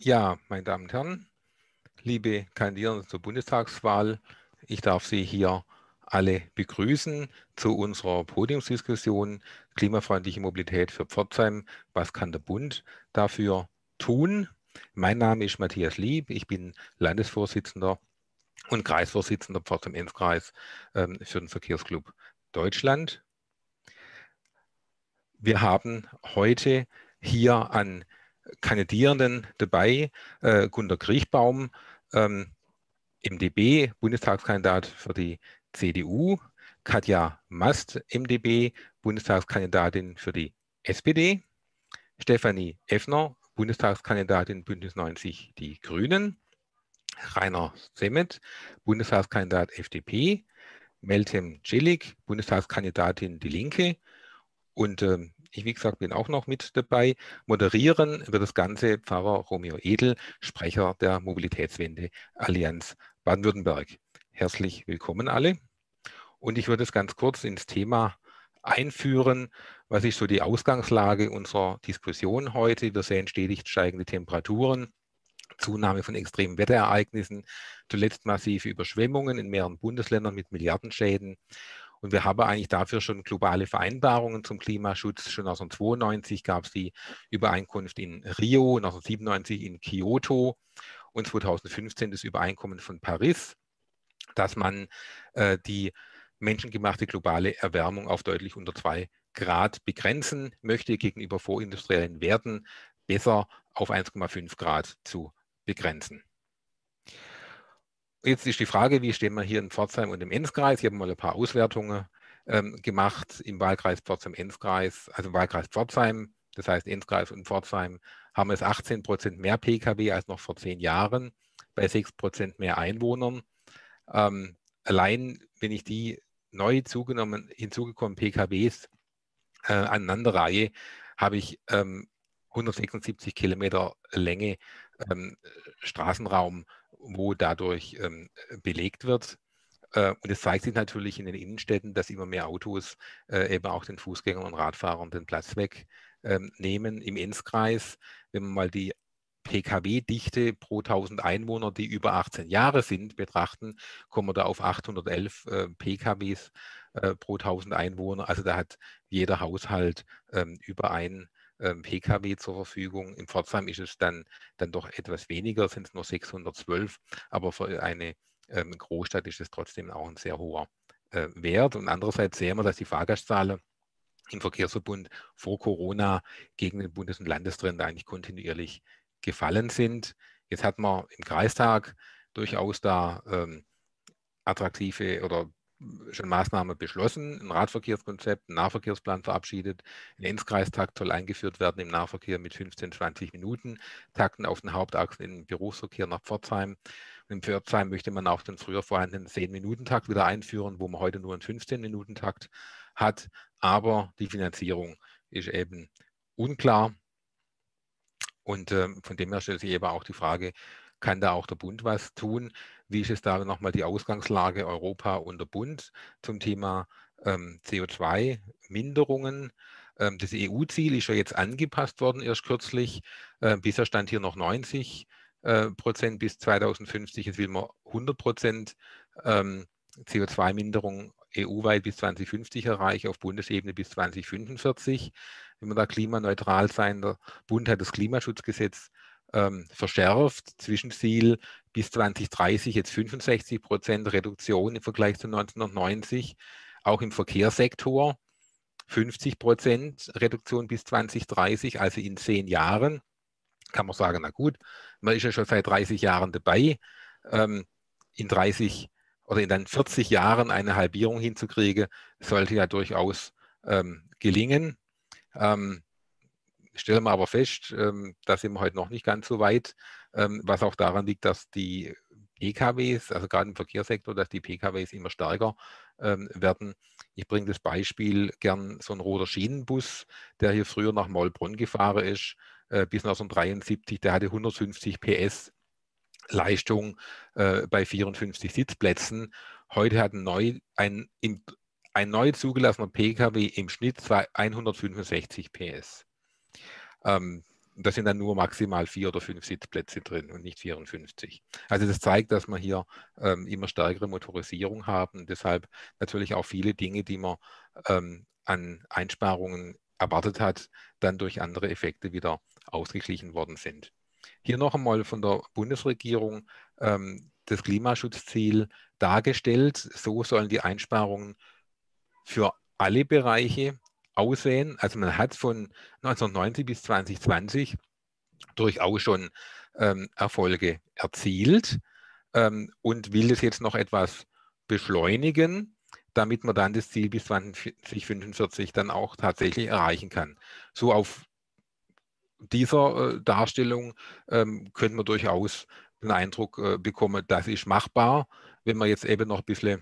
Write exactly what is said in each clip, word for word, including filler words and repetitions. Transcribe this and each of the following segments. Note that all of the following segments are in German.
Ja, meine Damen und Herren, liebe Kandidierende zur Bundestagswahl, ich darf Sie hier alle begrüßen zu unserer Podiumsdiskussion Klimafreundliche Mobilität für Pforzheim. Was kann der Bund dafür tun? Mein Name ist Matthias Lieb, ich bin Landesvorsitzender und Kreisvorsitzender Pforzheim-Enz-Kreis ähm, für den Verkehrsclub Deutschland. Wir haben heute hier an Kandidierenden dabei äh, Gunter Kriechbaum, ähm, M d B, Bundestagskandidat für die C D U, Katja Mast, M d B, Bundestagskandidatin für die S P D, Stefanie Effner, Bundestagskandidatin Bündnis neunzig Die Grünen, Rainer Semmet, Bundestagskandidat F D P, Meltem Celik, Bundestagskandidatin Die Linke und ähm, ich, wie gesagt, bin auch noch mit dabei. Moderieren wird das Ganze Pfarrer Romeo Edel, Sprecher der Mobilitätswende Allianz Baden-Württemberg. Herzlich willkommen alle. Und ich würde es ganz kurz ins Thema einführen. Was ist so die Ausgangslage unserer Diskussion heute? Wir sehen stetig steigende Temperaturen, Zunahme von extremen Wetterereignissen, zuletzt massive Überschwemmungen in mehreren Bundesländern mit Milliardenschäden. Und wir haben eigentlich dafür schon globale Vereinbarungen zum Klimaschutz. Schon neunzehnhundertzweiundneunzig gab es die Übereinkunft in Rio, neunzehnhundertsiebenundneunzig in Kyoto und zweitausendfünfzehn das Übereinkommen von Paris, dass man äh, die menschengemachte globale Erwärmung auf deutlich unter zwei Grad begrenzen möchte, gegenüber vorindustriellen Werten besser auf eins Komma fünf Grad zu begrenzen. Jetzt ist die Frage, wie stehen wir hier in Pforzheim und im Enzkreis? Ich habe mal ein paar Auswertungen ähm, gemacht im Wahlkreis Pforzheim-Enzkreis, also im Wahlkreis Pforzheim, das heißt Enzkreis und Pforzheim, haben es achtzehn Prozent mehr Pkw als noch vor zehn Jahren, bei sechs Prozent mehr Einwohnern. Ähm, allein, wenn ich die neu zugenommen, hinzugekommenen Pkws äh, aneinanderreihe, habe ich ähm, hundertsechsundsiebzig Kilometer Länge ähm, Straßenraum, wo dadurch ähm, belegt wird. Äh, und es zeigt sich natürlich in den Innenstädten, dass immer mehr Autos äh, eben auch den Fußgängern und Radfahrern den Platz wegnehmen. Ähm, Im Enzkreis, wenn man mal die Pkw-Dichte pro tausend Einwohner, die über achtzehn Jahre sind, betrachten, kommen wir da auf achthundertelf äh, Pkws äh, pro tausend Einwohner. Also da hat jeder Haushalt ähm, über ein ähm, Pkw zur Verfügung. In Pforzheim ist es dann, dann doch etwas weniger, sind es nur sechshundertzwölf, aber für eine ähm, Großstadt ist es trotzdem auch ein sehr hoher äh, Wert. Und andererseits sehen wir, dass die Fahrgastzahlen im Verkehrsverbund vor Corona gegen den Bundes- und Landestrend eigentlich kontinuierlich gefallen sind. Jetzt hat man im Kreistag durchaus da ähm, attraktive oder schon Maßnahmen beschlossen, ein Radverkehrskonzept, einen Nahverkehrsplan verabschiedet. Ein Enzkreistakt soll eingeführt werden im Nahverkehr mit fünfzehn, zwanzig Minuten Takten auf den Hauptachsen im Berufsverkehr nach Pforzheim. Und in Pforzheim möchte man auch den früher vorhandenen zehn Minuten Takt wieder einführen, wo man heute nur einen fünfzehn Minuten Takt hat. Aber die Finanzierung ist eben unklar. Und äh, von dem her stellt sich eben auch die Frage, kann da auch der Bund was tun? Wie ist es da nochmal die Ausgangslage Europa und der Bund zum Thema ähm, C O zwei Minderungen? Ähm, das E U-Ziel ist ja jetzt angepasst worden, erst kürzlich. Äh, bisher stand hier noch neunzig äh, Prozent bis zweitausendfünfzig. Jetzt will man hundert Prozent ähm, C O zwei Minderung E U-weit bis zweitausendfünfzig erreichen, auf Bundesebene bis zweitausendfünfundvierzig. Wenn wir da klimaneutral sein, der Bund hat das Klimaschutzgesetz ähm, verschärft, Zwischenziel bis zweitausenddreißig jetzt fünfundsechzig Prozent Reduktion im Vergleich zu neunzehnhundertneunzig, auch im Verkehrssektor fünfzig Prozent Reduktion bis zweitausenddreißig, also in zehn Jahren. Kann man sagen, na gut, man ist ja schon seit dreißig Jahren dabei, ähm, in dreißig oder in dann vierzig Jahren eine Halbierung hinzukriegen, sollte ja durchaus ähm, gelingen. Ähm, stellen wir aber fest, ähm, da sind wir heute noch nicht ganz so weit, ähm, was auch daran liegt, dass die Pkws, also gerade im Verkehrssektor, dass die Pkws immer stärker ähm, werden. Ich bringe das Beispiel gern, so ein roter Schienenbus, der hier früher nach Maulbronn gefahren ist, äh, bis neunzehnhundertdreiundsiebzig, der hatte hundertfünfzig P S Leistung äh, bei vierundfünfzig Sitzplätzen. Heute hat ein neu, ein, im, ein neu zugelassener Pkw im Schnitt hundertfünfundsechzig P S. Ähm, da sind dann nur maximal vier oder fünf Sitzplätze drin und nicht vierundfünfzig. Also das zeigt, dass wir hier ähm, immer stärkere Motorisierung haben. Deshalb natürlich auch viele Dinge, die man ähm, an Einsparungen erwartet hat, dann durch andere Effekte wieder ausgeglichen worden sind. Hier noch einmal von der Bundesregierung ähm, das Klimaschutzziel dargestellt. So sollen die Einsparungen für alle Bereiche aussehen. Also man hat von neunzehnhundertneunzig bis zweitausendzwanzig durchaus schon ähm, Erfolge erzielt ähm, und will das jetzt noch etwas beschleunigen, damit man dann das Ziel bis zweitausendfünfundvierzig dann auch tatsächlich erreichen kann. So auf dieser äh, Darstellung ähm, könnte man durchaus den Eindruck äh, bekommen, das ist machbar, wenn man jetzt eben noch ein bisschen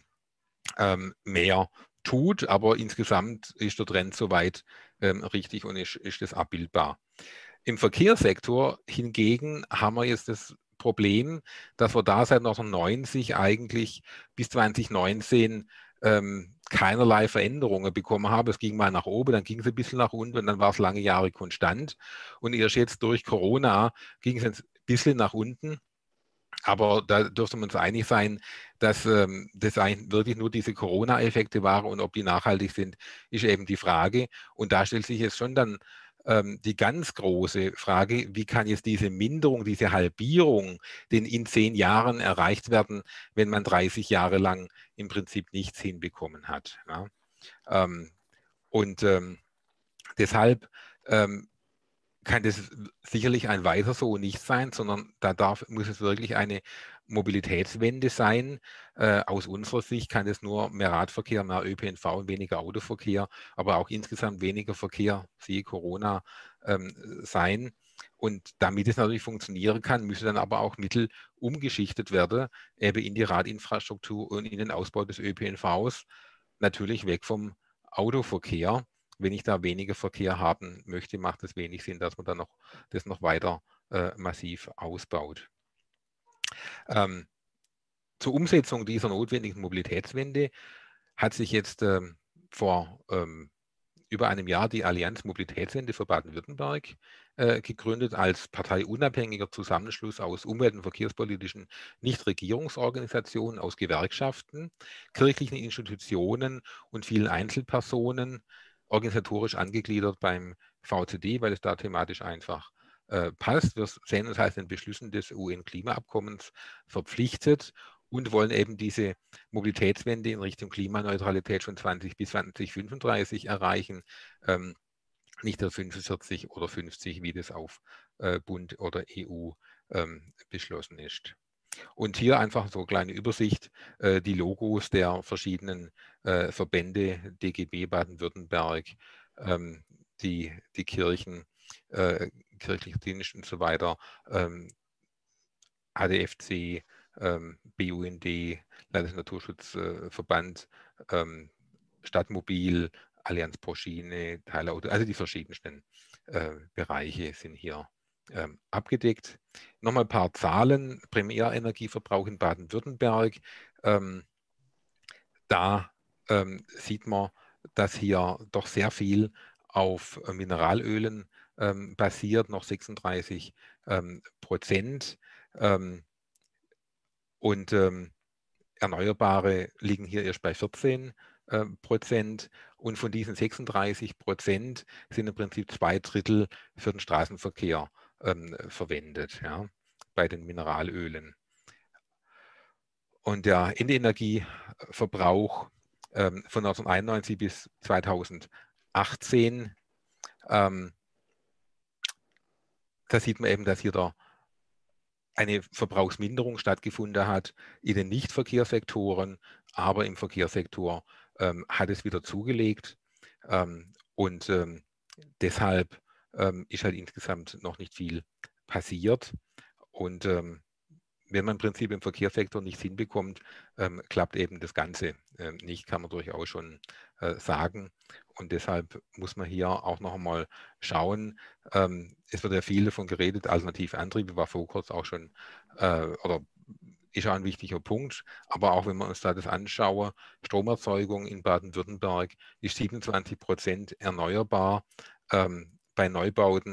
ähm, mehr tut, aber insgesamt ist der Trend soweit ähm, richtig und ist, ist das abbildbar. Im Verkehrssektor hingegen haben wir jetzt das Problem, dass wir da seit neunzehnhundertneunzig eigentlich bis zweitausendneunzehn ähm, keinerlei Veränderungen bekommen haben. Es ging mal nach oben, dann ging es ein bisschen nach unten und dann war es lange Jahre konstant. Und erst jetzt durch Corona ging es ein bisschen nach unten. Aber da dürfte man uns einig sein, dass ähm, das eigentlich wirklich nur diese Corona-Effekte waren und ob die nachhaltig sind, ist eben die Frage. Und da stellt sich jetzt schon dann ähm, die ganz große Frage, wie kann jetzt diese Minderung, diese Halbierung denn in zehn Jahren erreicht werden, wenn man dreißig Jahre lang im Prinzip nichts hinbekommen hat. Ja? Ähm, und ähm, deshalb ähm, kann das sicherlich ein weiter so nicht sein, sondern da darf, muss es wirklich eine Mobilitätswende sein. Äh, aus unserer Sicht kann es nur mehr Radverkehr, mehr Ö P N V und weniger Autoverkehr, aber auch insgesamt weniger Verkehr, siehe Corona, ähm, sein. Und damit es natürlich funktionieren kann, müssen dann aber auch Mittel umgeschichtet werden, eben in die Radinfrastruktur und in den Ausbau des Ö P N Vs, natürlich weg vom Autoverkehr. Wenn ich da weniger Verkehr haben möchte, macht es wenig Sinn, dass man dann noch, das noch weiter äh, massiv ausbaut. Ähm, zur Umsetzung dieser notwendigen Mobilitätswende hat sich jetzt ähm, vor ähm, über einem Jahr die Allianz Mobilitätswende für Baden-Württemberg äh, gegründet als parteiunabhängiger Zusammenschluss aus umwelt- und verkehrspolitischen Nichtregierungsorganisationen, aus Gewerkschaften, kirchlichen Institutionen und vielen Einzelpersonen, organisatorisch angegliedert beim V C D, weil es da thematisch einfach äh, passt. Wir sehen uns als den Beschlüssen des U N-Klimaabkommens verpflichtet und wollen eben diese Mobilitätswende in Richtung Klimaneutralität schon zwanzig bis zweitausendfünfunddreißig erreichen, ähm, nicht der fünfundvierzig oder fünfzig, wie das auf äh, Bund oder E U ähm, beschlossen ist. Und hier einfach so eine kleine Übersicht, äh, die Logos der verschiedenen äh, Verbände, D G B Baden-Württemberg, ähm, die, die Kirchen, äh, kirchlicher Dienst und so weiter, ähm, A D F C, ähm, B U N D, Landesnaturschutzverband, ähm, Stadtmobil, Allianz pro Schiene, Teilauto, also die verschiedensten äh, Bereiche sind hier ähm, abgedeckt. Nochmal ein paar Zahlen. Primärenergieverbrauch in Baden-Württemberg. Ähm, da ähm, sieht man, dass hier doch sehr viel auf äh, Mineralölen ähm, basiert, noch sechsunddreißig ähm, Prozent. Ähm, und ähm, Erneuerbare liegen hier erst bei vierzehn äh, Prozent. Und von diesen sechsunddreißig Prozent sind im Prinzip zwei Drittel für den Straßenverkehr ähm, verwendet, ja, bei den Mineralölen. Und der Endenergieverbrauch ähm, von neunzehnhunderteinundneunzig bis zweitausendachtzehn, ähm, da sieht man eben, dass hier der eine Verbrauchsminderung stattgefunden hat in den Nichtverkehrssektoren, aber im Verkehrssektor ähm, hat es wieder zugelegt. Ähm, und ähm, deshalb ähm, ist halt insgesamt noch nicht viel passiert. Und ähm, wenn man im Prinzip im Verkehrssektor nichts hinbekommt, ähm, klappt eben das Ganze ähm, nicht, kann man durchaus schon äh, sagen. Und deshalb muss man hier auch noch einmal schauen. Ähm, es wird ja viel davon geredet, alternative Antriebe war vor kurzem auch schon, äh, oder ist auch ein wichtiger Punkt. Aber auch wenn wir uns da das anschauen, Stromerzeugung in Baden-Württemberg ist siebenundzwanzig Prozent erneuerbar. Ähm, bei Neubauten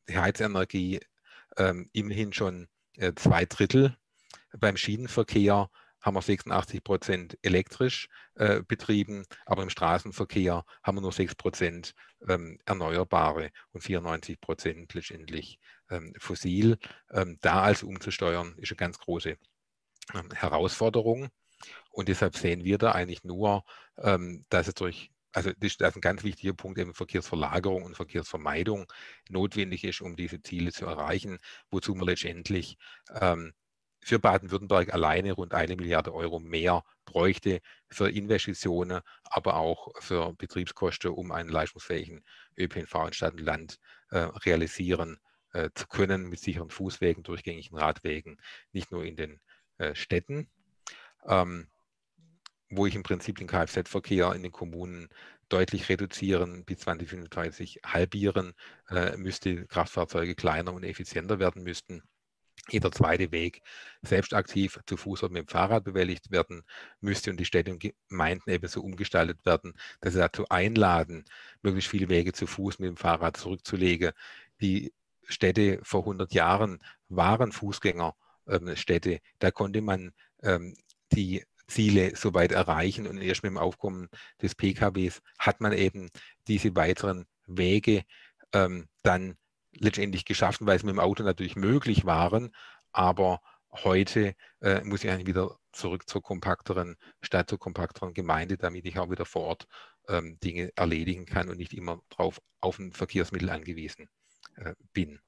die Heizenergie ähm, immerhin schon äh, zwei Drittel. Beim Schienenverkehr haben wir sechsundachtzig Prozent elektrisch äh, betrieben, aber im Straßenverkehr haben wir nur sechs Prozent ähm, Erneuerbare und vierundneunzig Prozent letztendlich ähm, fossil. Ähm, da also umzusteuern, ist eine ganz große ähm, Herausforderung. Und deshalb sehen wir da eigentlich nur, ähm, dass es durch, also das ist ein ganz wichtiger Punkt, eben Verkehrsverlagerung und Verkehrsvermeidung notwendig ist, um diese Ziele zu erreichen, wozu man letztendlich ähm, für Baden-Württemberg alleine rund eine Milliarde Euro mehr bräuchte für Investitionen, aber auch für Betriebskosten, um einen leistungsfähigen ÖPNV in Stadt und Land äh, realisieren äh, zu können, mit sicheren Fußwegen, durchgängigen Radwegen, nicht nur in den äh, Städten. Ähm, wo ich im Prinzip den Kfz-Verkehr in den Kommunen deutlich reduzieren, bis zwanzig fünfunddreißig halbieren äh, müsste, Kraftfahrzeuge kleiner und effizienter werden müssten. Jeder zweite Weg selbst aktiv zu Fuß oder mit dem Fahrrad bewältigt werden müsste und die Städte und Gemeinden eben so umgestaltet werden, dass sie dazu einladen, möglichst viele Wege zu Fuß mit dem Fahrrad zurückzulegen. Die Städte vor hundert Jahren waren Fußgängerstädte. Da konnte man ähm, die Ziele soweit erreichen und erst mit dem Aufkommen des P K Ws hat man eben diese weiteren Wege ähm, dann letztendlich geschaffen, weil es mit dem Auto natürlich möglich waren, aber heute äh, muss ich eigentlich wieder zurück zur kompakteren Stadt, zur kompakteren Gemeinde, damit ich auch wieder vor Ort ähm, Dinge erledigen kann und nicht immer drauf auf ein Verkehrsmittel angewiesen äh, bin.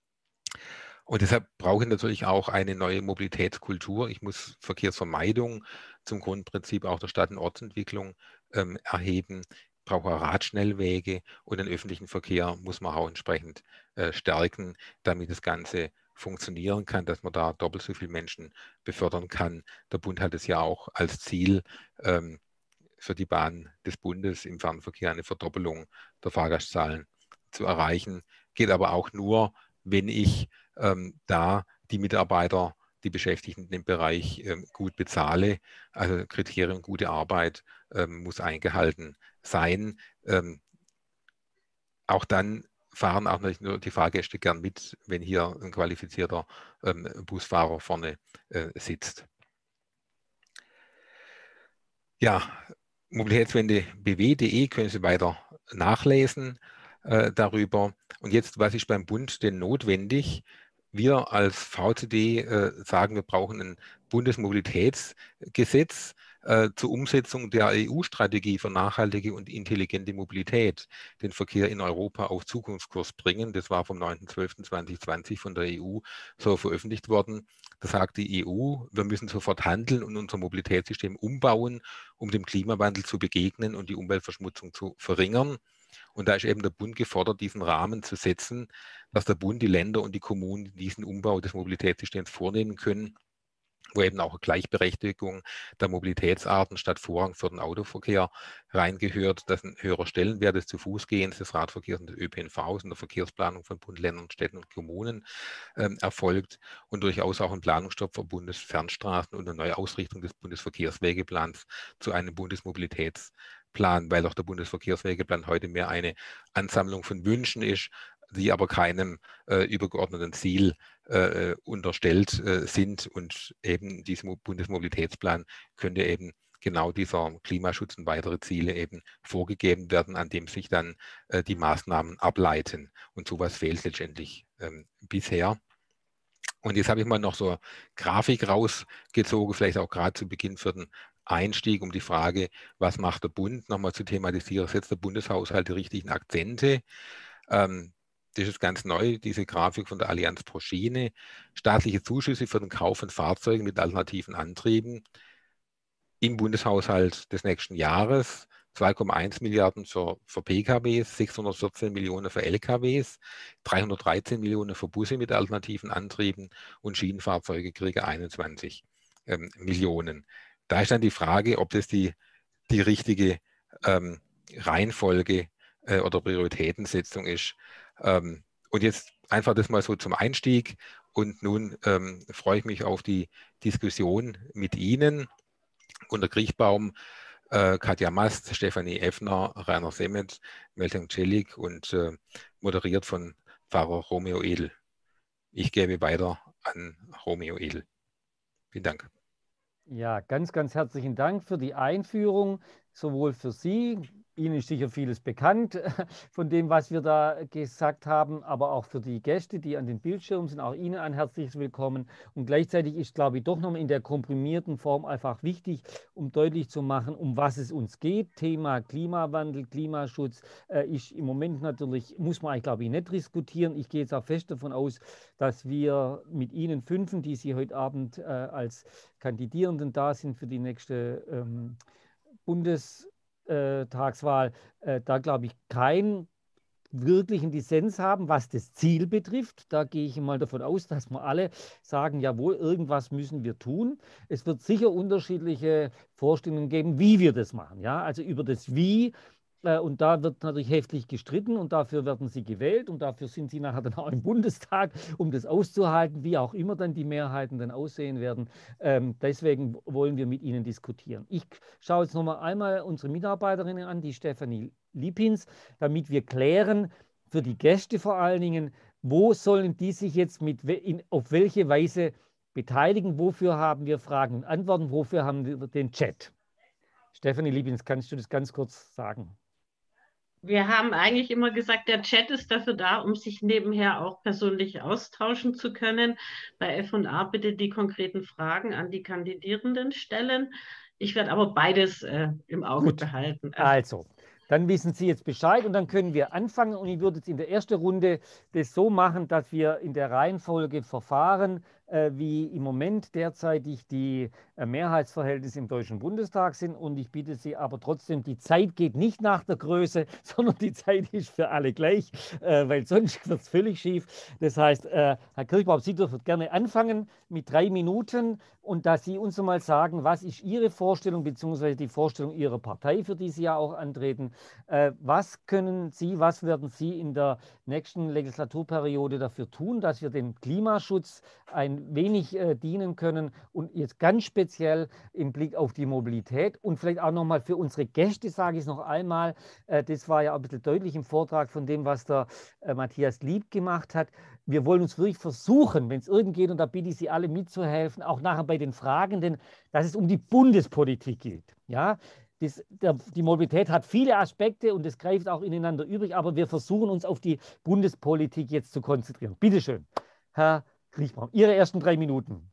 Und deshalb brauche ich natürlich auch eine neue Mobilitätskultur. Ich muss Verkehrsvermeidung zum Grundprinzip auch der Stadt- und Ortsentwicklung ähm, erheben. Ich brauche Radschnellwege und den öffentlichen Verkehr muss man auch entsprechend äh, stärken, damit das Ganze funktionieren kann, dass man da doppelt so viele Menschen befördern kann. Der Bund hat es ja auch als Ziel ähm, für die Bahn des Bundes im Fernverkehr eine Verdoppelung der Fahrgastzahlen zu erreichen. Geht aber auch nur, wenn ich ähm, da die Mitarbeiter, die Beschäftigten in dem Bereich ähm, gut bezahle. Also Kriterium gute Arbeit ähm, muss eingehalten sein. Ähm, auch dann fahren auch nicht nur die Fahrgäste gern mit, wenn hier ein qualifizierter ähm, Busfahrer vorne äh, sitzt. Ja, Mobilitätswende b w punkt de können Sie weiter nachlesen äh, darüber. Und jetzt, was ist beim Bund denn notwendig? Wir als V C D äh, sagen, wir brauchen ein Bundesmobilitätsgesetz äh, zur Umsetzung der E U-Strategie für nachhaltige und intelligente Mobilität, den Verkehr in Europa auf Zukunftskurs bringen. Das war vom neunten zwölften zweitausendzwanzig von der E U so veröffentlicht worden. Da sagt die E U, wir müssen sofort handeln und unser Mobilitätssystem umbauen, um dem Klimawandel zu begegnen und die Umweltverschmutzung zu verringern. Und da ist eben der Bund gefordert, diesen Rahmen zu setzen, dass der Bund, die Länder und die Kommunen diesen Umbau des Mobilitätssystems vornehmen können, wo eben auch eine Gleichberechtigung der Mobilitätsarten statt Vorrang für den Autoverkehr reingehört, dass ein höherer Stellenwert des Zu-Fuß-Gehens, des Radverkehrs und des ÖPNVs in der Verkehrsplanung von Bund, Ländern, Städten und Kommunen ähm, erfolgt und durchaus auch ein Planungsstopp für Bundesfernstraßen und eine Neuausrichtung des Bundesverkehrswegeplans zu einem Bundesmobilitätsplan, weil auch der Bundesverkehrswegeplan heute mehr eine Ansammlung von Wünschen ist, die aber keinem äh, übergeordneten Ziel äh, unterstellt äh, sind. Und eben dieser Bundesmobilitätsplan könnte eben genau dieser Klimaschutz und weitere Ziele eben vorgegeben werden, an dem sich dann äh, die Maßnahmen ableiten. Und sowas fehlt letztendlich ähm, bisher. Und jetzt habe ich mal noch so eine Grafik rausgezogen, vielleicht auch gerade zu Beginn für den Einstieg, um die Frage, was macht der Bund, nochmal zu thematisieren, setzt der Bundeshaushalt die richtigen Akzente? Ähm, das ist ganz neu, diese Grafik von der Allianz pro Schiene. Staatliche Zuschüsse für den Kauf von Fahrzeugen mit alternativen Antrieben im Bundeshaushalt des nächsten Jahres. zwei Komma eins Milliarden für, für P K Ws, sechshundertvierzehn Millionen für L K Ws, dreihundertdreizehn Millionen für Busse mit alternativen Antrieben und Schienenfahrzeuge kriegen einundzwanzig ähm, Millionen. Da ist dann die Frage, ob das die, die richtige ähm, Reihenfolge äh, oder Prioritätensetzung ist. Ähm, und jetzt einfach das mal so zum Einstieg. Und nun ähm, freue ich mich auf die Diskussion mit Ihnen. Gunter Kriechbaum, äh, Katja Mast, Stefanie Effner, Rainer Semmet, Meltem Celik und äh, moderiert von Pfarrer Romeo Edel. Ich gebe weiter an Romeo Edel. Vielen Dank. Ja, ganz, ganz herzlichen Dank für die Einführung, sowohl für Sie. Ihnen ist sicher vieles bekannt von dem, was wir da gesagt haben, aber auch für die Gäste, die an den Bildschirmen sind, auch Ihnen ein herzliches Willkommen. Und gleichzeitig ist, glaube ich, doch nochmal in der komprimierten Form einfach wichtig, um deutlich zu machen, um was es uns geht. Thema Klimawandel, Klimaschutz äh, ist im Moment natürlich, muss man eigentlich, glaube ich, nicht diskutieren. Ich gehe jetzt auch fest davon aus, dass wir mit Ihnen Fünfen, die Sie heute Abend äh, als Kandidierenden da sind für die nächste ähm, Bundestagswahl, äh, da glaube ich keinen wirklichen Dissens haben, was das Ziel betrifft. Da gehe ich mal davon aus, dass wir alle sagen, jawohl, irgendwas müssen wir tun. Es wird sicher unterschiedliche Vorstellungen geben, wie wir das machen. Ja? Also über das Wie. Und da wird natürlich heftig gestritten und dafür werden sie gewählt und dafür sind sie nachher dann auch im Bundestag, um das auszuhalten, wie auch immer dann die Mehrheiten dann aussehen werden. Ähm, deswegen wollen wir mit Ihnen diskutieren. Ich schaue jetzt nochmal einmal unsere Mitarbeiterinnen an, die Stefanie Lipins, damit wir klären, für die Gäste vor allen Dingen, wo sollen die sich jetzt mit, in, auf welche Weise beteiligen, wofür haben wir Fragen und Antworten, wofür haben wir den Chat. Stefanie Lipins, kannst du das ganz kurz sagen? Wir haben eigentlich immer gesagt, der Chat ist dafür da, um sich nebenher auch persönlich austauschen zu können. Bei F und A bitte die konkreten Fragen an die Kandidierenden stellen. Ich werde aber beides äh, im Auge Gut. behalten. Also, dann wissen Sie jetzt Bescheid und dann können wir anfangen. Und ich würde jetzt in der ersten Runde das so machen, dass wir in der Reihenfolge verfahren, äh, wie im Moment derzeitig die äh, Mehrheitsverhältnisse im Deutschen Bundestag sind. Und ich bitte Sie aber trotzdem, die Zeit geht nicht nach der Größe, sondern die Zeit ist für alle gleich, äh, weil sonst wird es völlig schief. Das heißt, äh, Herr Kirchbaum, Sie dürfen gerne anfangen mit drei Minuten und dass Sie uns mal sagen, was ist Ihre Vorstellung beziehungsweise die Vorstellung Ihrer Partei, für die Sie ja auch antreten. Äh, was können Sie, was werden Sie in der nächsten Legislaturperiode dafür tun, dass wir dem Klimaschutz ein wenig äh, dienen können und jetzt ganz speziell im Blick auf die Mobilität und vielleicht auch nochmal für unsere Gäste, sage ich es noch einmal, äh, das war ja ein bisschen deutlich im Vortrag von dem, was der äh, Matthias Lieb gemacht hat. Wir wollen uns wirklich versuchen, wenn es irgend geht, und da bitte ich Sie alle mitzuhelfen, auch nachher bei den Fragenden, dass es um die Bundespolitik geht. Ja? Das, der, die Mobilität hat viele Aspekte und es greift auch ineinander übrig, aber wir versuchen uns auf die Bundespolitik jetzt zu konzentrieren. Bitte schön, Herr Kriechbaum, Ihre ersten drei Minuten.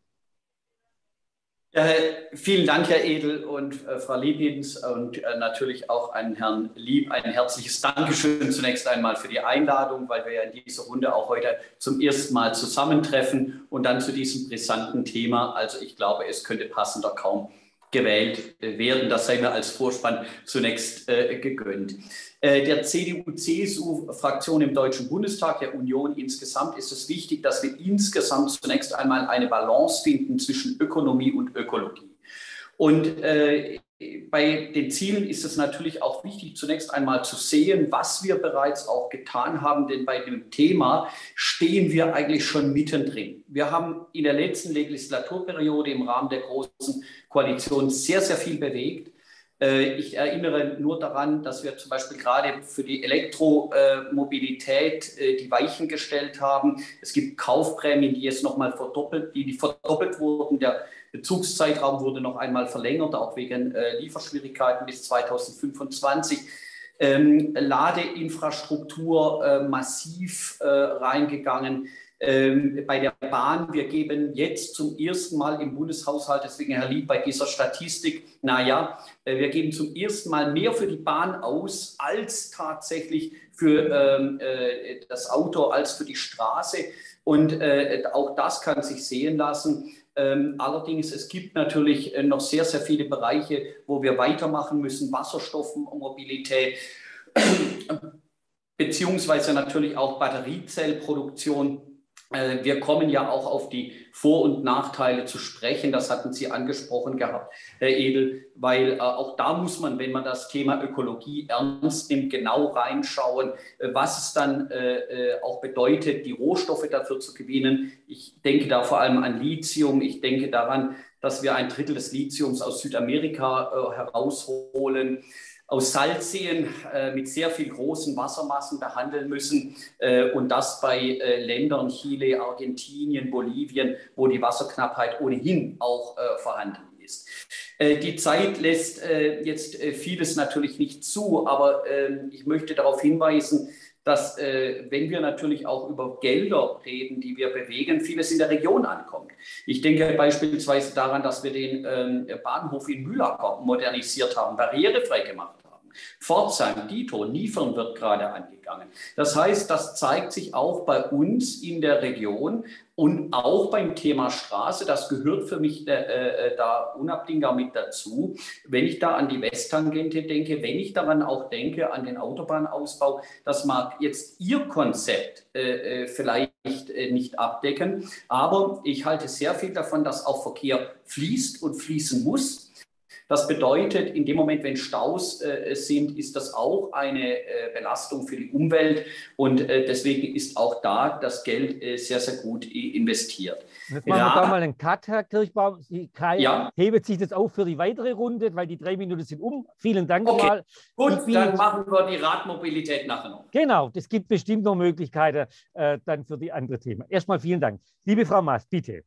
Ja, vielen Dank, Herr Edel und äh, Frau Liebins und äh, natürlich auch an Herrn Lieb ein herzliches Dankeschön zunächst einmal für die Einladung, weil wir ja in dieser Runde auch heute zum ersten Mal zusammentreffen und dann zu diesem brisanten Thema. Also ich glaube, es könnte passender kaum gewählt werden. Das sei mir als Vorspann zunächst äh, gegönnt. Äh, der C D U C S U-Fraktion im Deutschen Bundestag, der Union insgesamt, ist es wichtig, dass wir insgesamt zunächst einmal eine Balance finden zwischen Ökonomie und Ökologie. Und äh, bei den Zielen ist es natürlich auch wichtig, zunächst einmal zu sehen, was wir bereits auch getan haben, denn bei dem Thema stehen wir eigentlich schon mittendrin. Wir haben in der letzten Legislaturperiode im Rahmen der Großen Koalition sehr, sehr viel bewegt. Ich erinnere nur daran, dass wir zum Beispiel gerade für die Elektromobilität die Weichen gestellt haben. Es gibt Kaufprämien, die jetzt nochmal verdoppelt, die, die verdoppelt wurden. Der Bezugszeitraum wurde noch einmal verlängert, auch wegen Lieferschwierigkeiten bis zweitausendfünfundzwanzig. Ähm, Ladeinfrastruktur äh, massiv äh, reingegangen. Ähm, bei der Bahn, wir geben jetzt zum ersten Mal im Bundeshaushalt, deswegen Herr Lieb, bei dieser Statistik, naja, äh, wir geben zum ersten Mal mehr für die Bahn aus, als tatsächlich für ähm, äh, das Auto, als für die Straße. Und äh, auch das kann sich sehen lassen. Ähm, allerdings, es gibt natürlich äh, noch sehr, sehr viele Bereiche, wo wir weitermachen müssen, Wasserstoffmobilität, beziehungsweise natürlich auch Batteriezellproduktion. Wir kommen ja auch auf die Vor- und Nachteile zu sprechen. Das hatten Sie angesprochen gehabt, Herr Edel, weil äh, auch da muss man, wenn man das Thema Ökologie ernst nimmt, genau reinschauen, äh, was es dann äh, auch bedeutet, die Rohstoffe dafür zu gewinnen. Ich denke da vor allem an Lithium. Ich denke daran, dass wir ein Drittel des Lithiums aus Südamerika äh, herausholen. aus Salzseen äh, mit sehr viel großen Wassermassen behandeln müssen äh, und das bei äh, Ländern Chile, Argentinien, Bolivien, wo die Wasserknappheit ohnehin auch äh, vorhanden ist. Äh, die Zeit lässt äh, jetzt äh, vieles natürlich nicht zu, aber äh, ich möchte darauf hinweisen, dass, äh, wenn wir natürlich auch über Gelder reden, die wir bewegen, vieles in der Region ankommt. Ich denke beispielsweise daran, dass wir den äh, Bahnhof in Mühlacker modernisiert haben, barrierefrei gemacht haben. Pforzheim, Dieter, Niefern wird gerade angegangen. Das heißt, das zeigt sich auch bei uns in der Region und auch beim Thema Straße. Das gehört für mich äh, da unabdingbar mit dazu. Wenn ich da an die Westtangente denke, wenn ich daran auch denke, an den Autobahnausbau, das mag jetzt Ihr Konzept äh, vielleicht äh, nicht abdecken, aber ich halte sehr viel davon, dass auch Verkehr fließt und fließen muss. Das bedeutet, in dem Moment, wenn Staus äh, sind, ist das auch eine äh, Belastung für die Umwelt und äh, deswegen ist auch da das Geld äh, sehr, sehr gut äh, investiert. Jetzt machen wir da mal einen Cut, Herr Kirchbaum. Sie ja. hebt sich das auf für die weitere Runde, weil die drei Minuten sind um. Vielen Dank okay. mal. Gut, bin, dann machen wir die Radmobilität nachher noch. Genau, es gibt bestimmt noch Möglichkeiten äh, dann für die anderen Themen. Erstmal vielen Dank. Liebe Frau Maas, bitte.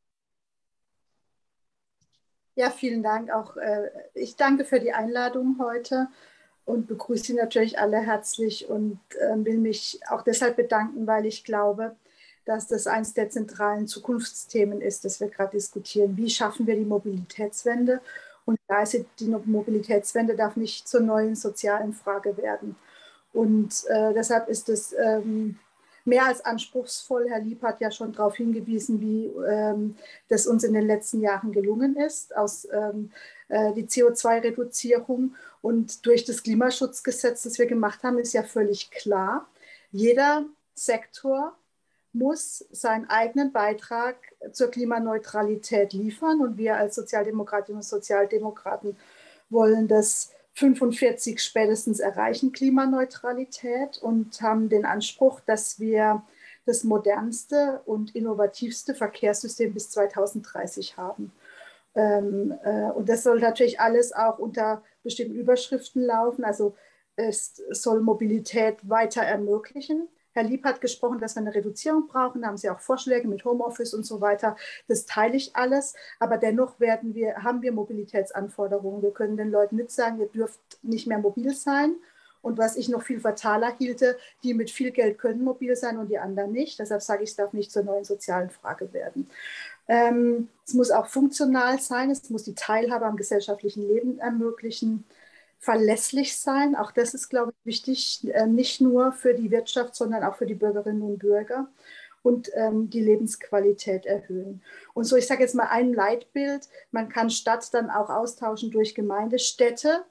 Ja, vielen Dank auch. Äh, ich danke für die Einladung heute und begrüße Sie natürlich alle herzlich und äh, will mich auch deshalb bedanken, weil ich glaube, dass das eines der zentralen Zukunftsthemen ist, das wir gerade diskutieren. Wie schaffen wir die Mobilitätswende? Und da ist die Mobilitätswende darf nicht zur neuen sozialen Frage werden. Und äh, deshalb ist es ähm, mehr als anspruchsvoll. Herr Lieb hat ja schon darauf hingewiesen, wie ähm, das uns in den letzten Jahren gelungen ist, aus ähm, äh, die C O zwei Reduzierung. Und durch das Klimaschutzgesetz, das wir gemacht haben, ist ja völlig klar, jeder Sektor muss seinen eigenen Beitrag zur Klimaneutralität liefern. Und wir als Sozialdemokratinnen und Sozialdemokraten wollen das fünfundvierzig spätestens erreichen, Klimaneutralität, und haben den Anspruch, dass wir das modernste und innovativste Verkehrssystem bis zweitausenddreißig haben. Ähm, äh, und das soll natürlich alles auch unter bestimmten Überschriften laufen. Also es soll Mobilität weiter ermöglichen. Herr Lieb hat gesprochen, dass wir eine Reduzierung brauchen. Da haben Sie auch Vorschläge mit Homeoffice und so weiter. Das teile ich alles. Aber dennoch werden wir, haben wir Mobilitätsanforderungen. Wir können den Leuten nicht sagen, ihr dürft nicht mehr mobil sein. Und was ich noch viel fataler hielte, die mit viel Geld können mobil sein und die anderen nicht. Deshalb sage ich, es darf nicht zur neuen sozialen Frage werden. Ähm, es muss auch funktional sein. Es muss die Teilhabe am gesellschaftlichen Leben ermöglichen. Verlässlich sein, auch das ist, glaube ich, wichtig, äh, nicht nur für die Wirtschaft, sondern auch für die Bürgerinnen und Bürger, und ähm, die Lebensqualität erhöhen. Und so, ich sage jetzt mal ein Leitbild, man kann Stadt dann auch austauschen durch Gemeindestädte,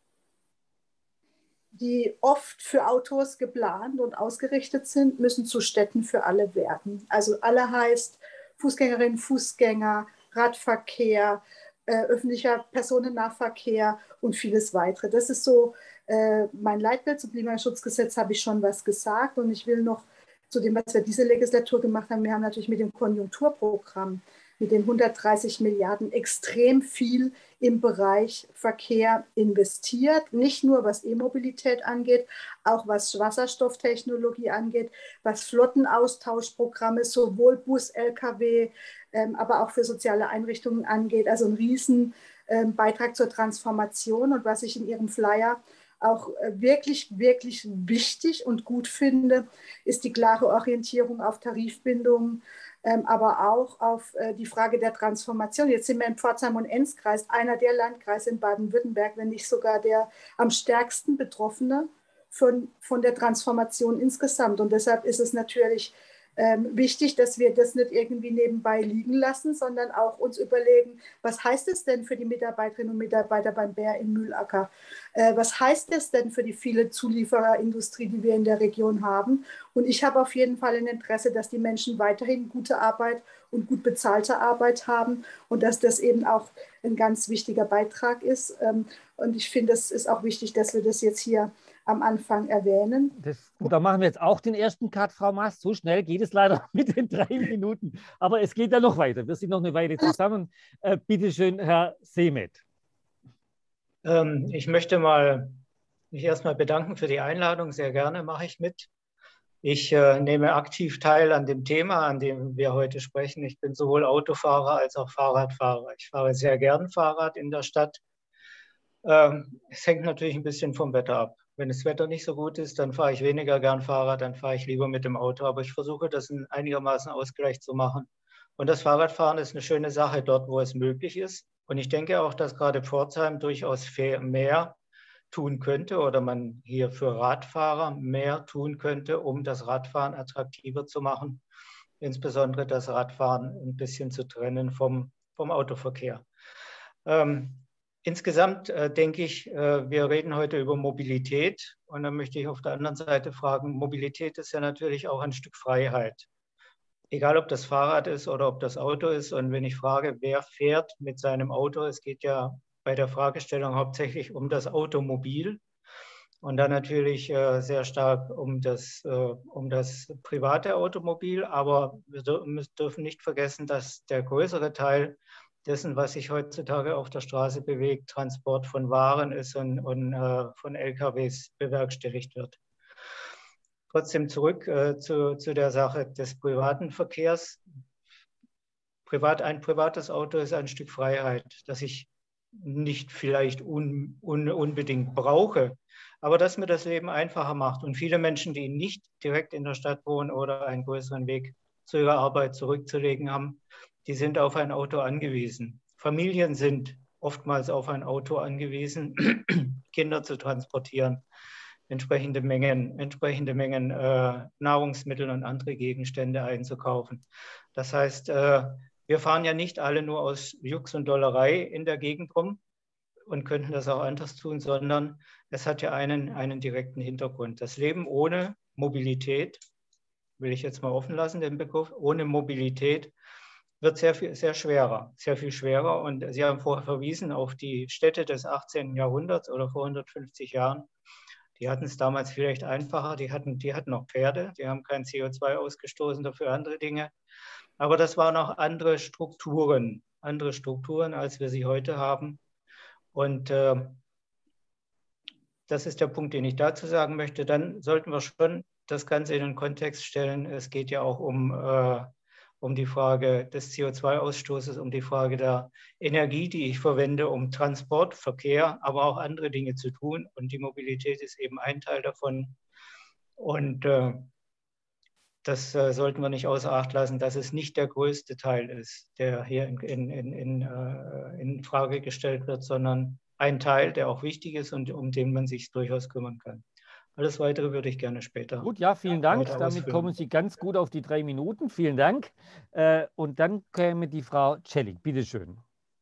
die oft für Autos geplant und ausgerichtet sind, müssen zu Städten für alle werden. Also alle heißt Fußgängerinnen, Fußgänger, Radverkehr, Äh, öffentlicher Personennahverkehr und vieles weitere. Das ist so äh, mein Leitbild. Zum Klimaschutzgesetz habe ich schon was gesagt, und ich will noch zu dem, was wir diese Legislatur gemacht haben. Wir haben natürlich mit dem Konjunkturprogramm, mit den hundertdreißig Milliarden extrem viel im Bereich Verkehr investiert. Nicht nur was E-Mobilität angeht, auch was Wasserstofftechnologie angeht, was Flottenaustauschprogramme, sowohl Bus, L K W, ähm, aber auch für soziale Einrichtungen angeht. Also ein riesen ähm, Beitrag zur Transformation. Und was ich in Ihrem Flyer auch äh, wirklich, wirklich wichtig und gut finde, ist die klare Orientierung auf Tarifbindungen, Ähm, aber auch auf äh, die Frage der Transformation. Jetzt sind wir in Pforzheim und Enzkreis, einer der Landkreise in Baden-Württemberg, wenn nicht sogar der am stärksten Betroffene von, von der Transformation insgesamt. Und deshalb ist es natürlich ähm, wichtig, dass wir das nicht irgendwie nebenbei liegen lassen, sondern auch uns überlegen, was heißt es denn für die Mitarbeiterinnen und Mitarbeiter beim Bär in Mühlacker? Äh, was heißt es denn für die viele Zuliefererindustrie, die wir in der Region haben? Und ich habe auf jeden Fall ein Interesse, dass die Menschen weiterhin gute Arbeit und gut bezahlte Arbeit haben und dass das eben auch ein ganz wichtiger Beitrag ist. Ähm, und ich finde, es ist auch wichtig, dass wir das jetzt hier am Anfang erwähnen. Das, und da machen wir jetzt auch den ersten Cut, Frau Maas. So schnell geht es leider mit den drei Minuten. Aber es geht ja noch weiter. Wir sind noch eine Weile zusammen. Äh, bitte schön, Herr Seemet. Ähm, ich möchte mal mich erstmal bedanken für die Einladung. Sehr gerne mache ich mit. Ich äh, nehme aktiv teil an dem Thema, an dem wir heute sprechen. Ich bin sowohl Autofahrer als auch Fahrradfahrer. Ich fahre sehr gern Fahrrad in der Stadt. Ähm, es hängt natürlich ein bisschen vom Wetter ab. Wenn das Wetter nicht so gut ist, dann fahre ich weniger gern Fahrrad, dann fahre ich lieber mit dem Auto. Aber ich versuche, das in einigermaßen Ausgleich zu machen. Und das Fahrradfahren ist eine schöne Sache dort, wo es möglich ist. Und ich denke auch, dass gerade Pforzheim durchaus mehr tun könnte oder man hier für Radfahrer mehr tun könnte, um das Radfahren attraktiver zu machen. Insbesondere das Radfahren ein bisschen zu trennen vom, vom Autoverkehr. Ähm, insgesamt äh, denke ich, äh, wir reden heute über Mobilität. Und dann möchte ich auf der anderen Seite fragen, Mobilität ist ja natürlich auch ein Stück Freiheit. Egal, ob das Fahrrad ist oder ob das Auto ist. Und wenn ich frage, wer fährt mit seinem Auto, es geht ja bei der Fragestellung hauptsächlich um das Automobil und dann natürlich äh, sehr stark um das, äh, um das private Automobil. Aber wir dürfen nicht vergessen, dass der größere Teil dessen, was sich heutzutage auf der Straße bewegt, Transport von Waren ist und, und äh, von L K Ws bewerkstelligt wird. Trotzdem zurück äh, zu, zu der Sache des privaten Verkehrs. Privat, ein privates Auto ist ein Stück Freiheit, das ich nicht vielleicht un, un, unbedingt brauche, aber das mir das Leben einfacher macht. Und viele Menschen, die nicht direkt in der Stadt wohnen oder einen größeren Weg zu ihrer Arbeit zurückzulegen haben, die sind auf ein Auto angewiesen. Familien sind oftmals auf ein Auto angewiesen, Kinder zu transportieren, entsprechende Mengen, entsprechende Mengen äh, Nahrungsmittel und andere Gegenstände einzukaufen. Das heißt, äh, wir fahren ja nicht alle nur aus Jux und Dollerei in der Gegend rum und könnten das auch anders tun, sondern es hat ja einen, einen direkten Hintergrund. Das Leben ohne Mobilität, will ich jetzt mal offen lassen, den Begriff, ohne Mobilität wird sehr, viel, sehr schwerer, sehr viel schwerer. Und Sie haben vorher verwiesen auf die Städte des achtzehnten Jahrhunderts oder vor hundertfünfzig Jahren. Die hatten es damals vielleicht einfacher, die hatten, die hatten noch Pferde, die haben kein C O zwei ausgestoßen, dafür andere Dinge. Aber das waren auch andere Strukturen, andere Strukturen, als wir sie heute haben. Und äh, das ist der Punkt, den ich dazu sagen möchte. Dann sollten wir schon das Ganze in den Kontext stellen. Es geht ja auch um, äh, um die Frage des C O zwei Ausstoßes, um die Frage der Energie, die ich verwende, um Transport, Verkehr, aber auch andere Dinge zu tun. Und die Mobilität ist eben ein Teil davon. Und äh, das äh, sollten wir nicht außer Acht lassen, dass es nicht der größte Teil ist, der hier in, in, in, in, äh, in Frage gestellt wird, sondern ein Teil, der auch wichtig ist und um den man sich durchaus kümmern kann. Alles Weitere würde ich gerne später. Gut, ja, vielen Dank. Damit kommen Sie ganz gut auf die drei Minuten. Vielen Dank. Äh, und dann käme die Frau Cellik. Bitte schön.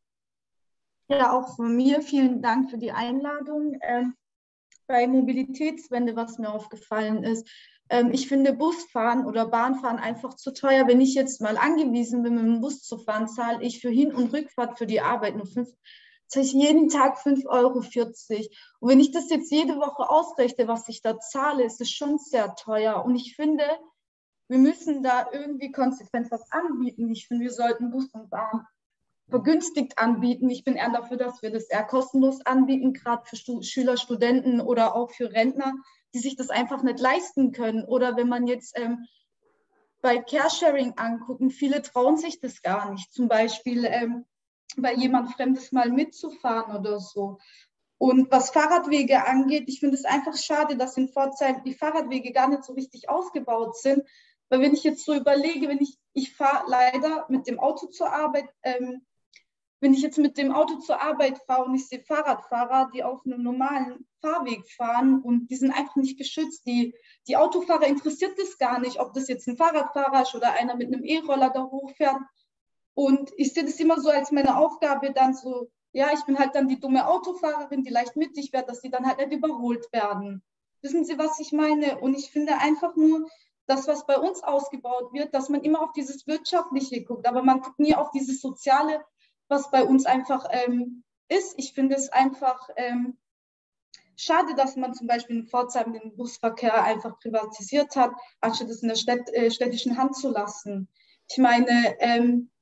Ja, auch von mir vielen Dank für die Einladung. Ähm, bei Mobilitätswende, was mir aufgefallen ist, ähm, ich finde Busfahren oder Bahnfahren einfach zu teuer. Wenn ich jetzt mal angewiesen bin, mit dem Bus zu fahren, zahle ich für Hin- und Rückfahrt für die Arbeit nur fünf zahle ich jeden Tag fünf Euro vierzig. Und wenn ich das jetzt jede Woche ausrechne, was ich da zahle, ist es schon sehr teuer. Und ich finde, wir müssen da irgendwie konsequent was anbieten. Ich finde, wir sollten Bus und Bahn vergünstigt anbieten. Ich bin eher dafür, dass wir das eher kostenlos anbieten, gerade für Stu- Schüler, Studenten oder auch für Rentner, die sich das einfach nicht leisten können. Oder wenn man jetzt ähm, bei Carsharing angucken, viele trauen sich das gar nicht. Zum Beispiel ähm, bei jemand Fremdes mal mitzufahren oder so. Und was Fahrradwege angeht, ich finde es einfach schade, dass in Pforzheim die Fahrradwege gar nicht so richtig ausgebaut sind. Weil wenn ich jetzt so überlege, wenn ich, ich fahre leider mit dem Auto zur Arbeit, ähm, wenn ich jetzt mit dem Auto zur Arbeit fahre und ich sehe Fahrradfahrer, die auf einem normalen Fahrweg fahren und die sind einfach nicht geschützt. Die, die Autofahrer interessiert es gar nicht, ob das jetzt ein Fahrradfahrer ist oder einer mit einem E-Roller da hochfährt. Und ich sehe das immer so als meine Aufgabe, dann so, ja, ich bin halt dann die dumme Autofahrerin, die leicht mittig wird, dass sie dann halt nicht überholt werden. Wissen Sie, was ich meine? Und ich finde einfach nur, das, was bei uns ausgebaut wird, dass man immer auf dieses Wirtschaftliche guckt, aber man guckt nie auf dieses Soziale, was bei uns einfach ähm, ist. Ich finde es einfach ähm, schade, dass man zum Beispiel in Pforzheim den Busverkehr einfach privatisiert hat, anstatt es in der Städt, äh, städtischen Hand zu lassen. Ich meine, ähm,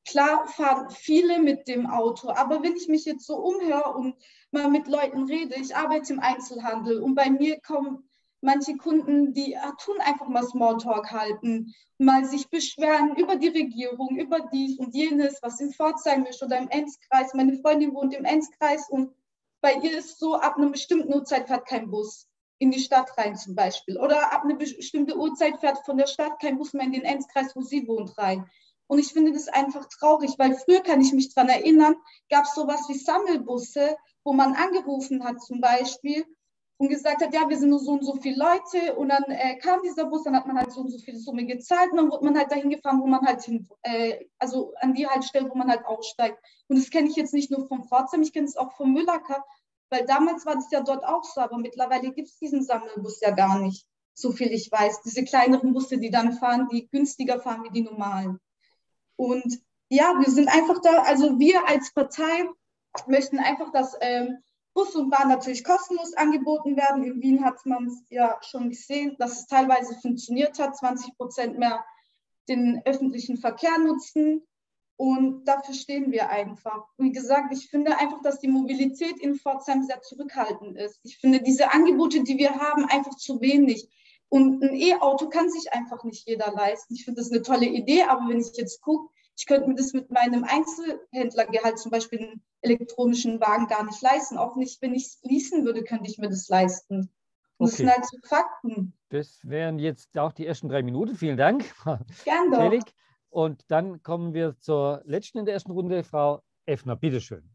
klar fahren viele mit dem Auto, aber wenn ich mich jetzt so umhöre und mal mit Leuten rede, ich arbeite im Einzelhandel und bei mir kommen manche Kunden, die tun einfach mal Smalltalk halten, mal sich beschweren über die Regierung, über dies und jenes, was in Pforzheim ist oder im Enzkreis. Meine Freundin wohnt im Enzkreis und bei ihr ist so, ab einer bestimmten Uhrzeit fährt kein Bus in die Stadt rein zum Beispiel. Oder ab einer bestimmten Uhrzeit fährt von der Stadt kein Bus mehr in den Enzkreis, wo sie wohnt, rein. Und ich finde das einfach traurig, weil früher, kann ich mich daran erinnern, gab es sowas wie Sammelbusse, wo man angerufen hat zum Beispiel und gesagt hat, ja, wir sind nur so und so viele Leute, und dann äh, kam dieser Bus, dann hat man halt so und so viele Summe gezahlt und dann wurde man halt dahin gefahren, wo man halt hin, äh, also an die Haltestelle, wo man halt aussteigt. Und das kenne ich jetzt nicht nur vom Pforzheim, ich kenne es auch vom Müllacker, weil damals war das ja dort auch so, aber mittlerweile gibt es diesen Sammelbus ja gar nicht, so viel ich weiß. Diese kleineren Busse, die dann fahren, die günstiger fahren wie die normalen. Und ja, wir sind einfach da, also wir als Partei möchten einfach, dass ähm, Bus und Bahn natürlich kostenlos angeboten werden. In Wien hat man es ja schon gesehen, dass es teilweise funktioniert hat, zwanzig Prozent mehr den öffentlichen Verkehr nutzen. Und dafür stehen wir einfach. Wie gesagt, ich finde einfach, dass die Mobilität in Pforzheim sehr zurückhaltend ist. Ich finde diese Angebote, die wir haben, einfach zu wenig. Und ein E-Auto kann sich einfach nicht jeder leisten. Ich finde das eine tolle Idee, aber wenn ich jetzt gucke, ich könnte mir das mit meinem Einzelhändlergehalt, zum Beispiel einen elektronischen Wagen, gar nicht leisten. Auch nicht, wenn ich es leasen würde, könnte ich mir das leisten. Und Okay. das sind halt so Fakten. Das wären jetzt auch die ersten drei Minuten. Vielen Dank, Gern doch. Celik. Und dann kommen wir zur letzten in der ersten Runde, Frau Effner. Bitteschön.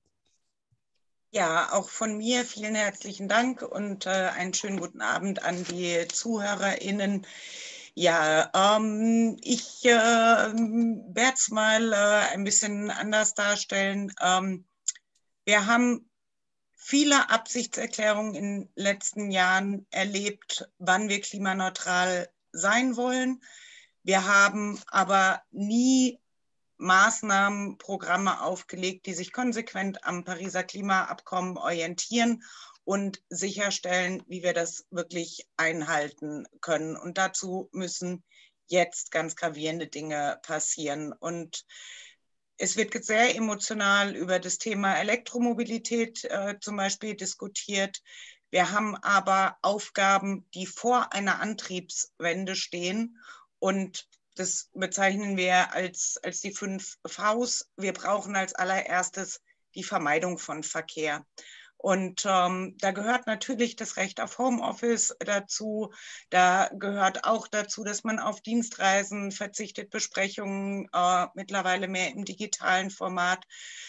Ja, auch von mir vielen herzlichen Dank und äh, einen schönen guten Abend an die ZuhörerInnen. Ja, ähm, ich äh, werde es mal äh, ein bisschen anders darstellen. Ähm, wir haben viele Absichtserklärungen in den letzten Jahren erlebt, wann wir klimaneutral sein wollen. Wir haben aber nie Maßnahmen, Programme aufgelegt, die sich konsequent am Pariser Klimaabkommen orientieren und sicherstellen, wie wir das wirklich einhalten können. Und dazu müssen jetzt ganz gravierende Dinge passieren. Und es wird sehr emotional über das Thema Elektromobilität äh, zum Beispiel diskutiert. Wir haben aber Aufgaben, die vor einer Antriebswende stehen, und das bezeichnen wir als, als die fünf Vs. Wir brauchen als allererstes die Vermeidung von Verkehr. Und ähm, da gehört natürlich das Recht auf Homeoffice dazu. Da gehört auch dazu, dass man auf Dienstreisen verzichtet, Besprechungen äh, mittlerweile mehr im digitalen Format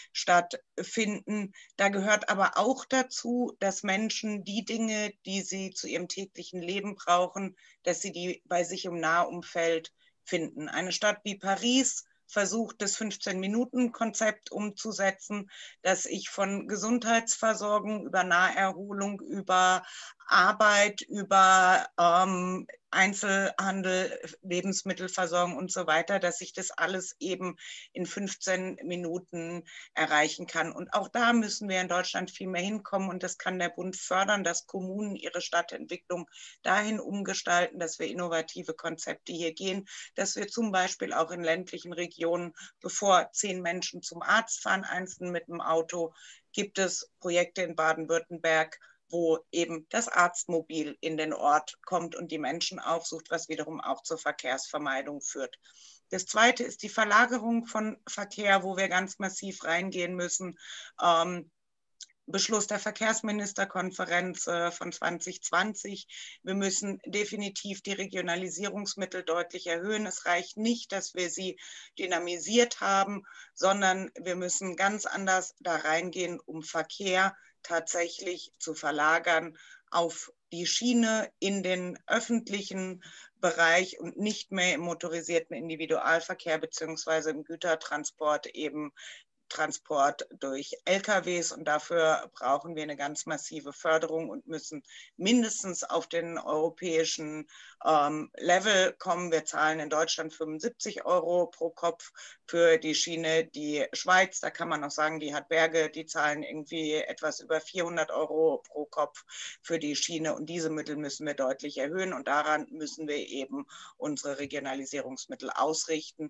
stattfinden. Da gehört aber auch dazu, dass Menschen die Dinge, die sie zu ihrem täglichen Leben brauchen, dass sie die bei sich im Nahumfeld finden. Eine Stadt wie Paris versucht, das fünfzehn-Minuten-Konzept umzusetzen, dass ich von Gesundheitsversorgung über Naherholung, über Arbeit, über ähm, Einzelhandel, Lebensmittelversorgung und so weiter, dass ich das alles eben in fünfzehn Minuten erreichen kann. Und auch da müssen wir in Deutschland viel mehr hinkommen, und das kann der Bund fördern, dass Kommunen ihre Stadtentwicklung dahin umgestalten, dass wir innovative Konzepte hier gehen, dass wir zum Beispiel auch in ländlichen Regionen, bevor zehn Menschen zum Arzt fahren, einzeln mit dem Auto, gibt es Projekte in Baden-Württemberg, wo eben das Arztmobil in den Ort kommt und die Menschen aufsucht, was wiederum auch zur Verkehrsvermeidung führt. Das Zweite ist die Verlagerung von Verkehr, wo wir ganz massiv reingehen müssen. Ähm, Beschluss der Verkehrsministerkonferenz äh, von zwanzig zwanzig. Wir müssen definitiv die Regionalisierungsmittel deutlich erhöhen. Es reicht nicht, dass wir sie dynamisiert haben, sondern wir müssen ganz anders da reingehen, um Verkehr tatsächlich zu verlagern auf die Schiene in den öffentlichen Bereich und nicht mehr im motorisierten Individualverkehr beziehungsweise im Gütertransport eben Transport durch L K Ws, und dafür brauchen wir eine ganz massive Förderung und müssen mindestens auf den europäischen ähm, Level kommen. Wir zahlen in Deutschland fünfundsiebzig Euro pro Kopf für die Schiene. Die Schweiz, da kann man noch sagen, die hat Berge, die zahlen irgendwie etwas über vierhundert Euro pro Kopf für die Schiene, und diese Mittel müssen wir deutlich erhöhen, und daran müssen wir eben unsere Regionalisierungsmittel ausrichten.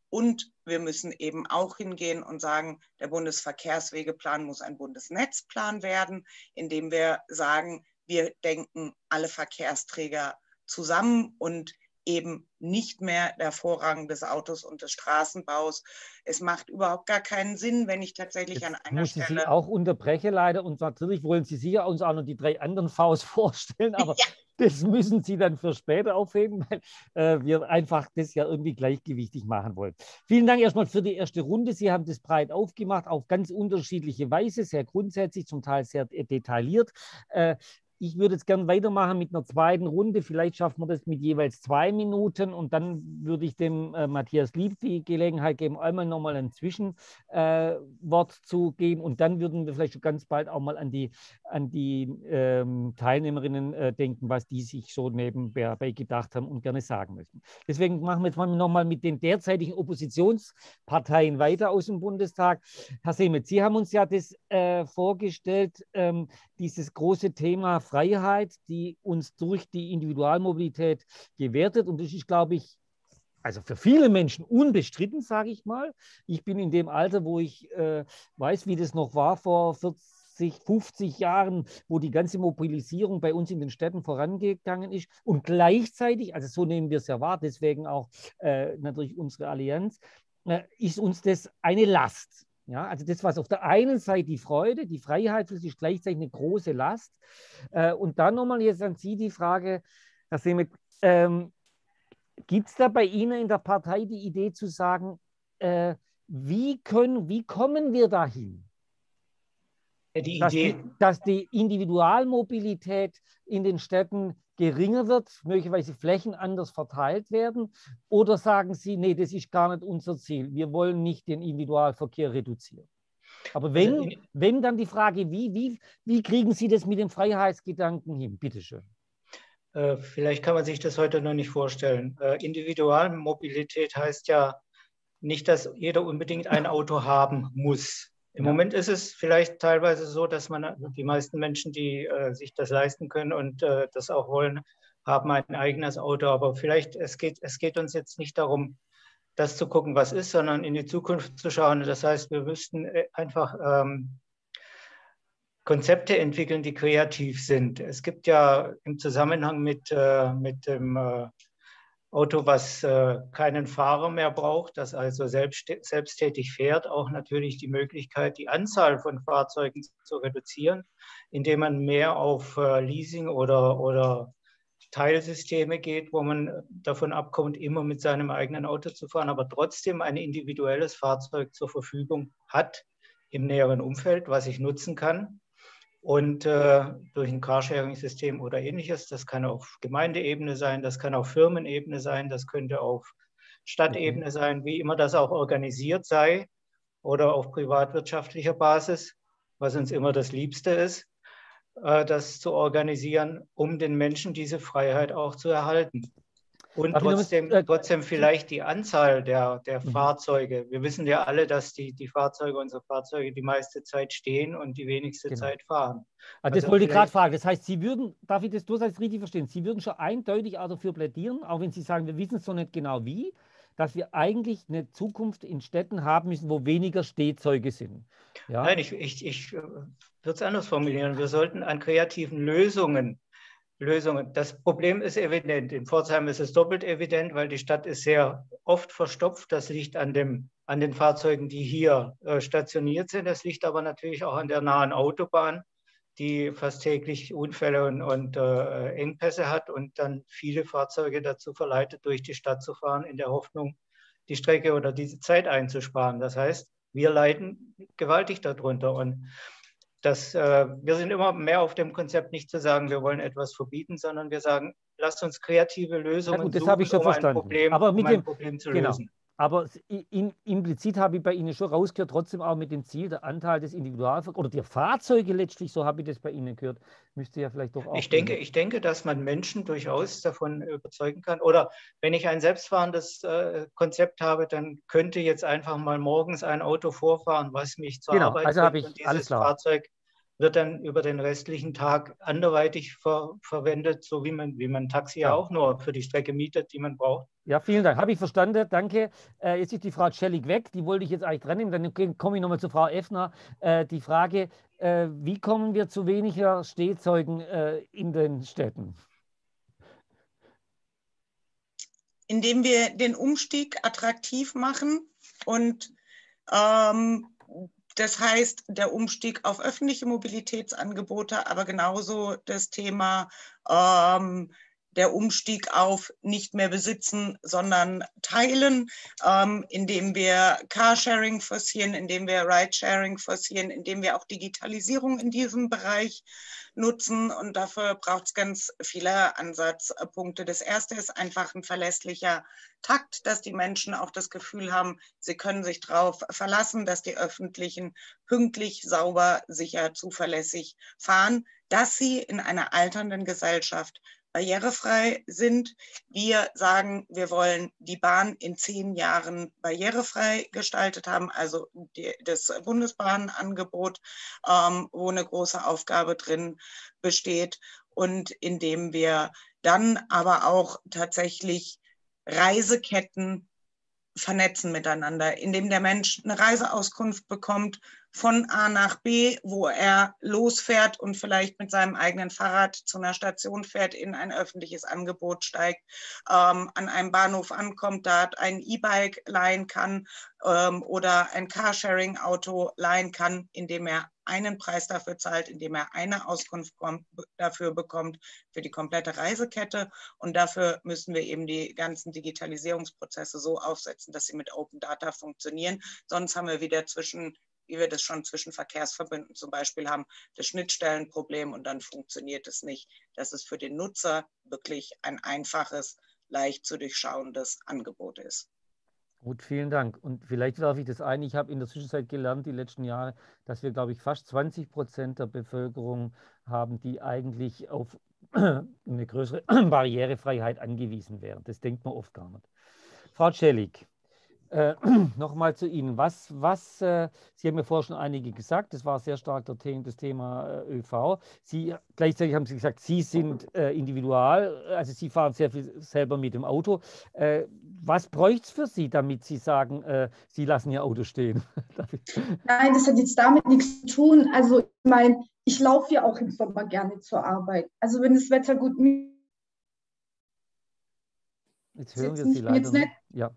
Und wir müssen eben auch hingehen und sagen, der Bundesverkehrswegeplan muss ein Bundesnetzplan werden, indem wir sagen, wir denken alle Verkehrsträger zusammen und eben nicht mehr der Vorrang des Autos und des Straßenbaus. Es macht überhaupt gar keinen Sinn, wenn ich tatsächlich Jetzt an einer muss ich Stelle... Sie auch unterbrechen leider und natürlich wollen Sie sicher uns auch noch die drei anderen Vs vorstellen, aber Ja. das müssen Sie dann für später aufheben, weil äh, wir einfach das ja irgendwie gleichgewichtig machen wollen. Vielen Dank erstmal für die erste Runde. Sie haben das breit aufgemacht, auf ganz unterschiedliche Weise, sehr grundsätzlich, zum Teil sehr detailliert. Äh, Ich würde jetzt gerne weitermachen mit einer zweiten Runde. Vielleicht schaffen wir das mit jeweils zwei Minuten und dann würde ich dem äh, Matthias Lieb die Gelegenheit geben, einmal nochmal ein Zwischenwort äh, zu geben und dann würden wir vielleicht schon ganz bald auch mal an die, an die ähm, Teilnehmerinnen äh, denken, was die sich so nebenbei gedacht haben und gerne sagen möchten. Deswegen machen wir jetzt mal nochmal mit den derzeitigen Oppositionsparteien weiter aus dem Bundestag. Herr Semetz, Sie haben uns ja das äh, vorgestellt, ähm, dieses große Thema Freiheit, die uns durch die Individualmobilität gewährtet. Und das ist, glaube ich, also für viele Menschen unbestritten, sage ich mal. Ich bin in dem Alter, wo ich äh, weiß, wie das noch war vor vierzig, fünfzig Jahren, wo die ganze Mobilisierung bei uns in den Städten vorangegangen ist. Und gleichzeitig, also so nehmen wir es ja wahr, deswegen auch äh, natürlich unsere Allianz, äh, ist uns das eine Last. Ja, also das, was auf der einen Seite die Freude, die Freiheit ist, ist gleichzeitig eine große Last. Äh, und dann nochmal jetzt an Sie die Frage, Herr Semetz, ähm, gibt es da bei Ihnen in der Partei die Idee zu sagen, äh, wie, können, wie kommen wir dahin? Die dass, Idee, die, dass die Individualmobilität in den Städten geringer wird, möglicherweise Flächen anders verteilt werden? Oder sagen Sie, nee, das ist gar nicht unser Ziel, wir wollen nicht den Individualverkehr reduzieren? Aber wenn, also in, wenn dann die Frage, wie, wie, wie kriegen Sie das mit dem Freiheitsgedanken hin? Bitte schön. Äh, vielleicht kann man sich das heute noch nicht vorstellen. Äh, Individualmobilität heißt ja nicht, dass jeder unbedingt ein Auto haben muss. Im ja. Moment ist es vielleicht teilweise so, dass man die meisten Menschen, die äh, sich das leisten können und äh, das auch wollen, haben ein eigenes Auto. Aber vielleicht, es geht, es geht uns jetzt nicht darum, das zu gucken, was ist, sondern in die Zukunft zu schauen. Das heißt, wir müssten einfach ähm, Konzepte entwickeln, die kreativ sind. Es gibt ja im Zusammenhang mit, äh, mit dem äh, Auto, was äh, keinen Fahrer mehr braucht, das also selbst, selbsttätig fährt, auch natürlich die Möglichkeit, die Anzahl von Fahrzeugen zu reduzieren, indem man mehr auf äh, Leasing oder, oder Teilsysteme geht, wo man davon abkommt, immer mit seinem eigenen Auto zu fahren, aber trotzdem ein individuelles Fahrzeug zur Verfügung hat im näheren Umfeld, was ich nutzen kann. Und äh, durch ein Carsharing-System oder ähnliches, das kann auf Gemeindeebene sein, das kann auf Firmenebene sein, das könnte auf Stadtebene okay. sein, wie immer das auch organisiert sei oder auf privatwirtschaftlicher Basis, was uns immer das Liebste ist, äh, das zu organisieren, um den Menschen diese Freiheit auch zu erhalten. Und trotzdem, trotzdem vielleicht die Anzahl der, der mhm. Fahrzeuge. Wir wissen ja alle, dass die, die Fahrzeuge, unsere Fahrzeuge die meiste Zeit stehen und die wenigste genau. Zeit fahren. Also das also wollte ich gerade fragen. Das heißt, Sie würden, darf ich das durchaus richtig verstehen, Sie würden schon eindeutig auch dafür plädieren, auch wenn Sie sagen, wir wissen es noch nicht genau wie, dass wir eigentlich eine Zukunft in Städten haben müssen, wo weniger Stehzeuge sind. Ja? Nein, ich, ich, ich würde es anders formulieren. Wir sollten an kreativen Lösungen Lösungen. Das Problem ist evident. In Pforzheim ist es doppelt evident, weil die Stadt ist sehr oft verstopft. Das liegt an, dem, an den Fahrzeugen, die hier äh, stationiert sind. Das liegt aber natürlich auch an der nahen Autobahn, die fast täglich Unfälle und, und äh, Engpässe hat und dann viele Fahrzeuge dazu verleitet, durch die Stadt zu fahren, in der Hoffnung, die Strecke oder diese Zeit einzusparen. Das heißt, wir leiden gewaltig darunter. Und Das, äh, wir sind immer mehr auf dem Konzept, nicht zu sagen, wir wollen etwas verbieten, sondern wir sagen, lasst uns kreative Lösungen gut, das suchen, habe ich schon um, verstanden. Ein Problem, aber mit um ein dem, Problem zu genau. lösen. Aber in, implizit habe ich bei Ihnen schon rausgehört, trotzdem auch mit dem Ziel, der Anteil des Individualverkehrs oder der Fahrzeuge letztlich, so habe ich das bei Ihnen gehört, müsste ja vielleicht doch auch... Ich denke, ich denke, dass man Menschen durchaus davon überzeugen kann. Oder wenn ich ein selbstfahrendes äh, Konzept habe, dann könnte jetzt einfach mal morgens ein Auto vorfahren, was mich zur genau, Arbeit also bringt habe ich, und alles dieses klar. Fahrzeug wird dann über den restlichen Tag anderweitig ver verwendet, so wie man, wie man ein Taxi ja auch nur für die Strecke mietet, die man braucht. Ja, vielen Dank. Habe ich verstanden. Danke. Äh, jetzt ist die Frau Schellig weg. Die wollte ich jetzt eigentlich dran nehmen. Dann komme ich nochmal zu Frau Effner. Äh, die Frage, äh, wie kommen wir zu weniger Stehzeugen äh, in den Städten? Indem wir den Umstieg attraktiv machen und ähm, das heißt, der Umstieg auf öffentliche Mobilitätsangebote, aber genauso das Thema ähm, der Umstieg auf nicht mehr besitzen, sondern teilen, ähm, indem wir Carsharing forcieren, indem wir Ridesharing forcieren, indem wir auch Digitalisierung in diesem Bereich nutzen. Und dafür braucht es ganz viele Ansatzpunkte. Das erste ist einfach ein verlässlicher Takt, dass die Menschen auch das Gefühl haben, sie können sich darauf verlassen, dass die Öffentlichen pünktlich, sauber, sicher, zuverlässig fahren, dass sie in einer alternden Gesellschaft barrierefrei sind. Wir sagen, wir wollen die Bahn in zehn Jahren barrierefrei gestaltet haben, also die, das Bundesbahnangebot, ähm, wo eine große Aufgabe drin besteht und indem wir dann aber auch tatsächlich Reiseketten vernetzen miteinander, indem der Mensch eine Reiseauskunft bekommt von A nach B, wo er losfährt und vielleicht mit seinem eigenen Fahrrad zu einer Station fährt, in ein öffentliches Angebot steigt, ähm, an einem Bahnhof ankommt, dort ein E-Bike leihen kann ähm, oder ein Carsharing-Auto leihen kann, indem er einen Preis dafür zahlt, indem er eine Auskunft kommt, dafür bekommt für die komplette Reisekette. Und dafür müssen wir eben die ganzen Digitalisierungsprozesse so aufsetzen, dass sie mit Open Data funktionieren. Sonst haben wir wieder zwischen, wie wir das schon zwischen Verkehrsverbünden zum Beispiel haben, das Schnittstellenproblem und dann funktioniert es nicht. Dass es für den Nutzer wirklich ein einfaches, leicht zu durchschauendes Angebot ist. Gut, vielen Dank. Und vielleicht werfe ich das ein. Ich habe in der Zwischenzeit gelernt, die letzten Jahre, dass wir, glaube ich, fast zwanzig Prozent der Bevölkerung haben, die eigentlich auf eine größere Barrierefreiheit angewiesen wären. Das denkt man oft gar nicht. Frau Schellig, äh, nochmal zu Ihnen. Was, was, äh, Sie haben ja vorher schon einige gesagt, das war sehr stark der The das Thema äh, ÖV. Sie, gleichzeitig haben Sie gesagt, Sie sind äh, individual, also Sie fahren sehr viel selber mit dem Auto. Äh, was bräuchte es für Sie, damit Sie sagen, äh, Sie lassen Ihr Auto stehen? Nein, das hat jetzt damit nichts zu tun. Also ich meine, ich laufe ja auch im Sommer gerne zur Arbeit. Also wenn das Wetter gut ist. Jetzt hören wir Sie leider nicht. Ja.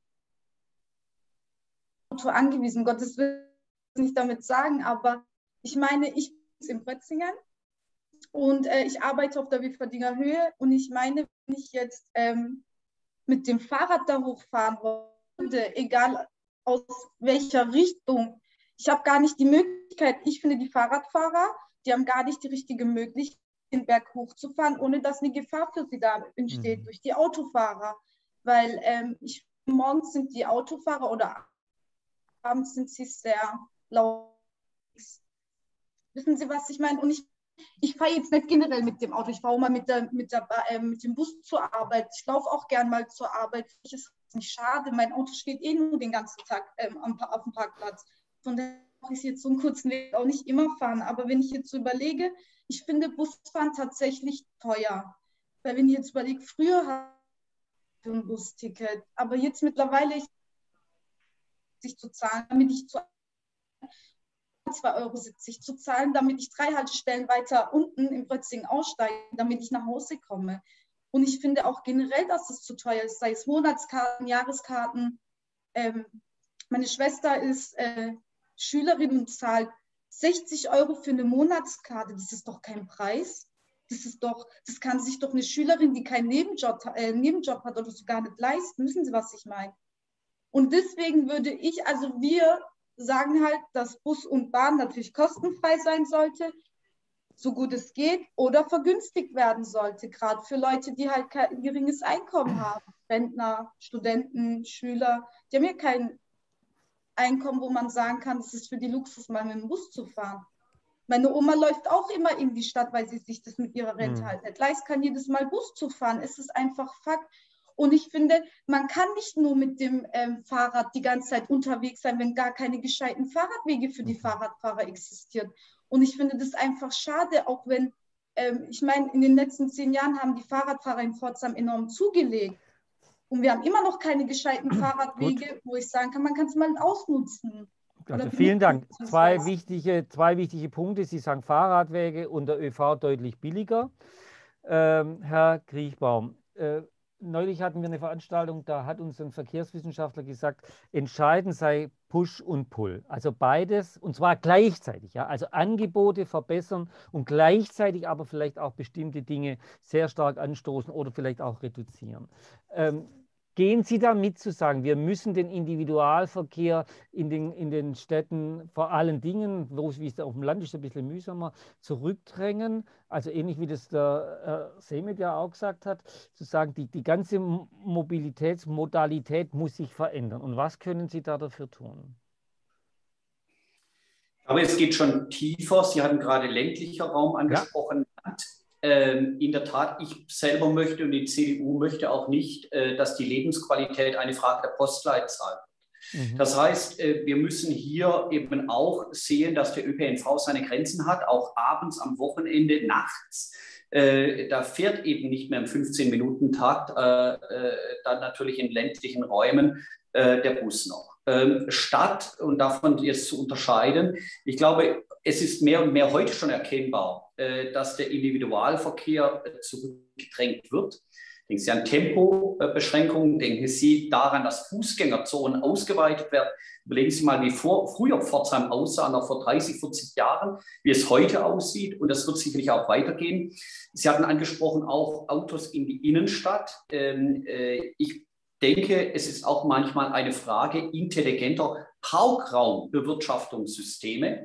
Auto angewiesen, Gottes Willen nicht damit sagen, aber ich meine, ich bin in Brötzingen und äh, ich arbeite auf der Wilferdinger Höhe und ich meine, wenn ich jetzt ähm, mit dem Fahrrad da hochfahren würde, egal aus welcher Richtung, ich habe gar nicht die Möglichkeit, ich finde die Fahrradfahrer, die haben gar nicht die richtige Möglichkeit, den Berg hochzufahren, ohne dass eine Gefahr für sie da entsteht, mhm. durch die Autofahrer, weil ähm, ich, morgens sind die Autofahrer oder abends sind sie sehr laut. Wissen Sie, was ich meine? Und ich, ich fahre jetzt nicht generell mit dem Auto. Ich fahre mal mit, der, mit, der, äh, mit dem Bus zur Arbeit. Ich laufe auch gern mal zur Arbeit. Das ist nicht schade. Mein Auto steht eh nur den ganzen Tag ähm, am, auf dem Parkplatz. Von daher muss ich jetzt so einen kurzen Weg auch nicht immer fahren. Aber wenn ich jetzt so überlege, ich finde Busfahren tatsächlich teuer. Weil wenn ich jetzt überlege, früher hatte ich ein Busticket, aber jetzt mittlerweile ich sich zu zahlen, damit ich zu zwei Euro siebzig zu zahlen, damit ich drei Haltestellen weiter unten in Brötzingen aussteige, damit ich nach Hause komme. Und ich finde auch generell, dass es zu teuer ist, sei es Monatskarten, Jahreskarten. Ähm, meine Schwester ist äh, Schülerin und zahlt sechzig Euro für eine Monatskarte. Das ist doch kein Preis. Das ist doch, das kann sich doch eine Schülerin, die keinen Nebenjob, äh, Nebenjob hat oder so gar nicht leisten. Wissen Sie, was ich meine? Und deswegen würde ich, also wir sagen halt, dass Bus und Bahn natürlich kostenfrei sein sollte, so gut es geht, oder vergünstigt werden sollte, gerade für Leute, die halt kein geringes Einkommen haben. Rentner, Studenten, Schüler, die haben ja kein Einkommen, wo man sagen kann, das ist für die Luxus, mal mit dem Bus zu fahren. Meine Oma läuft auch immer in die Stadt, weil sie sich das mit ihrer Rente mhm. halt nicht leisten kann, jedes Mal Bus zu fahren. Es ist einfach Fakt. Und ich finde, man kann nicht nur mit dem ähm, Fahrrad die ganze Zeit unterwegs sein, wenn gar keine gescheiten Fahrradwege für die Fahrradfahrer existieren. Und ich finde das einfach schade, auch wenn, ähm, ich meine, in den letzten zehn Jahren haben die Fahrradfahrer in Pforzheim enorm zugelegt. Und wir haben immer noch keine gescheiten Fahrradwege, wo ich sagen kann, man kann es mal ausnutzen. Also vielen Dank. Zwei wichtige, zwei wichtige Punkte. Sie sagen Fahrradwege und der ÖV deutlich billiger. Ähm, Herr Kriechbaum, äh, neulich hatten wir eine Veranstaltung, da hat uns ein Verkehrswissenschaftler gesagt, entscheidend sei Push und Pull. Also beides, und zwar gleichzeitig. Ja? Also Angebote verbessern und gleichzeitig aber vielleicht auch bestimmte Dinge sehr stark anstoßen oder vielleicht auch reduzieren. Ähm, Gehen Sie da mit zu sagen, wir müssen den Individualverkehr in den, in den Städten vor allen Dingen, wo wie es auf dem Land ist, ein bisschen mühsamer, zurückdrängen? Also ähnlich wie das der Herr Seemet ja auch gesagt hat, zu sagen, die, die ganze Mobilitätsmodalität muss sich verändern. Und was können Sie da dafür tun? Aber es geht schon tiefer. Sie hatten gerade ländlicher Raum angesprochen. Ja. In der Tat, ich selber möchte und die C D U möchte auch nicht, dass die Lebensqualität eine Frage der Postleitzahl wird. Mhm. Das heißt, wir müssen hier eben auch sehen, dass der Ö P N V seine Grenzen hat, auch abends, am Wochenende, nachts. Da fährt eben nicht mehr im fünfzehn-Minuten-Takt, dann natürlich in ländlichen Räumen der Bus noch. Stadt, und davon jetzt zu unterscheiden, ich glaube, es ist mehr und mehr heute schon erkennbar, dass der Individualverkehr zurückgedrängt wird. Denken Sie an Tempobeschränkungen, denken Sie daran, dass Fußgängerzonen ausgeweitet werden. Überlegen Sie mal, wie vor, früher Pforzheim aussah, noch vor dreißig, vierzig Jahren, wie es heute aussieht. Und das wird sicherlich auch weitergehen. Sie hatten angesprochen, auch Autos in die Innenstadt. Ich denke, es ist auch manchmal eine Frage intelligenter Parkraumbewirtschaftungssysteme.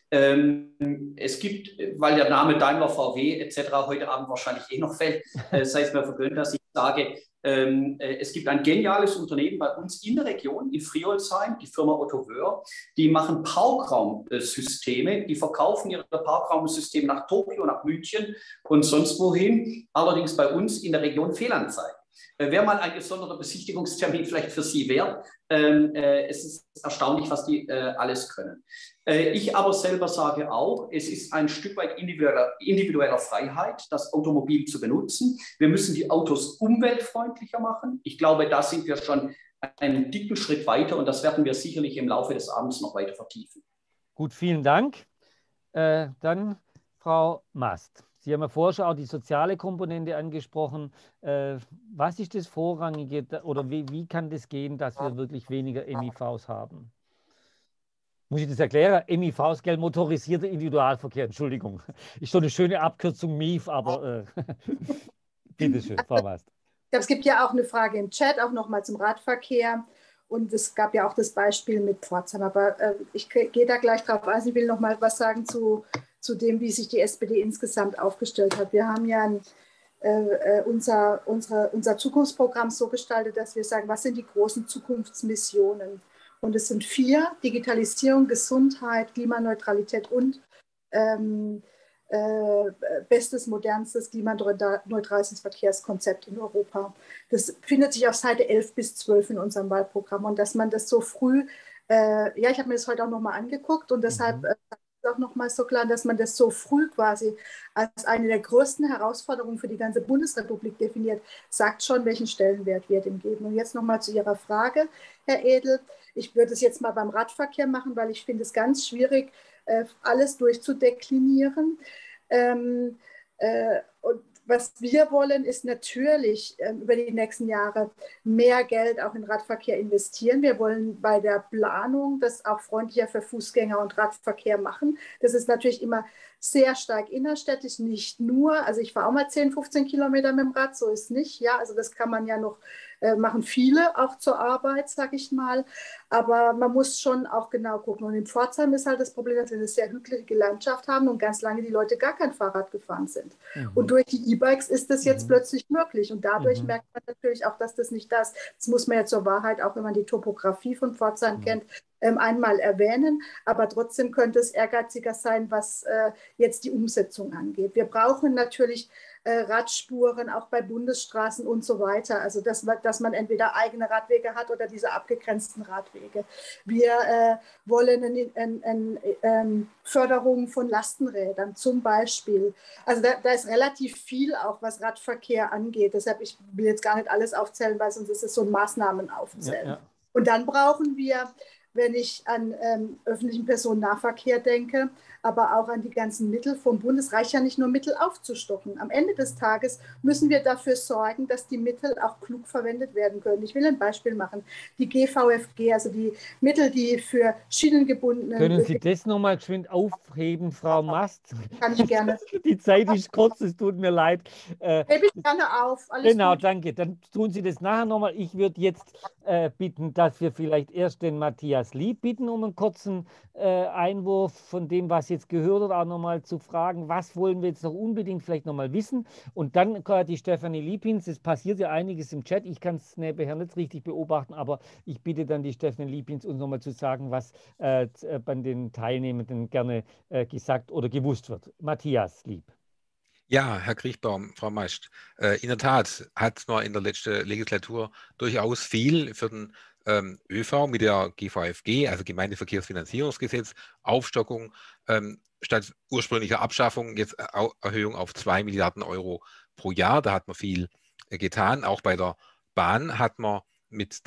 Ähm, es gibt, weil der Name Daimler, V W et cetera heute Abend wahrscheinlich eh noch fällt, äh, sei es mir vergönnt, dass ich sage, ähm, äh, es gibt ein geniales Unternehmen bei uns in der Region, in Friolsheim, die Firma Otto Wöhr, die machen Parkraumsysteme, die verkaufen ihre Parkraumsysteme nach Tokio, nach München und sonst wohin, allerdings bei uns in der Region Fehlanzeigen. Wäre mal ein gesonderter Besichtigungstermin vielleicht für Sie wert. Ähm, äh, es ist erstaunlich, was die äh, alles können. Äh, ich aber selber sage auch, es ist ein Stück weit individueller, individueller Freiheit, das Automobil zu benutzen. Wir müssen die Autos umweltfreundlicher machen. Ich glaube, da sind wir schon einen dicken Schritt weiter und das werden wir sicherlich im Laufe des Abends noch weiter vertiefen. Gut, vielen Dank. Äh, dann Frau Mast. Sie haben ja vorher schon auch die soziale Komponente angesprochen. Äh, was ist das Vorrangige oder wie, wie kann das gehen, dass wir wirklich weniger M I Vs haben? Muss ich das erklären? M I Vs, gell, motorisierter Individualverkehr, Entschuldigung. Ist schon eine schöne Abkürzung M I V, aber äh, bitteschön, Frau Mast. Ich glaube, es gibt ja auch eine Frage im Chat, auch nochmal zum Radverkehr. Und es gab ja auch das Beispiel mit Pforzheim. Aber äh, ich gehe da gleich drauf ein. Ich will noch mal was sagen zu, zu dem, wie sich die S P D insgesamt aufgestellt hat. Wir haben ja ein, äh, unser, unsere, unser Zukunftsprogramm so gestaltet, dass wir sagen, was sind die großen Zukunftsmissionen? Und es sind vier: Digitalisierung, Gesundheit, Klimaneutralität und ähm, äh, bestes, modernstes, klimaneutrales Verkehrskonzept in Europa. Das findet sich auf Seite elf bis zwölf in unserem Wahlprogramm. Und dass man das so früh, äh, ja, ich habe mir das heute auch nochmal angeguckt und deshalb mhm. äh, auch nochmal so klar, dass man das so früh quasi als eine der größten Herausforderungen für die ganze Bundesrepublik definiert, sagt schon, welchen Stellenwert wir dem geben. Und jetzt nochmal zu Ihrer Frage, Herr Edel. Ich würde es jetzt mal beim Radverkehr machen, weil ich finde es ganz schwierig, alles durchzudeklinieren. Ähm, äh, und was wir wollen, ist natürlich äh, über die nächsten Jahre mehr Geld auch in Radverkehr investieren. Wir wollen bei der Planung das auch freundlicher für Fußgänger und Radverkehr machen. Das ist natürlich immer sehr stark innerstädtisch, nicht nur, also ich fahre auch mal zehn, fünfzehn Kilometer mit dem Rad, so ist nicht, ja, also das kann man ja noch, äh, machen viele auch zur Arbeit, sage ich mal, aber man muss schon auch genau gucken und in Pforzheim ist halt das Problem, dass wir eine sehr hügelige Landschaft haben und ganz lange die Leute gar kein Fahrrad gefahren sind mhm. und durch die E-Bikes ist das jetzt mhm. plötzlich möglich und dadurch mhm. merkt man natürlich auch, dass das nicht das, das muss man ja zur Wahrheit, auch wenn man die Topografie von Pforzheim mhm. kennt, ähm, einmal erwähnen, aber trotzdem könnte es ehrgeiziger sein, was äh, jetzt die Umsetzung angeht. Wir brauchen natürlich äh, Radspuren, auch bei Bundesstraßen und so weiter, also dass, dass man entweder eigene Radwege hat oder diese abgegrenzten Radwege. Wir äh, wollen eine, eine, eine, eine Förderung von Lastenrädern zum Beispiel. Also da, da ist relativ viel auch, was Radverkehr angeht. Deshalb, ich will jetzt gar nicht alles aufzählen, weil sonst ist es so ein Maßnahmen aufzählen. Ja, ja. Und dann brauchen wir, wenn ich an ähm, öffentlichen Personennahverkehr denke, aber auch an die ganzen Mittel vom Bund. Es reicht ja nicht nur, Mittel aufzustocken. Am Ende des Tages müssen wir dafür sorgen, dass die Mittel auch klug verwendet werden können. Ich will ein Beispiel machen. Die G V F G, also die Mittel, die für schienengebundene... Können Sie das nochmal geschwind aufheben, Frau Mast? Kann ich gerne. Die Zeit ist kurz, es tut mir leid. Äh, Hebe ich gerne auf. Alles genau, gut. Danke. Dann tun Sie das nachher nochmal. Ich würde jetzt äh, bitten, dass wir vielleicht erst den Matthias Lieb bitten, um einen kurzen äh, Einwurf von dem, was jetzt gehört hat, auch nochmal zu fragen, was wollen wir jetzt noch unbedingt vielleicht nochmal wissen. Und dann die Stefanie Liepins, es passiert ja einiges im Chat, ich kann es nebenher nicht richtig beobachten, aber ich bitte dann die Stefanie Liepins, uns nochmal zu sagen, was äh, bei den Teilnehmenden gerne äh, gesagt oder gewusst wird. Matthias Lieb. Ja, Herr Kriechbaum, Frau Mast, äh, in der Tat hat man in der letzten Legislatur durchaus viel für den ähm, ÖV mit der G V F G, also Gemeindeverkehrsfinanzierungsgesetz, Aufstockung, ähm, statt ursprünglicher Abschaffung jetzt er Erhöhung auf zwei Milliarden Euro pro Jahr. Da hat man viel äh, getan. Auch bei der Bahn hat man mit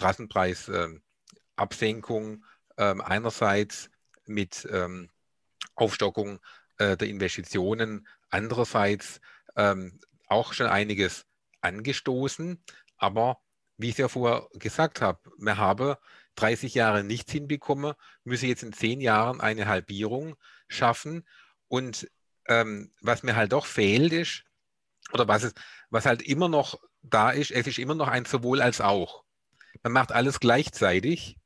Trassenpreisabsenkung äh, äh, einerseits mit ähm, Aufstockung äh, der Investitionen andererseits ähm, auch schon einiges angestoßen, aber wie ich ja vorher gesagt habe, wir haben dreißig Jahre nichts hinbekommen, müssen jetzt in zehn Jahren eine Halbierung schaffen und ähm, was mir halt doch fehlt ist, oder was, es, was halt immer noch da ist, es ist immer noch ein sowohl als auch. Man macht alles gleichzeitig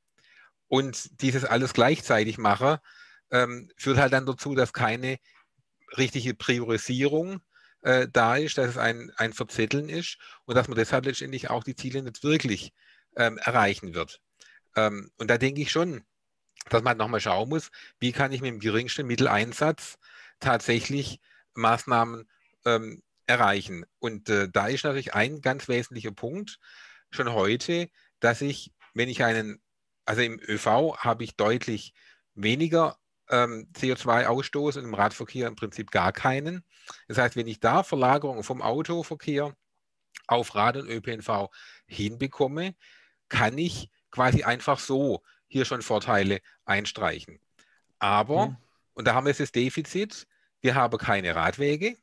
und dieses alles gleichzeitig machen ähm, führt halt dann dazu, dass keine richtige Priorisierung äh, da ist, dass es ein, ein Verzetteln ist und dass man deshalb letztendlich auch die Ziele nicht wirklich ähm, erreichen wird. Ähm, und da denke ich schon, dass man nochmal schauen muss, wie kann ich mit dem geringsten Mitteleinsatz tatsächlich Maßnahmen ähm, erreichen. Und äh, da ist natürlich ein ganz wesentlicher Punkt schon heute, dass ich, wenn ich einen, also im ÖV habe ich deutlich weniger C O zwei Ausstoß und im Radverkehr im Prinzip gar keinen. Das heißt, wenn ich da Verlagerung vom Autoverkehr auf Rad- und Ö P N V hinbekomme, kann ich quasi einfach so hier schon Vorteile einstreichen. Aber, mhm. und da haben wir jetzt das Defizit, wir haben keine Radwege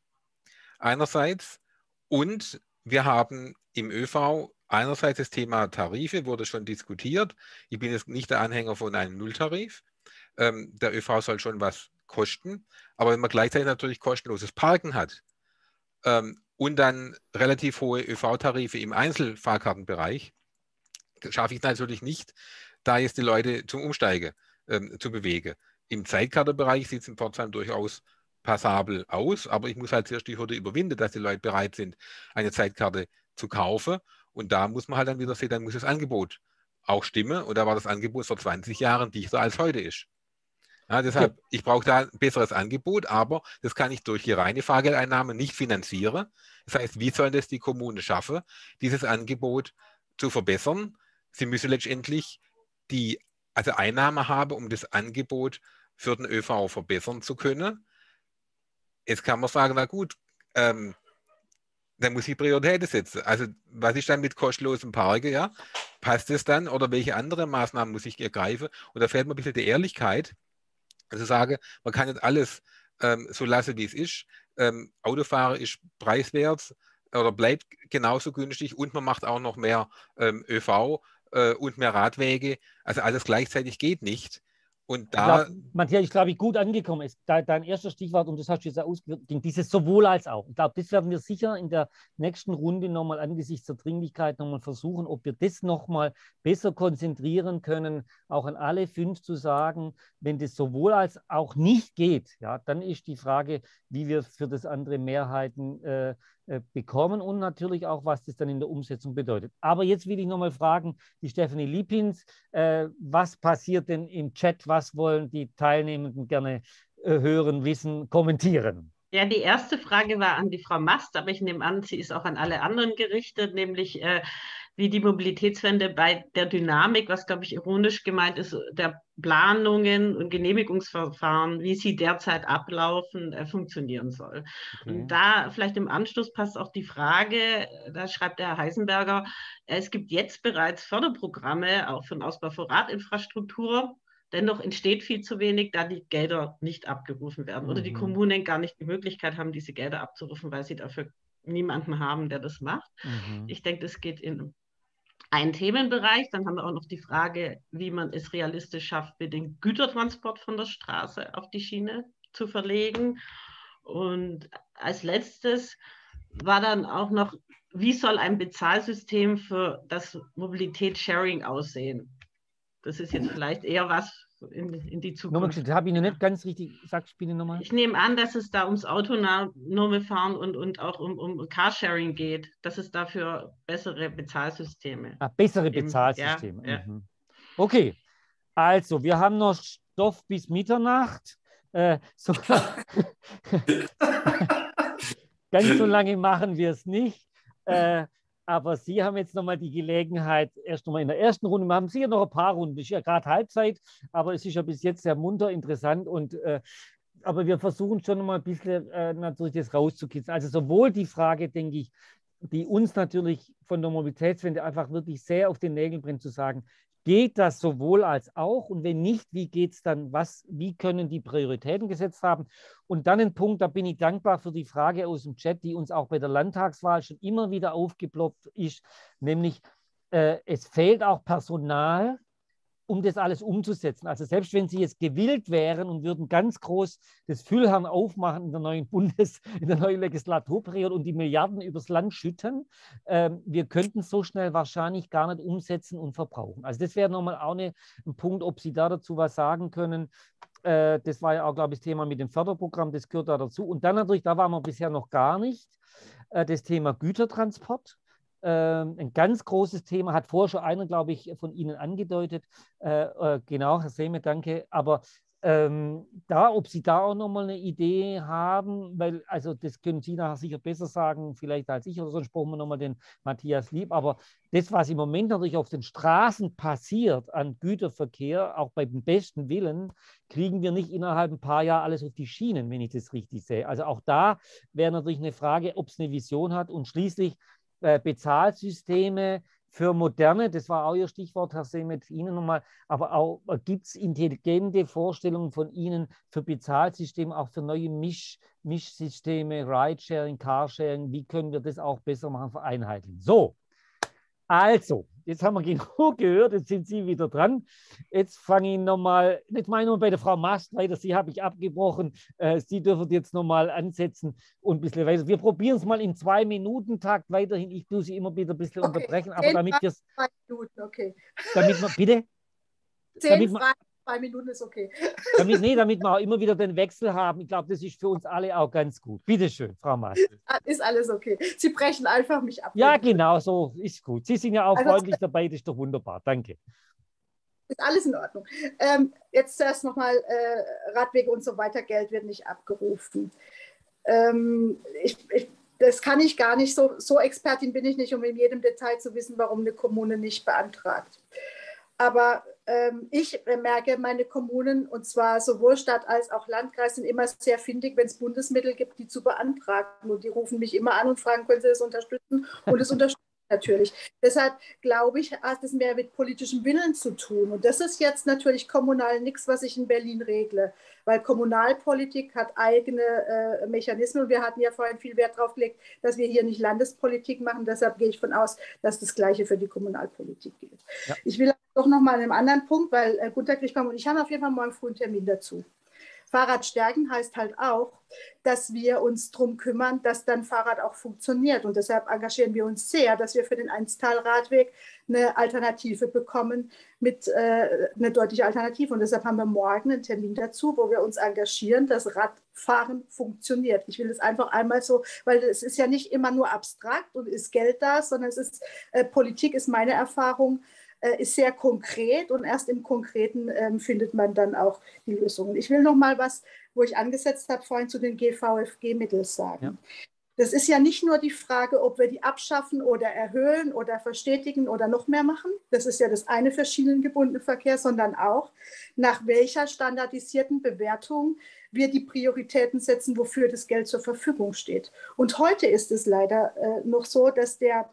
einerseits und wir haben im ÖV einerseits das Thema Tarife, wurde schon diskutiert. Ich bin jetzt nicht der Anhänger von einem Nulltarif. Ähm, der ÖV soll schon was kosten, aber wenn man gleichzeitig natürlich kostenloses Parken hat ähm, und dann relativ hohe ÖV-Tarife im Einzelfahrkartenbereich, schaffe ich natürlich nicht, da jetzt die Leute zum Umsteigen ähm, zu bewegen. Im Zeitkartenbereich sieht es in Pforzheim durchaus passabel aus, aber ich muss halt zuerst die Hürde überwinden, dass die Leute bereit sind, eine Zeitkarte zu kaufen und da muss man halt dann wieder sehen, dann muss das Angebot auch stimmen und da war das Angebot vor zwanzig Jahren dichter als heute ist. Ja, deshalb, ja. Ich brauche da ein besseres Angebot, aber das kann ich durch die reine Fahrgeldeinnahme nicht finanzieren. Das heißt, wie sollen das die Kommunen schaffen, dieses Angebot zu verbessern? Sie müssen letztendlich die also Einnahme haben, um das Angebot für den ÖV verbessern zu können. Jetzt kann man sagen, na gut, ähm, dann muss ich Prioritäten setzen. Also was ist dann mit kostenlosem Parken, ja? Passt es dann oder welche andere Maßnahmen muss ich ergreifen? Und da fehlt mir ein bisschen die Ehrlichkeit. Also sage, man kann nicht alles ähm, so lassen, wie es ist. Ähm, Autofahren ist preiswert oder bleibt genauso günstig und man macht auch noch mehr ähm, ÖV äh, und mehr Radwege. Also alles gleichzeitig geht nicht. Und da, ich glaub, Matthias, ich glaube, gut angekommen ist. Dein erster Stichwort, und das hast du jetzt ausgeführt, dieses sowohl als auch. Ich glaube, das werden wir sicher in der nächsten Runde nochmal angesichts der Dringlichkeit nochmal versuchen, ob wir das nochmal besser konzentrieren können, auch an alle fünf zu sagen, wenn das sowohl als auch nicht geht, ja, dann ist die Frage, wie wir für das andere Mehrheiten äh, äh, bekommen und natürlich auch, was das dann in der Umsetzung bedeutet. Aber jetzt will ich nochmal fragen, die Stefanie Liepins, äh, was passiert denn im Chat? Was wollen die Teilnehmenden gerne äh, hören, wissen, kommentieren? Ja, die erste Frage war an die Frau Mast, aber ich nehme an, sie ist auch an alle anderen gerichtet, nämlich äh, wie die Mobilitätswende bei der Dynamik, was, glaube ich, ironisch gemeint ist, der Planungen und Genehmigungsverfahren, wie sie derzeit ablaufen, äh, funktionieren soll. Okay. Und da vielleicht im Anschluss passt auch die Frage, da schreibt der Herr Heisenberger, es gibt jetzt bereits Förderprogramme, auch für den Ausbau von Radinfrastruktur. Dennoch entsteht viel zu wenig, da die Gelder nicht abgerufen werden oder die Kommunen gar nicht die Möglichkeit haben, diese Gelder abzurufen, weil sie dafür niemanden haben, der das macht. Mhm. Ich denke, das geht in einen Themenbereich. Dann haben wir auch noch die Frage, wie man es realistisch schafft, den Gütertransport von der Straße auf die Schiene zu verlegen. Und als letztes war dann auch noch, wie soll ein Bezahlsystem für das Mobilitätssharing aussehen? Das ist jetzt vielleicht eher was in, in die Zukunft. Nochmal, habe ich noch nicht ganz richtig gesagt, spiele nochmal. Ich nehme an, dass es da ums autonome Fahren und, und auch um, um Carsharing geht, dass es dafür bessere Bezahlsysteme. Ah, bessere Bezahlsysteme. Ja, mhm. Ja. Okay, also wir haben noch Stoff bis Mitternacht. Äh, so ganz so lange machen wir es nicht. Äh, Aber Sie haben jetzt nochmal die Gelegenheit, erst nochmal in der ersten Runde, wir haben sicher noch ein paar Runden, es ist ja gerade Halbzeit, aber es ist ja bis jetzt sehr munter, interessant und äh, aber wir versuchen schon nochmal ein bisschen äh, natürlich das rauszukitzeln. Also sowohl die Frage, denke ich, die uns natürlich von der Mobilitätswende einfach wirklich sehr auf den Nägeln brennt, zu sagen, geht das sowohl als auch? Und wenn nicht, wie geht es dann? Was, wie können die Prioritäten gesetzt haben? Und dann ein Punkt, da bin ich dankbar für die Frage aus dem Chat, die uns auch bei der Landtagswahl schon immer wieder aufgeploppt ist, nämlich äh, es fehlt auch Personal, um das alles umzusetzen. Also selbst wenn Sie jetzt gewillt wären und würden ganz groß das Füllhorn aufmachen in der neuen Bundes-, in der neuen Legislaturperiode und die Milliarden übers Land schütten, äh, wir könnten so schnell wahrscheinlich gar nicht umsetzen und verbrauchen. Also das wäre nochmal auch eine, ein Punkt, ob Sie da dazu was sagen können. Äh, das war ja auch, glaube ich, das Thema mit dem Förderprogramm, das gehört da dazu. Und dann natürlich, da waren wir bisher noch gar nicht, äh, das Thema Gütertransport. Ähm, ein ganz großes Thema, hat vorher schon einer, glaube ich, von Ihnen angedeutet. Äh, äh, genau, Herr Sehme, danke. Aber ähm, da, ob Sie da auch nochmal eine Idee haben, weil, also das können Sie nachher sicher besser sagen, vielleicht als ich, oder sonst brauchen wir nochmal den Matthias Lieb. Aber das, was im Moment natürlich auf den Straßen passiert an Güterverkehr, auch bei dem besten Willen, kriegen wir nicht innerhalb ein paar Jahren alles auf die Schienen, wenn ich das richtig sehe. Also auch da wäre natürlich eine Frage, ob es eine Vision hat und schließlich Bezahlsysteme für moderne, das war auch Ihr Stichwort, Herr See, mit Ihnen nochmal, aber auch gibt es intelligente Vorstellungen von Ihnen für Bezahlsysteme, auch für neue Misch, Mischsysteme, Ridesharing, Carsharing, wie können wir das auch besser machen, vereinheitlichen? So, also, jetzt haben wir genug gehört, jetzt sind Sie wieder dran. Jetzt fange ich nochmal, jetzt meine ich nur bei der Frau Mast weiter, Sie habe ich abgebrochen, äh, Sie dürfen jetzt nochmal ansetzen und ein bisschen weiter. Wir probieren es mal im Zwei-Minuten-Takt weiterhin, ich tue Sie immer wieder ein bisschen okay. unterbrechen, aber damit wir es... Zwei Minuten, okay. Damit wir, bitte? Zehn damit Fragen, zwei Minuten ist okay. Damit, nee, damit wir auch immer wieder den Wechsel haben. Ich glaube, das ist für uns alle auch ganz gut. Bitte schön, Frau Mast. Ist alles okay. Sie brechen einfach mich ab. Ja, genau, so ist gut. Sie sind ja auch also, freundlich dabei, das ist doch wunderbar. Danke. Ist alles in Ordnung. Ähm, jetzt zuerst nochmal äh, Radwege und so weiter, Geld wird nicht abgerufen. Ähm, ich, ich, das kann ich gar nicht, so, so Expertin bin ich nicht, um in jedem Detail zu wissen, warum eine Kommune nicht beantragt. Aber ähm, ich merke, meine Kommunen, und zwar sowohl Stadt als auch Landkreis, sind immer sehr findig, wenn es Bundesmittel gibt, die zu beantragen. Und die rufen mich immer an und fragen, können Sie das unterstützen? Und es unterstützt natürlich. Deshalb glaube ich, hat es mehr mit politischem Willen zu tun. Und das ist jetzt natürlich kommunal nichts, was ich in Berlin regle. Weil Kommunalpolitik hat eigene äh, Mechanismen. Und wir hatten ja vorhin viel Wert darauf gelegt, dass wir hier nicht Landespolitik machen. Deshalb gehe ich davon aus, dass das Gleiche für die Kommunalpolitik gilt. Ja. Ich will doch nochmal an einem anderen Punkt, weil äh, Gunter Kriechbaum und ich haben auf jeden Fall morgen früh einen Termin dazu. Fahrrad stärken heißt halt auch, dass wir uns darum kümmern, dass dann Fahrrad auch funktioniert. Und deshalb engagieren wir uns sehr, dass wir für den Einstalradweg eine Alternative bekommen, mit äh, eine deutliche Alternative. Und deshalb haben wir morgen einen Termin dazu, wo wir uns engagieren, dass Radfahren funktioniert. Ich will es einfach einmal so, weil es ist ja nicht immer nur abstrakt und ist Geld da, sondern es ist, äh, Politik ist meine Erfahrung, ist sehr konkret und erst im Konkreten ähm, findet man dann auch die Lösungen. Ich will noch mal was, wo ich angesetzt habe, vorhin zu den G V F G-Mitteln sagen. Ja. Das ist ja nicht nur die Frage, ob wir die abschaffen oder erhöhen oder verstetigen oder noch mehr machen. Das ist ja das eine für schienengebundene Verkehr, sondern auch, nach welcher standardisierten Bewertung wir die Prioritäten setzen, wofür das Geld zur Verfügung steht. Und heute ist es leider äh, noch so, dass der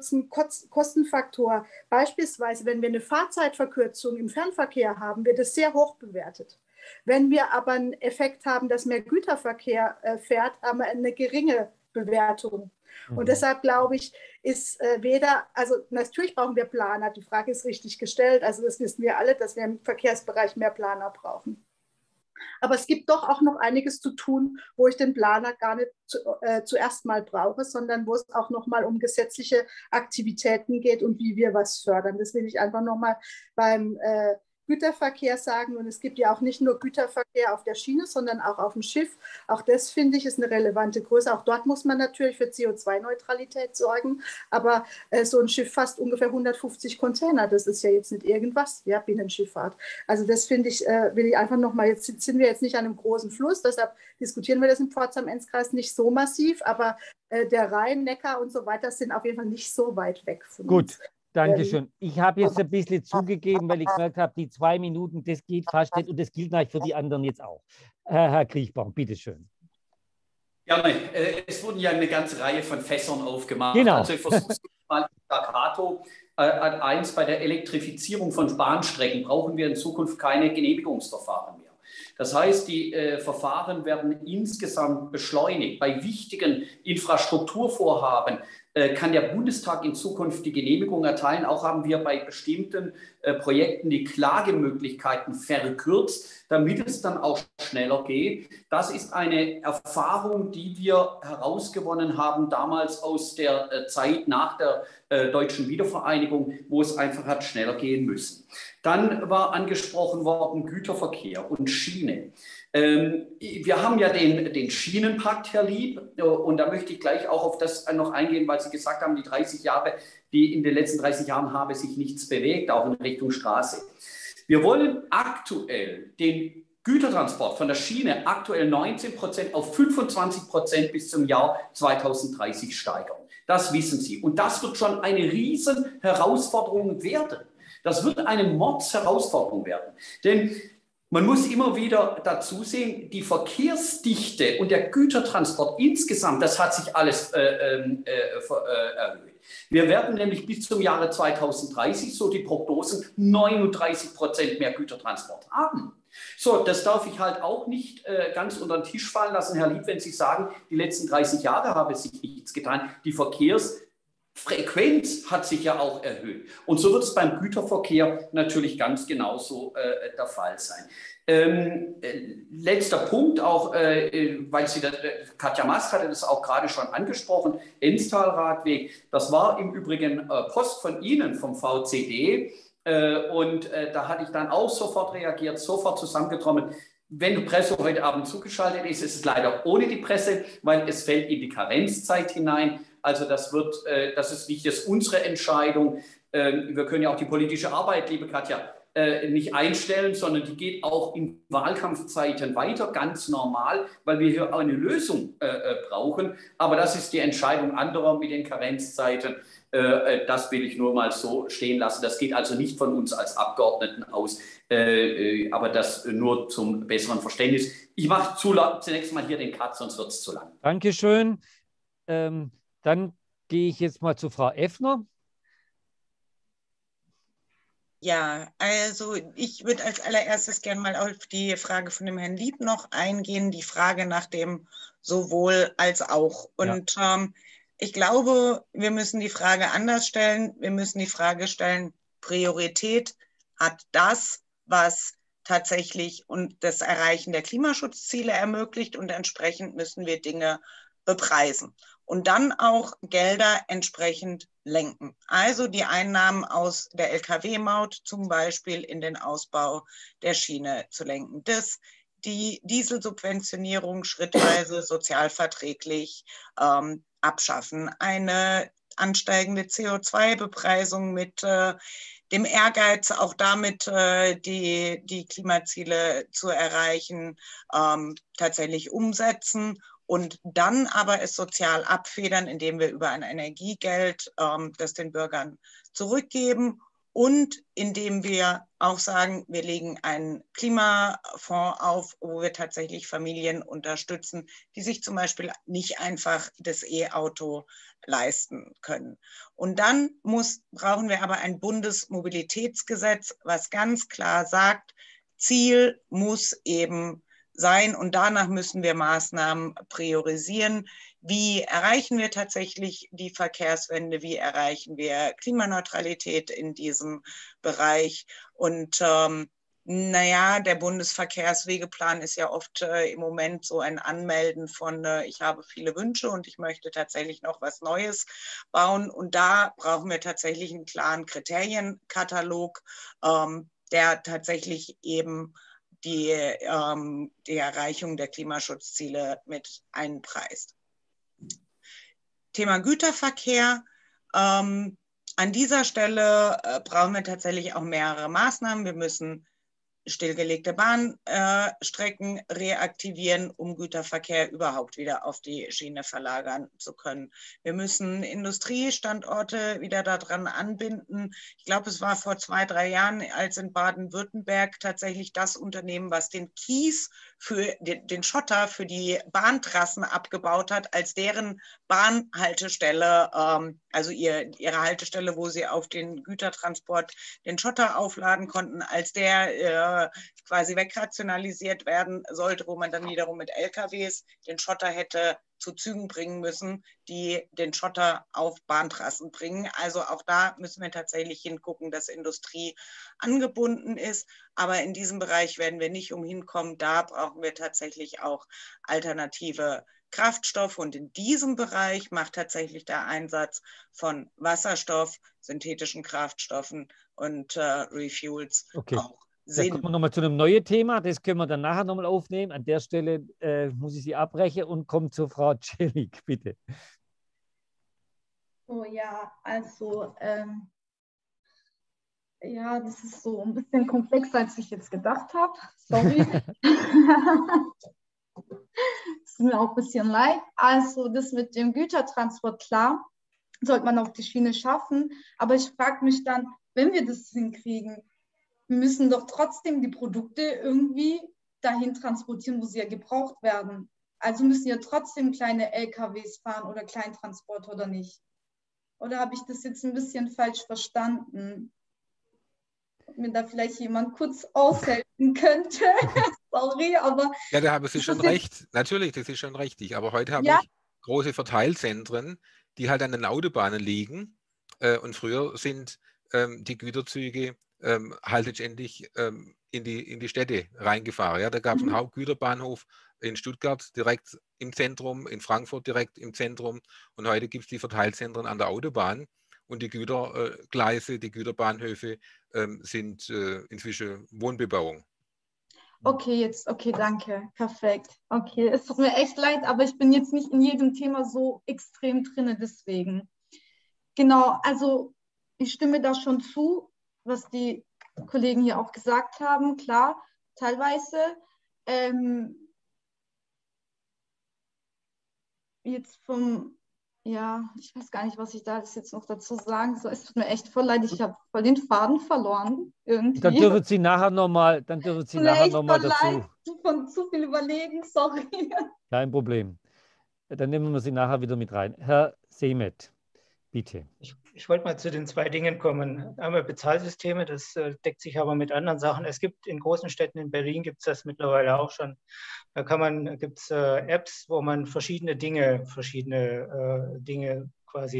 Nutzen-Kostenfaktor, beispielsweise wenn wir eine Fahrzeitverkürzung im Fernverkehr haben, wird es sehr hoch bewertet. Wenn wir aber einen Effekt haben, dass mehr Güterverkehr äh, fährt, haben wir eine geringe Bewertung. Mhm. Und deshalb glaube ich, ist äh, weder, also natürlich brauchen wir Planer, die Frage ist richtig gestellt, also das wissen wir alle, dass wir im Verkehrsbereich mehr Planer brauchen. Aber es gibt doch auch noch einiges zu tun, wo ich den Planer gar nicht zu, äh, zuerst mal brauche, sondern wo es auch noch mal um gesetzliche Aktivitäten geht und wie wir was fördern. Das will ich einfach noch mal beim äh, Güterverkehr sagen. Und es gibt ja auch nicht nur Güterverkehr auf der Schiene, sondern auch auf dem Schiff. Auch das, finde ich, ist eine relevante Größe. Auch dort muss man natürlich für C O zwei Neutralität sorgen. Aber äh, so ein Schiff fasst ungefähr hundertfünfzig Container. Das ist ja jetzt nicht irgendwas, ja, Binnenschifffahrt. Also das finde ich, äh, will ich einfach nochmal, jetzt sind wir jetzt nicht an einem großen Fluss, deshalb diskutieren wir das im Pforzheim-Enzkreis nicht so massiv, aber äh, der Rhein, Neckar und so weiter sind auf jeden Fall nicht so weit weg von Gut. uns. Dankeschön. Ich habe jetzt ein bisschen zugegeben, weil ich gemerkt habe, die zwei Minuten, das geht fast nicht und das gilt natürlich für die anderen jetzt auch. Herr Kriechbaum, bitteschön. Gerne. Es wurden ja eine ganze Reihe von Fässern aufgemacht. Genau. Also ich versuche es mal staccato. An eins, bei der Elektrifizierung von Bahnstrecken brauchen wir in Zukunft keine Genehmigungsverfahren mehr. Das heißt, die äh, Verfahren werden insgesamt beschleunigt. Bei wichtigen Infrastrukturvorhaben äh, kann der Bundestag in Zukunft die Genehmigung erteilen. Auch haben wir bei bestimmten äh, Projekten die Klagemöglichkeiten verkürzt, damit es dann auch schneller geht. Das ist eine Erfahrung, die wir herausgewonnen haben, damals aus der äh, Zeit nach der äh, deutschen Wiedervereinigung, wo es einfach hat schneller gehen müssen. Dann war angesprochen worden Güterverkehr und Schiene. Ähm, wir haben ja den, den Schienenpakt, Herr Lieb, und da möchte ich gleich auch auf das noch eingehen, weil Sie gesagt haben, die dreißig Jahre, die in den letzten dreißig Jahren habe sich nichts bewegt, auch in Richtung Straße. Wir wollen aktuell den Gütertransport von der Schiene aktuell neunzehn Prozent auf fünfundzwanzig Prozent bis zum Jahr zweitausenddreißig steigern. Das wissen Sie. Und das wird schon eine riesen Herausforderung werden. Das wird eine Mordsherausforderung werden. Denn man muss immer wieder dazu sehen, die Verkehrsdichte und der Gütertransport insgesamt, das hat sich alles äh, äh, äh, erhöht. Wir werden nämlich bis zum Jahre zweitausenddreißig, so die Prognosen, neununddreißig Prozent mehr Gütertransport haben. So, das darf ich halt auch nicht äh, ganz unter den Tisch fallen lassen, Herr Lieb, wenn Sie sagen, die letzten dreißig Jahre habe sich nichts getan. Die Verkehrsfrequenz hat sich ja auch erhöht. Und so wird es beim Güterverkehr natürlich ganz genauso äh, der Fall sein. Ähm, äh, letzter Punkt, auch äh, weil Sie das, äh, Katja Mast hatte das auch gerade schon angesprochen, Enztalradweg, das war im Übrigen äh, Post von Ihnen vom V C D. Äh, und äh, da hatte ich dann auch sofort reagiert, sofort zusammengetrommelt. Wenn die Presse heute Abend zugeschaltet ist, ist es leider ohne die Presse, weil es fällt in die Karenzzeit hinein. Also das wird, äh, das ist nicht jetzt unsere Entscheidung. Äh, wir können ja auch die politische Arbeit, liebe Katja, äh, nicht einstellen, sondern die geht auch in Wahlkampfzeiten weiter, ganz normal, weil wir hier auch eine Lösung äh, äh, brauchen. Aber das ist die Entscheidung anderer mit den Karenzzeiten. Äh, das will ich nur mal so stehen lassen. Das geht also nicht von uns als Abgeordneten aus, äh, äh, aber das nur zum besseren Verständnis. Ich mache zunächst mal hier den Cut, sonst wird es zu lang. Dankeschön. Ähm, dann gehe ich jetzt mal zu Frau Effner. Ja, also ich würde als allererstes gerne mal auf die Frage von dem Herrn Lieb noch eingehen, die Frage nach dem sowohl als auch. Und ja. ähm, ich glaube, wir müssen die Frage anders stellen. Wir müssen die Frage stellen, Priorität hat das, was tatsächlich und das Erreichen der Klimaschutzziele ermöglicht, und entsprechend müssen wir Dinge bepreisen und dann auch Gelder entsprechend lenken. Also die Einnahmen aus der L K W-Maut zum Beispiel in den Ausbau der Schiene zu lenken. Das die Dieselsubventionierung schrittweise sozialverträglich ähm, abschaffen. Eine ansteigende C O zwei Bepreisung mit äh, dem Ehrgeiz, auch damit äh, die, die Klimaziele zu erreichen, ähm, tatsächlich umsetzen und dann aber es sozial abfedern, indem wir über ein Energiegeld ähm, das den Bürgern zurückgeben und indem wir auch sagen, wir legen einen Klimafonds auf, wo wir tatsächlich Familien unterstützen, die sich zum Beispiel nicht einfach das E-Auto leisten können. Und dann muss, brauchen wir aber ein Bundesmobilitätsgesetz, was ganz klar sagt, Ziel muss eben sein und danach müssen wir Maßnahmen priorisieren. Wie erreichen wir tatsächlich die Verkehrswende? Wie erreichen wir Klimaneutralität in diesem Bereich? Und ähm, naja, der Bundesverkehrswegeplan ist ja oft äh, im Moment so ein Anmelden von, äh, ich habe viele Wünsche und ich möchte tatsächlich noch was Neues bauen. Und da brauchen wir tatsächlich einen klaren Kriterienkatalog, ähm, der tatsächlich eben die, ähm, die Erreichung der Klimaschutzziele mit einpreist. Thema Güterverkehr. Ähm, an dieser Stelle äh, brauchen wir tatsächlich auch mehrere Maßnahmen. Wir müssen stillgelegte Bahnstrecken äh, reaktivieren, um Güterverkehr überhaupt wieder auf die Schiene verlagern zu können. Wir müssen Industriestandorte wieder daran anbinden. Ich glaube, es war vor zwei, drei Jahren, als in Baden-Württemberg tatsächlich das Unternehmen, was den Kies für den, den Schotter für die Bahntrassen abgebaut hat, als deren Bahnhaltestelle, ähm, also ihr, ihre Haltestelle, wo sie auf den Gütertransport den Schotter aufladen konnten, als der äh, quasi wegrationalisiert werden sollte, wo man dann wiederum mit L K Ws den Schotter hätte zu Zügen bringen müssen, die den Schotter auf Bahntrassen bringen. Also auch da müssen wir tatsächlich hingucken, dass Industrie angebunden ist. Aber in diesem Bereich werden wir nicht umhin kommen. Da brauchen wir tatsächlich auch alternative Kraftstoffe. Und in diesem Bereich macht tatsächlich der Einsatz von Wasserstoff, synthetischen Kraftstoffen und äh, Refuels okay. auch Da Sinn. kommen wir nochmal zu einem neuen Thema, das können wir dann nachher nochmal aufnehmen. An der Stelle äh, muss ich Sie abbrechen und komme zu Frau Celik, bitte. Oh ja, also ähm, ja, das ist so ein bisschen komplexer, als ich jetzt gedacht habe. Sorry. Es tut mir auch ein bisschen leid. Also das mit dem Gütertransport, klar, sollte man auf die Schiene schaffen. Aber ich frage mich dann, wenn wir das hinkriegen, wir müssen doch trotzdem die Produkte irgendwie dahin transportieren, wo sie ja gebraucht werden. Also müssen ja trotzdem kleine L K Ws fahren oder Kleintransporter oder nicht. Oder habe ich das jetzt ein bisschen falsch verstanden? Ob mir da vielleicht jemand kurz aushelfen könnte. Sorry, aber... Ja, da haben Sie schon recht. Natürlich, das ist schon richtig. Aber heute habe ja? ich große Verteilzentren, die halt an den Autobahnen liegen. Äh, und früher sind ähm, die Güterzüge ähm, halt letztendlich ähm, in, die, in die Städte reingefahren. Ja, da gab es einen Mhm. Hauptgüterbahnhof in Stuttgart direkt im Zentrum, in Frankfurt direkt im Zentrum. Und heute gibt es die Verteilzentren an der Autobahn. Und die Gütergleise, die Güterbahnhöfe ähm, sind äh, inzwischen Wohnbebauung. Okay, jetzt, okay, danke. Perfekt. Okay, es tut mir echt leid, aber ich bin jetzt nicht in jedem Thema so extrem drin, deswegen. Genau, also ich stimme da schon zu, was die Kollegen hier auch gesagt haben, klar, teilweise. Ähm, jetzt vom, ja, ich weiß gar nicht, was ich da jetzt noch dazu sagen soll. Es tut mir echt voll leid, ich habe voll den Faden verloren irgendwie. Dann dürfen Sie nachher nochmal, dann dürfen Sie nachher nochmal dazu. Leid, von zu viel überlegen, sorry. Kein Problem. Dann nehmen wir Sie nachher wieder mit rein. Herr Seemet, bitte. Ich, ich wollte mal zu den zwei Dingen kommen. Einmal Bezahlsysteme, das äh, deckt sich aber mit anderen Sachen. Es gibt in großen Städten, in Berlin gibt es das mittlerweile auch schon. Da kann man, gibt es äh, Apps, wo man verschiedene Dinge, verschiedene äh, Dinge quasi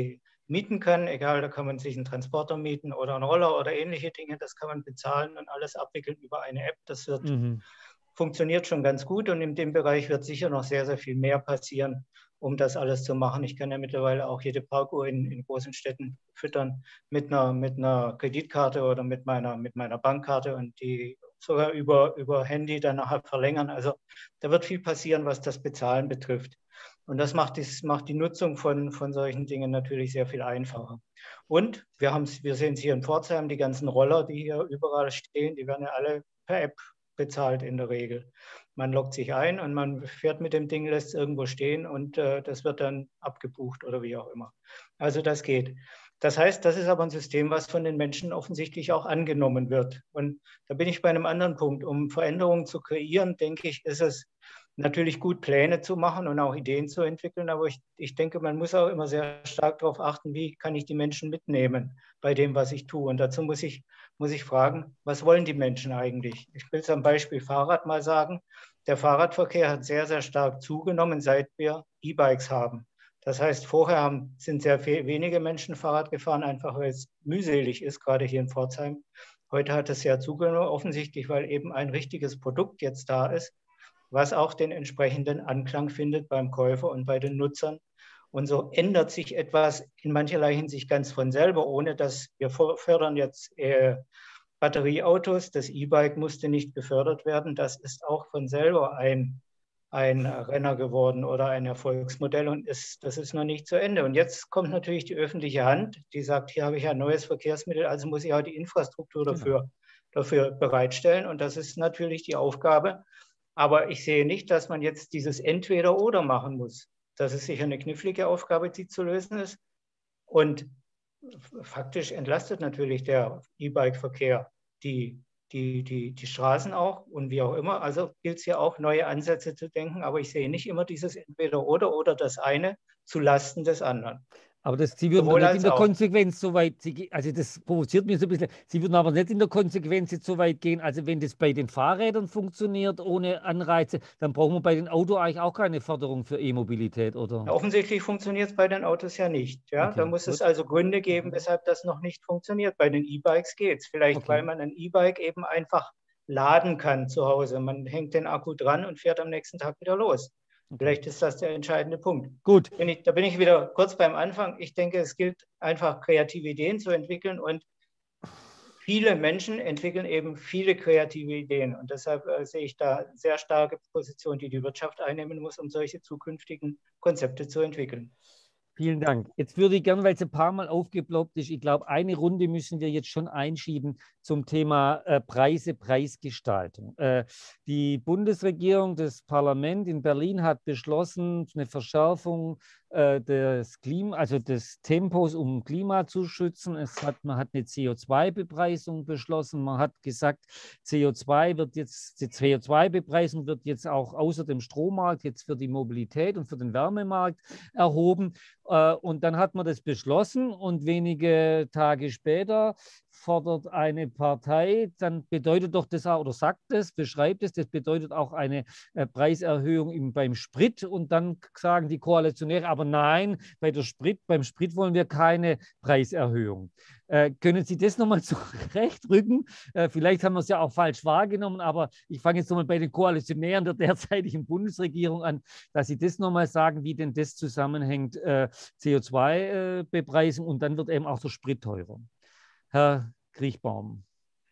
mieten kann, egal, da kann man sich einen Transporter mieten oder einen Roller oder ähnliche Dinge, das kann man bezahlen und alles abwickeln über eine App. Das wird, mhm. funktioniert schon ganz gut und in dem Bereich wird sicher noch sehr, sehr viel mehr passieren, um das alles zu machen. Ich kann ja mittlerweile auch jede Parkuhr in, in großen Städten füttern mit einer, mit einer Kreditkarte oder mit meiner, mit meiner Bankkarte und die sogar über, über Handy dann nachher verlängern. Also da wird viel passieren, was das Bezahlen betrifft. Und das macht, das macht die Nutzung von, von solchen Dingen natürlich sehr viel einfacher. Und wir, wir sehen es hier in Pforzheim, die ganzen Roller, die hier überall stehen, die werden ja alle per App bezahlt in der Regel. Man loggt sich ein und man fährt mit dem Ding, lässt es irgendwo stehen und äh, das wird dann abgebucht oder wie auch immer. Also das geht. Das heißt, das ist aber ein System, was von den Menschen offensichtlich auch angenommen wird. Und da bin ich bei einem anderen Punkt. Um Veränderungen zu kreieren, denke ich, ist es natürlich gut, Pläne zu machen und auch Ideen zu entwickeln. Aber ich, ich denke, man muss auch immer sehr stark darauf achten, wie kann ich die Menschen mitnehmen bei dem, was ich tue. Und dazu muss ich, muss ich fragen, was wollen die Menschen eigentlich? Ich will es am Beispiel Fahrrad mal sagen. Der Fahrradverkehr hat sehr, sehr stark zugenommen, seit wir E-Bikes haben. Das heißt, vorher haben, sind sehr viel, wenige Menschen Fahrrad gefahren, einfach weil es mühselig ist, gerade hier in Pforzheim. Heute hat es ja zugenommen, offensichtlich, weil eben ein richtiges Produkt jetzt da ist, was auch den entsprechenden Anklang findet beim Käufer und bei den Nutzern. Und so ändert sich etwas in mancherlei Hinsicht ganz von selber, ohne dass wir fördern jetzt äh, Batterieautos. Das E-Bike musste nicht gefördert werden. Das ist auch von selber ein, ein Renner geworden oder ein Erfolgsmodell und ist, das ist noch nicht zu Ende. Und jetzt kommt natürlich die öffentliche Hand, die sagt, hier habe ich ein neues Verkehrsmittel, also muss ich auch die Infrastruktur dafür, genau. dafür bereitstellen. Und das ist natürlich die Aufgabe. Aber ich sehe nicht, dass man jetzt dieses Entweder-Oder machen muss. Das ist sicher eine knifflige Aufgabe, die zu lösen ist. Und faktisch entlastet natürlich der E-Bike-Verkehr die, die, die, die Straßen auch und wie auch immer. Also gilt es ja auch, neue Ansätze zu denken. Aber ich sehe nicht immer dieses Entweder-Oder oder das eine zu Lasten des anderen. Aber das, Sie würden nicht in der auch. Konsequenz so weit, also das provoziert mich so ein bisschen, Sie würden aber nicht in der Konsequenz jetzt so weit gehen, also wenn das bei den Fahrrädern funktioniert, ohne Anreize, dann brauchen wir bei den Autos eigentlich auch keine Förderung für E-Mobilität, oder? Ja, offensichtlich funktioniert es bei den Autos ja nicht. Ja? Okay, da muss gut. es also Gründe geben, weshalb das noch nicht funktioniert. Bei den E-Bikes geht es. Vielleicht, okay. weil man ein E-Bike eben einfach laden kann zu Hause. Man hängt den Akku dran und fährt am nächsten Tag wieder los. Vielleicht ist das der entscheidende Punkt. Gut. Bin ich, da bin ich wieder kurz beim Anfang. Ich denke, es gilt einfach, kreative Ideen zu entwickeln und viele Menschen entwickeln eben viele kreative Ideen. Und deshalb äh, sehe ich da sehr starke Position, die die Wirtschaft einnehmen muss, um solche zukünftigen Konzepte zu entwickeln. Vielen Dank. Jetzt würde ich gerne, weil es ein paar Mal aufgeploppt ist, ich glaube, eine Runde müssen wir jetzt schon einschieben zum Thema äh, Preise, Preisgestaltung. Äh, die Bundesregierung, das Parlament in Berlin hat beschlossen, eine Verschärfung äh, des Klima, also des Tempos, um Klima zu schützen. Es hat, man hat eine C O zwei Bepreisung beschlossen. Man hat gesagt, C O zwei wird jetzt, die C O zwei Bepreisung wird jetzt auch außer dem Strommarkt jetzt für die Mobilität und für den Wärmemarkt erhoben. Und dann hat man das beschlossen und wenige Tage später fordert eine Partei, dann bedeutet doch das auch, oder sagt es, beschreibt es, das bedeutet auch eine äh, Preiserhöhung im, beim Sprit und dann sagen die Koalitionäre, aber nein, bei der Sprit, beim Sprit wollen wir keine Preiserhöhung. Äh, können Sie das nochmal zurechtrücken? Äh, vielleicht haben wir es ja auch falsch wahrgenommen, aber ich fange jetzt nochmal bei den Koalitionären der derzeitigen Bundesregierung an, dass Sie das nochmal sagen, wie denn das zusammenhängt, äh, C O zwei Bepreisung und dann wird eben auch der Sprit teurer. Herr Kriechbaum.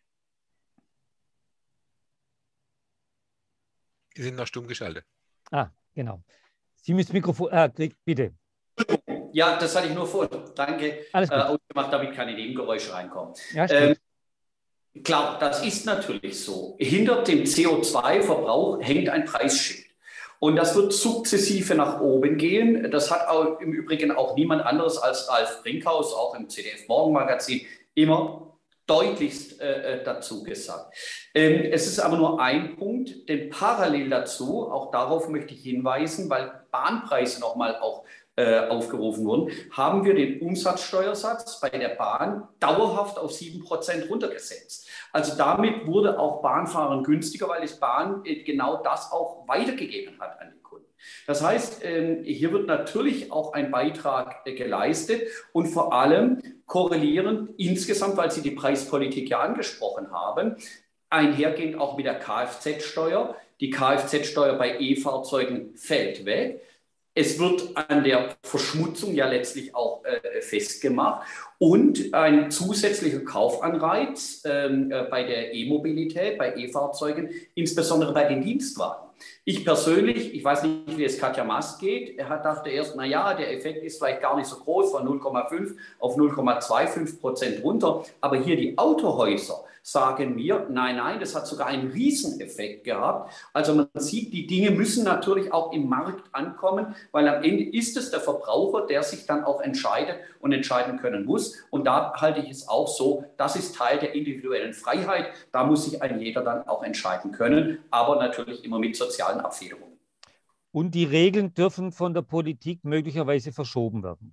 Sie sind noch stumm geschaltet. Ah, genau. Sie müssen das Mikrofon, äh, bitte. Ja, das hatte ich nur vor. Danke. Alles gut. Äh, ausgemacht, damit keine Nebengeräusche reinkommen. Ja, ähm, klar, das ist natürlich so. Hinter dem C O zwei Verbrauch hängt ein Preisschild. Und das wird sukzessive nach oben gehen. Das hat auch im Übrigen auch niemand anderes als Ralf Brinkhaus, auch im Z D F-Morgenmagazin, immer deutlichst äh, dazu gesagt. Ähm, es ist aber nur ein Punkt, denn parallel dazu, auch darauf möchte ich hinweisen, weil Bahnpreise nochmal auch äh, aufgerufen wurden, haben wir den Umsatzsteuersatz bei der Bahn dauerhaft auf sieben Prozent runtergesetzt. Also damit wurde auch Bahnfahren günstiger, weil die Bahn genau das auch weitergegeben hat an die Kunden. Das heißt, hier wird natürlich auch ein Beitrag geleistet und vor allem korrelierend insgesamt, weil Sie die Preispolitik ja angesprochen haben, einhergehend auch mit der Kfz-Steuer. Die Kfz-Steuer bei E-Fahrzeugen fällt weg. Es wird an der Verschmutzung ja letztlich auch äh, festgemacht und ein zusätzlicher Kaufanreiz äh, bei der E-Mobilität, bei E-Fahrzeugen, insbesondere bei den Dienstwagen. Ich persönlich, ich weiß nicht, wie es Katja Mast geht, er hat dachte erst, na ja, der Effekt ist vielleicht gar nicht so groß, von null Komma fünf auf null Komma fünfundzwanzig Prozent runter, aber hier die Autohäuser sagen mir, nein, nein, das hat sogar einen Rieseneffekt gehabt. Also man sieht, die Dinge müssen natürlich auch im Markt ankommen, weil am Ende ist es der Verbraucher, der sich dann auch entscheidet und entscheiden können muss. Und da halte ich es auch so, das ist Teil der individuellen Freiheit. Da muss sich ein jeder dann auch entscheiden können, aber natürlich immer mit sozialen Abfederungen. Und die Regeln dürfen von der Politik möglicherweise verschoben werden.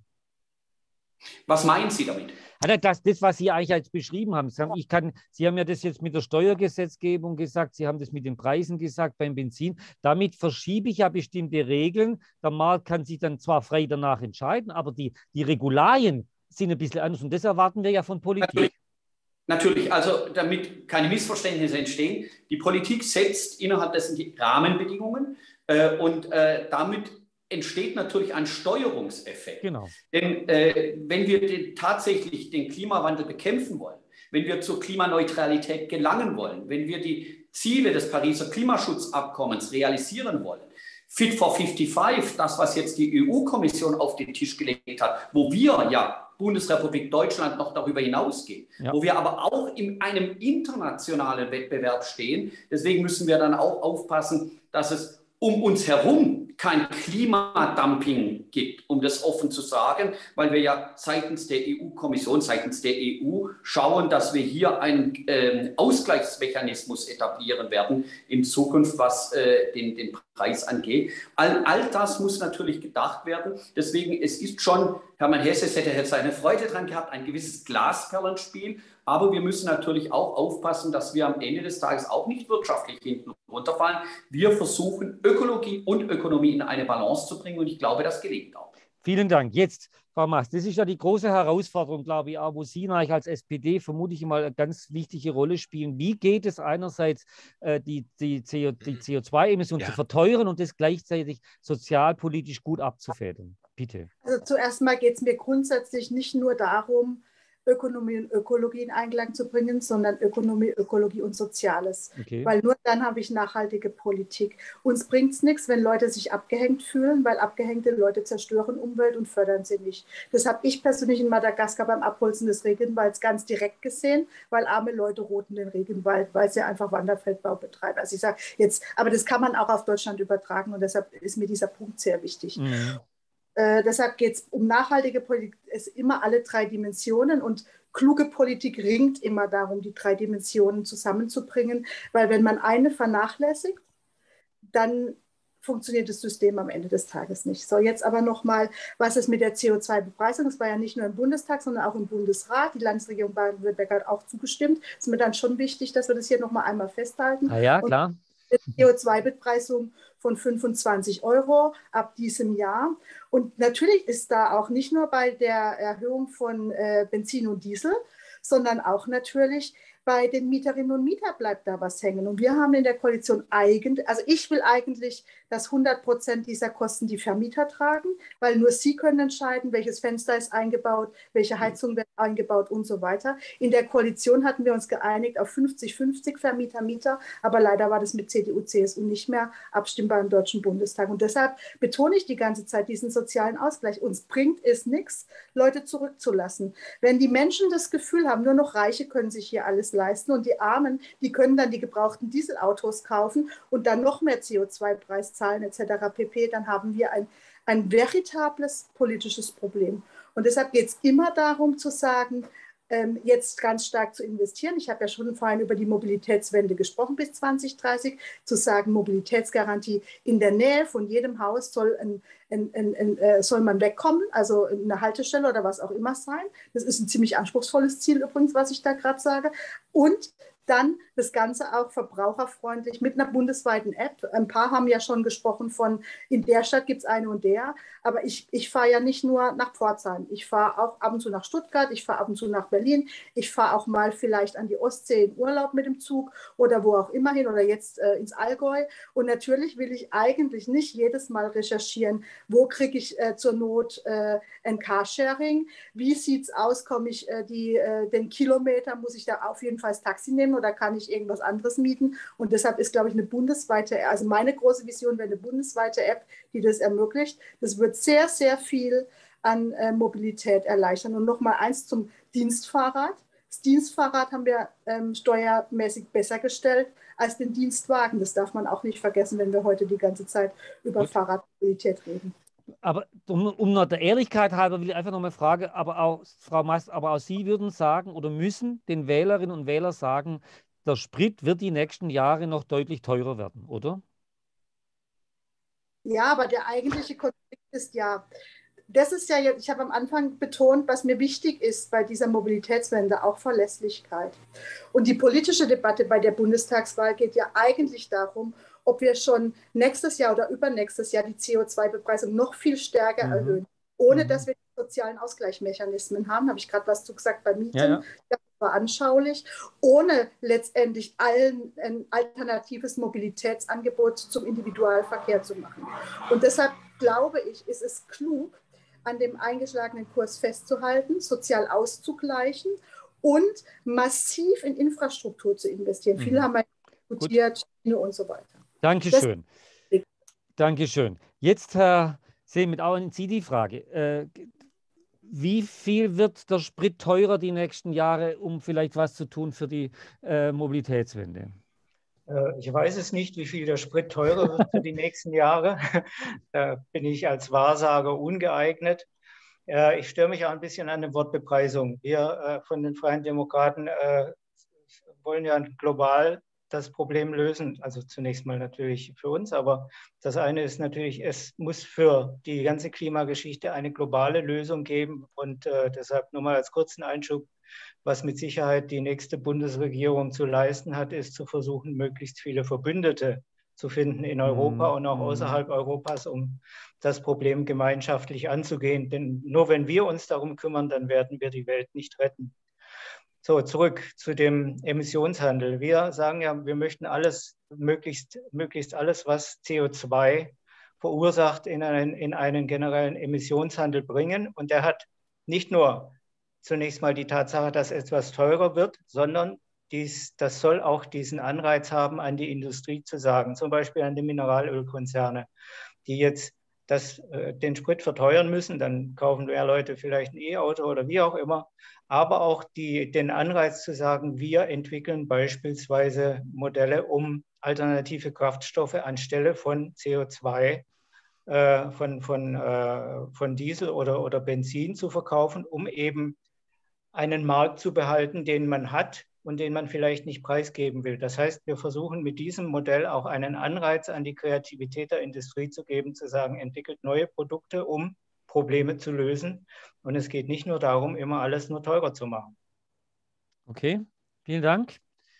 Was meinen Sie damit? Das, das, was Sie eigentlich als beschrieben haben. Ich kann, Sie haben ja das jetzt mit der Steuergesetzgebung gesagt, Sie haben das mit den Preisen gesagt beim Benzin. Damit verschiebe ich ja bestimmte Regeln. Der Markt kann sich dann zwar frei danach entscheiden, aber die, die Regularien sind ein bisschen anders. Und das erwarten wir ja von Politik. Natürlich. Natürlich, also damit keine Missverständnisse entstehen, die Politik setzt innerhalb dessen die Rahmenbedingungen äh, und äh, damit entsteht natürlich ein Steuerungseffekt. Genau. Denn äh, wenn wir den, tatsächlich den Klimawandel bekämpfen wollen, wenn wir zur Klimaneutralität gelangen wollen, wenn wir die Ziele des Pariser Klimaschutzabkommens realisieren wollen, Fit for fünfundfünfzig, das, was jetzt die E U-Kommission auf den Tisch gelegt hat, wo wir ja Bundesrepublik Deutschland noch darüber hinausgehen, ja. wo wir aber auch in einem internationalen Wettbewerb stehen. Deswegen müssen wir dann auch aufpassen, dass es um uns herum kein Klimadumping gibt, um das offen zu sagen, weil wir ja seitens der E U-Kommission, seitens der E U schauen, dass wir hier einen äh, Ausgleichsmechanismus etablieren werden in Zukunft, was äh, den, den Preis angeht. All, all das muss natürlich gedacht werden. Deswegen, es ist schon, Hermann Hesse hätte jetzt seine Freude dran gehabt, ein gewisses Glasperlenspiel. Aber wir müssen natürlich auch aufpassen, dass wir am Ende des Tages auch nicht wirtschaftlich hinten runterfallen. Wir versuchen, Ökologie und Ökonomie in eine Balance zu bringen und ich glaube, das gelingt auch. Vielen Dank. Jetzt, Frau Mast, das ist ja die große Herausforderung, glaube ich, auch, wo Sie als S P D vermutlich mal eine ganz wichtige Rolle spielen. Wie geht es einerseits, äh, die, die, CO, die C O zwei Emissionen ja. zu verteuern und das gleichzeitig sozialpolitisch gut abzufedern? Bitte. Also zuerst mal geht es mir grundsätzlich nicht nur darum, Ökonomie und Ökologie in Einklang zu bringen, sondern Ökonomie, Ökologie und Soziales. Okay. Weil nur dann habe ich nachhaltige Politik. Uns bringt es nichts, wenn Leute sich abgehängt fühlen, weil abgehängte Leute zerstören Umwelt und fördern sie nicht. Das habe ich persönlich in Madagaskar beim Abholzen des Regenwalds ganz direkt gesehen, weil arme Leute roten den Regenwald, weil sie einfach Wanderfeldbau betreiben. Also ich sage jetzt, aber das kann man auch auf Deutschland übertragen und deshalb ist mir dieser Punkt sehr wichtig. Mhm. Äh, deshalb geht es um nachhaltige Politik, es immer alle drei Dimensionen und kluge Politik ringt immer darum, die drei Dimensionen zusammenzubringen, weil wenn man eine vernachlässigt, dann funktioniert das System am Ende des Tages nicht. So, jetzt aber nochmal, was ist mit der C O zwei Bepreisung? Das war ja nicht nur im Bundestag, sondern auch im Bundesrat. Die Landesregierung Baden-Württemberg hat auch zugestimmt. Es ist mir dann schon wichtig, dass wir das hier nochmal einmal festhalten. Ah ja, klar. C O zwei Bepreisung von fünfundzwanzig Euro ab diesem Jahr. Und natürlich ist da auch nicht nur bei der Erhöhung von äh, Benzin und Diesel, sondern auch natürlich bei den Mieterinnen und Mietern bleibt da was hängen. Und wir haben in der Koalition eigentlich, also ich will eigentlich, dass hundert Prozent dieser Kosten die Vermieter tragen, weil nur sie können entscheiden, welches Fenster ist eingebaut, welche Heizung wird eingebaut und so weiter. In der Koalition hatten wir uns geeinigt auf fünfzig fünfzig Vermieter, Mieter, aber leider war das mit C D U, C S U nicht mehr abstimmbar im Deutschen Bundestag. Und deshalb betone ich die ganze Zeit diesen sozialen Ausgleich. Uns bringt es nichts, Leute zurückzulassen. Wenn die Menschen das Gefühl haben, nur noch Reiche können sich hier alles leisten und die Armen, die können dann die gebrauchten Dieselautos kaufen und dann noch mehr C O zwei Preis zahlen et cetera pp., dann haben wir ein, ein veritables politisches Problem. Und deshalb geht es immer darum zu sagen, ähm, jetzt ganz stark zu investieren. Ich habe ja schon vorhin über die Mobilitätswende gesprochen bis zwanzig dreißig, zu sagen, Mobilitätsgarantie in der Nähe von jedem Haus soll, ein, ein, ein, ein, äh, soll man wegkommen, also eine Haltestelle oder was auch immer sein. Das ist ein ziemlich anspruchsvolles Ziel übrigens, was ich da gerade sage. Und Dann das Ganze auch verbraucherfreundlich mit einer bundesweiten App. Ein paar haben ja schon gesprochen von, in der Stadt gibt es eine und der. Aber ich, ich fahre ja nicht nur nach Pforzheim. Ich fahre auch ab und zu nach Stuttgart, ich fahre ab und zu nach Berlin. Ich fahre auch mal vielleicht an die Ostsee in Urlaub mit dem Zug oder wo auch immer hin oder jetzt äh, ins Allgäu. Und natürlich will ich eigentlich nicht jedes Mal recherchieren, wo kriege ich äh, zur Not äh, ein Carsharing, wie sieht es aus, komme ich äh, die, äh, den Kilometer, muss ich da auf jeden Fall das Taxi nehmen oder kann ich irgendwas anderes mieten? Und deshalb ist, glaube ich, eine bundesweite, also meine große Vision wäre eine bundesweite App, die das ermöglicht. Das wird sehr, sehr viel an äh, Mobilität erleichtern. Und nochmal eins zum Dienstfahrrad. Das Dienstfahrrad haben wir ähm, steuermäßig besser gestellt als den Dienstwagen. Das darf man auch nicht vergessen, wenn wir heute die ganze Zeit über Gut. Fahrradmobilität reden. Aber um, um nur der Ehrlichkeit halber will ich einfach noch mal fragen, aber auch, Frau Mast, aber auch Sie würden sagen oder müssen den Wählerinnen und Wählern sagen, der Sprit wird die nächsten Jahre noch deutlich teurer werden, oder? Ja, aber der eigentliche Konflikt ist ja, das ist ja jetzt, ich habe am Anfang betont, was mir wichtig ist bei dieser Mobilitätswende, auch Verlässlichkeit. Und die politische Debatte bei der Bundestagswahl geht ja eigentlich darum, ob wir schon nächstes Jahr oder übernächstes Jahr die C O zwei Bepreisung noch viel stärker mhm. erhöhen, ohne mhm. dass wir die sozialen Ausgleichsmechanismen haben. Habe ich gerade was zu gesagt bei Mieten. Ja, ja. Das war anschaulich, ohne letztendlich allen ein alternatives Mobilitätsangebot zum Individualverkehr zu machen. Und deshalb glaube ich, ist es klug, an dem eingeschlagenen Kurs festzuhalten, sozial auszugleichen und massiv in Infrastruktur zu investieren. Mhm. Viele haben diskutiert, Schiene und so weiter. Dankeschön. Das Dankeschön. Jetzt, Herr Seemet, auch an Sie die Frage. Äh, wie viel wird der Sprit teurer die nächsten Jahre, um vielleicht was zu tun für die äh, Mobilitätswende? Äh, ich weiß es nicht, wie viel der Sprit teurer wird für die nächsten Jahre. Da bin ich als Wahrsager ungeeignet. Äh, ich störe mich auch ein bisschen an der Wortbepreisung. Wir äh, von den Freien Demokraten äh, wollen ja global das Problem lösen. Also zunächst mal natürlich für uns, aber das eine ist natürlich, es muss für die ganze Klimageschichte eine globale Lösung geben und äh, deshalb nur mal als kurzen Einschub, was mit Sicherheit die nächste Bundesregierung zu leisten hat, ist zu versuchen, möglichst viele Verbündete zu finden in Europa mm, und auch mm. außerhalb Europas, um das Problem gemeinschaftlich anzugehen. Denn nur wenn wir uns darum kümmern, dann werden wir die Welt nicht retten. So, zurück zu dem Emissionshandel. Wir sagen ja, wir möchten alles, möglichst, möglichst alles, was C O zwei verursacht, in einen, in einen generellen Emissionshandel bringen. Und der hat nicht nur zunächst mal die Tatsache, dass etwas teurer wird, sondern dies, das soll auch diesen Anreiz haben, an die Industrie zu sagen, zum Beispiel an die Mineralölkonzerne, die jetzt das, äh, den Sprit verteuern müssen, dann kaufen mehr Leute vielleicht ein E-Auto oder wie auch immer, aber auch die, den Anreiz zu sagen, wir entwickeln beispielsweise Modelle, um alternative Kraftstoffe anstelle von C O zwei, äh, von, von, äh, von Diesel oder, oder Benzin zu verkaufen, um eben einen Markt zu behalten, den man hat und den man vielleicht nicht preisgeben will. Das heißt, wir versuchen mit diesem Modell auch einen Anreiz an die Kreativität der Industrie zu geben, zu sagen, entwickelt neue Produkte, um Probleme zu lösen. Und es geht nicht nur darum, immer alles nur teurer zu machen. Okay, vielen Dank.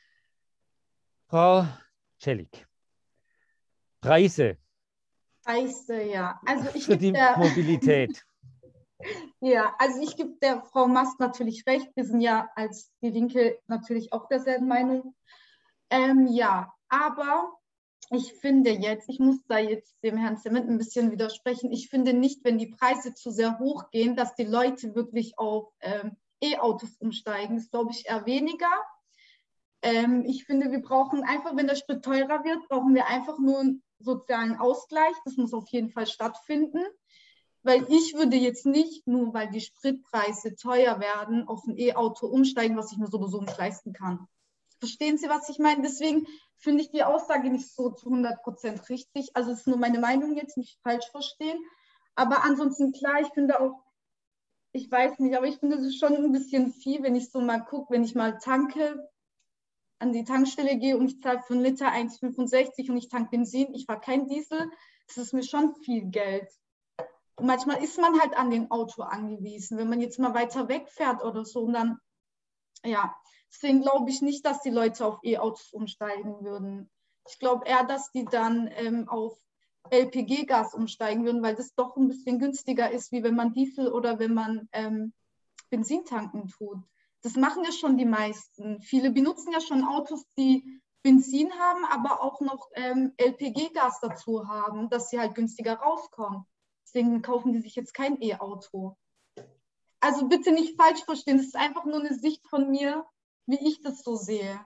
Frau Celik. Preise. Preise, ja. Also ich für die der, Mobilität. Ja, also ich gebe der Frau Mast natürlich recht. Wir sind ja als die Linke natürlich auch derselben Meinung. Ähm, ja, aber ich finde jetzt, ich muss da jetzt dem Herrn Seemet ein bisschen widersprechen, ich finde nicht, wenn die Preise zu sehr hoch gehen, dass die Leute wirklich auf ähm, E-Autos umsteigen. Das glaube ich eher weniger. Ähm, ich finde, wir brauchen einfach, wenn der Sprit teurer wird, brauchen wir einfach nur einen sozialen Ausgleich. Das muss auf jeden Fall stattfinden. Weil ich würde jetzt nicht, nur weil die Spritpreise teuer werden, auf ein E-Auto umsteigen, was ich mir sowieso nicht leisten kann. Verstehen Sie, was ich meine? Deswegen finde ich die Aussage nicht so zu hundert Prozent richtig. Also es ist nur meine Meinung jetzt, nicht falsch verstehen. Aber ansonsten klar, ich finde auch, ich weiß nicht, aber ich finde es schon ein bisschen viel, wenn ich so mal gucke, wenn ich mal tanke, an die Tankstelle gehe und ich zahle für einen Liter eins Komma fünfundsechzig und ich tanke Benzin, ich fahre kein Diesel, das ist mir schon viel Geld. Und manchmal ist man halt an den Auto angewiesen, wenn man jetzt mal weiter wegfährt oder so. Und dann, ja, Deswegen glaube ich nicht, dass die Leute auf E-Autos umsteigen würden. Ich glaube eher, dass die dann ähm, auf L P G-Gas umsteigen würden, weil das doch ein bisschen günstiger ist, wie wenn man Diesel oder wenn man ähm, Benzin tanken tut. Das machen ja schon die meisten. Viele benutzen ja schon Autos, die Benzin haben, aber auch noch ähm, L P G-Gas dazu haben, dass sie halt günstiger rauskommen. Deswegen kaufen die sich jetzt kein E-Auto. Also bitte nicht falsch verstehen, das ist einfach nur eine Sicht von mir, wie ich das so sehe.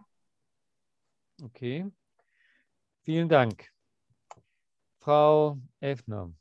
Okay, vielen Dank. Frau Effner.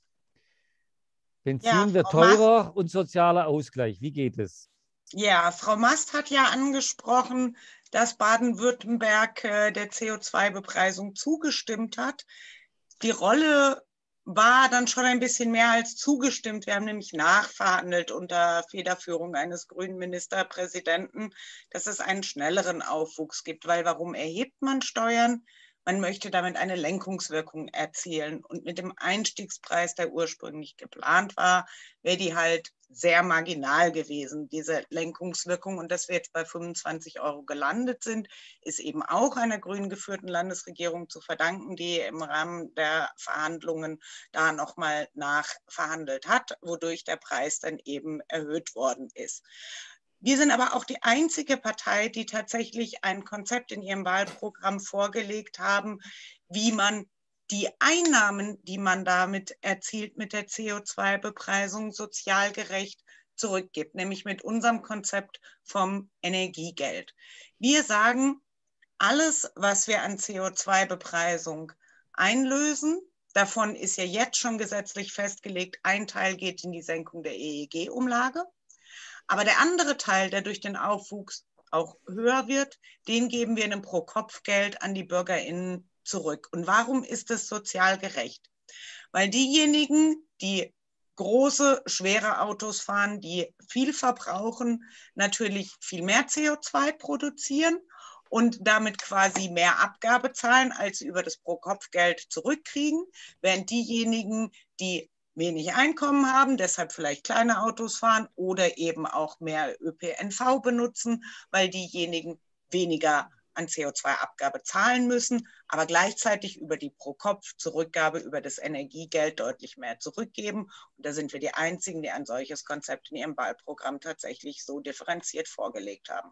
Benzin Ja, wird Frau teurer Mast, und sozialer Ausgleich. Wie geht es? ja, Frau Mast hat ja angesprochen, dass Baden-Württemberg äh, der C O zwei Bepreisung zugestimmt hat. Die Rolle war dann schon ein bisschen mehr als zugestimmt. Wir haben nämlich nachverhandelt unter Federführung eines grünen Ministerpräsidenten, dass es einen schnelleren Aufwuchs gibt. Weil warum erhebt man Steuern? Man möchte damit eine Lenkungswirkung erzielen. Und mit dem Einstiegspreis, der ursprünglich geplant war, wäre die halt sehr marginal gewesen, diese Lenkungswirkung. Und dass wir jetzt bei fünfundzwanzig Euro gelandet sind, ist eben auch einer grün geführten Landesregierung zu verdanken, die im Rahmen der Verhandlungen da nochmal nachverhandelt hat, wodurch der Preis dann eben erhöht worden ist. Wir sind aber auch die einzige Partei, die tatsächlich ein Konzept in ihrem Wahlprogramm vorgelegt haben, wie man die Einnahmen, die man damit erzielt mit der C O zwei Bepreisung, sozial gerecht zurückgibt, nämlich mit unserem Konzept vom Energiegeld. Wir sagen, alles, was wir an C O zwei Bepreisung einlösen, davon ist ja jetzt schon gesetzlich festgelegt, ein Teil geht in die Senkung der E E G-Umlage. Aber der andere Teil, der durch den Aufwuchs auch höher wird, den geben wir in einem Pro-Kopf-Geld an die BürgerInnen zurück. Und warum ist es sozial gerecht? Weil diejenigen, die große, schwere Autos fahren, die viel verbrauchen, natürlich viel mehr C O zwei produzieren und damit quasi mehr Abgabe zahlen, als sie über das Pro-Kopf-Geld zurückkriegen, während diejenigen, die wenig Einkommen haben, deshalb vielleicht kleine Autos fahren oder eben auch mehr Ö P N V benutzen, weil diejenigen weniger an C O zwei Abgabe zahlen müssen, aber gleichzeitig über die Pro-Kopf-Zurückgabe über das Energiegeld deutlich mehr zurückgeben. Und da sind wir die Einzigen, die ein solches Konzept in ihrem Wahlprogramm tatsächlich so differenziert vorgelegt haben.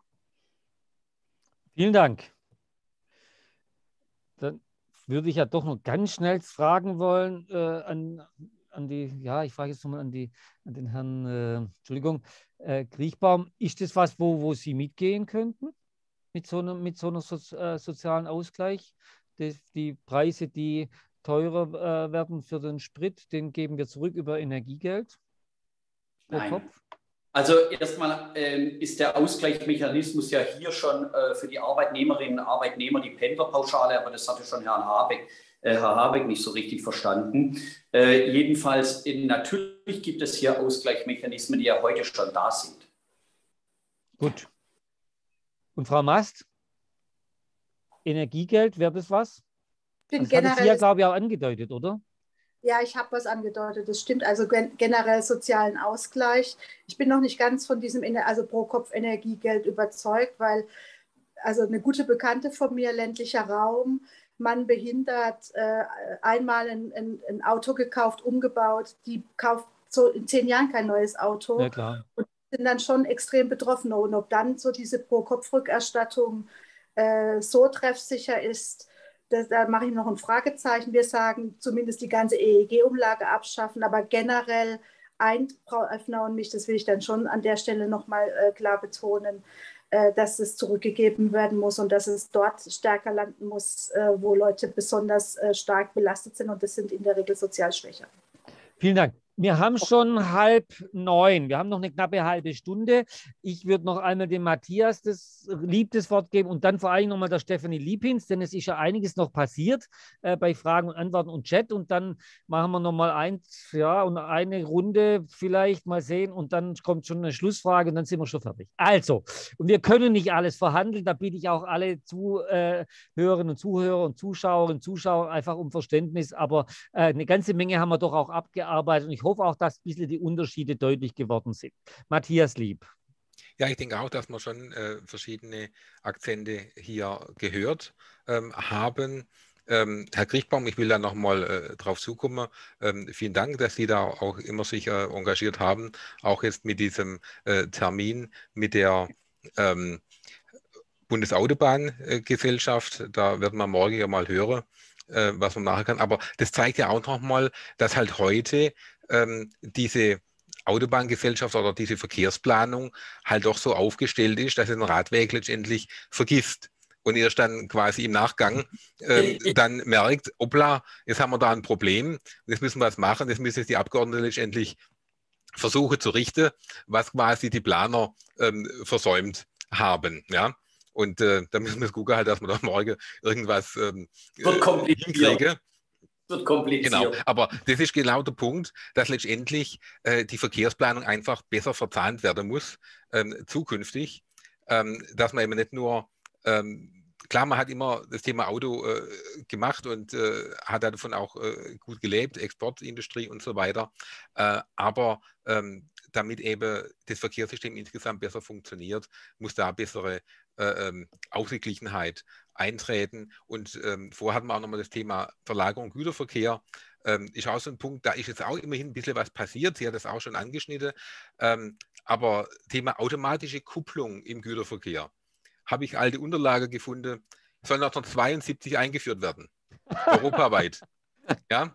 Vielen Dank. Dann würde ich ja doch noch ganz schnell fragen wollen äh, an, an die, ja, ich frage jetzt nochmal an, die, an den Herrn, äh, Entschuldigung, äh, Kriechbaum. Ist das was, wo, wo Sie mitgehen könnten mit so einem, mit so einem so, äh, sozialen Ausgleich? Das, die Preise, die teurer äh, werden für den Sprit, den geben wir zurück über Energiegeld pro Nein. Kopf? Also erstmal ähm, ist der Ausgleichsmechanismus ja hier schon äh, für die Arbeitnehmerinnen und Arbeitnehmer die Pendlerpauschale, aber das hatte schon Herrn Habeck, äh, Herr Habeck nicht so richtig verstanden. Äh, jedenfalls, in, natürlich gibt es hier Ausgleichsmechanismen, die ja heute schon da sind. Gut. Und Frau Mast, Energiegeld, wäre das was? Ich bin Das hatte Sie ja, generell, glaube ich, auch angedeutet, oder? ja, ich habe was angedeutet, das stimmt. Also gen generell sozialen Ausgleich. Ich bin noch nicht ganz von diesem Ener- also Pro-Kopf-Energiegeld überzeugt, weil also eine gute Bekannte von mir, ländlicher Raum, Mann behindert, äh, einmal ein, ein, ein Auto gekauft, umgebaut, die kauft so in zehn Jahren kein neues Auto. Ja, klar. Und sind dann schon extrem betroffen. Und ob dann so diese Pro-Kopf-Rückerstattung äh, so treffsicher ist, das, da mache ich noch ein Fragezeichen. Wir sagen zumindest die ganze E E G-Umlage abschaffen, aber generell ein, Frau Effner und mich, das will ich dann schon an der Stelle nochmal äh, klar betonen, äh, dass es zurückgegeben werden muss und dass es dort stärker landen muss, äh, wo Leute besonders äh, stark belastet sind und das sind in der Regel sozial schwächer. Vielen Dank. Wir haben schon halb neun. Wir haben noch eine knappe halbe Stunde. Ich würde noch einmal dem Matthias das lieb das Wort geben und dann vor allem nochmal der Stefanie Liepins, denn es ist ja einiges noch passiert äh, bei Fragen und Antworten und Chat. Und dann machen wir nochmal eins, ja, und eine Runde vielleicht mal sehen und dann kommt schon eine Schlussfrage und dann sind wir schon fertig. Also, und wir können nicht alles verhandeln. Da bitte ich auch alle Zuhörerinnen und Zuhörer und Zuschauerinnen und Zuschauer einfach um Verständnis. Aber äh, eine ganze Menge haben wir doch auch abgearbeitet und ich hoffe auch, dass ein bisschen die Unterschiede deutlich geworden sind. Matthias Lieb. Ja, ich denke auch, dass wir schon äh, verschiedene Akzente hier gehört ähm, haben. Ähm, Herr Kriechbaum, ich will da nochmal äh, drauf zukommen. Ähm, vielen Dank, dass Sie da auch immer sich äh, engagiert haben, auch jetzt mit diesem äh, Termin mit der ähm, Bundesautobahngesellschaft. Da werden wir morgen ja mal hören, äh, was man machen kann. Aber das zeigt ja auch nochmal, dass halt heute ähm, diese Autobahngesellschaft oder diese Verkehrsplanung halt doch so aufgestellt ist, dass es ein Radweg letztendlich vergisst. Und erst dann quasi im Nachgang ähm, dann merkt, hoppla, jetzt haben wir da ein Problem, jetzt müssen wir was machen, jetzt müssen die Abgeordneten letztendlich versuchen zu richten, was quasi die Planer ähm, versäumt haben. Ja? Und äh, da müssen wir gucken, halt, dass wir da morgen irgendwas ähm, äh, hinkriegen. Wird kompliziert. Genau, aber das ist genau der Punkt, dass letztendlich äh, die Verkehrsplanung einfach besser verzahnt werden muss, ähm, zukünftig, ähm, dass man eben nicht nur, ähm, klar, man hat immer das Thema Auto äh, gemacht und äh, hat davon auch äh, gut gelebt, Exportindustrie und so weiter, äh, aber ähm, damit eben das Verkehrssystem insgesamt besser funktioniert, muss da bessere äh, ähm, Ausgeglichenheit eintreten. Und ähm, vorher hatten wir auch nochmal das Thema Verlagerung Güterverkehr. Ähm, ist auch so ein Punkt, da ist jetzt auch immerhin ein bisschen was passiert. Sie hat das auch schon angeschnitten. Ähm, aber Thema automatische Kupplung im Güterverkehr. Habe ich alte Unterlagen gefunden, soll neunzehnhundertzweiundsiebzig eingeführt werden. Europaweit. Ja.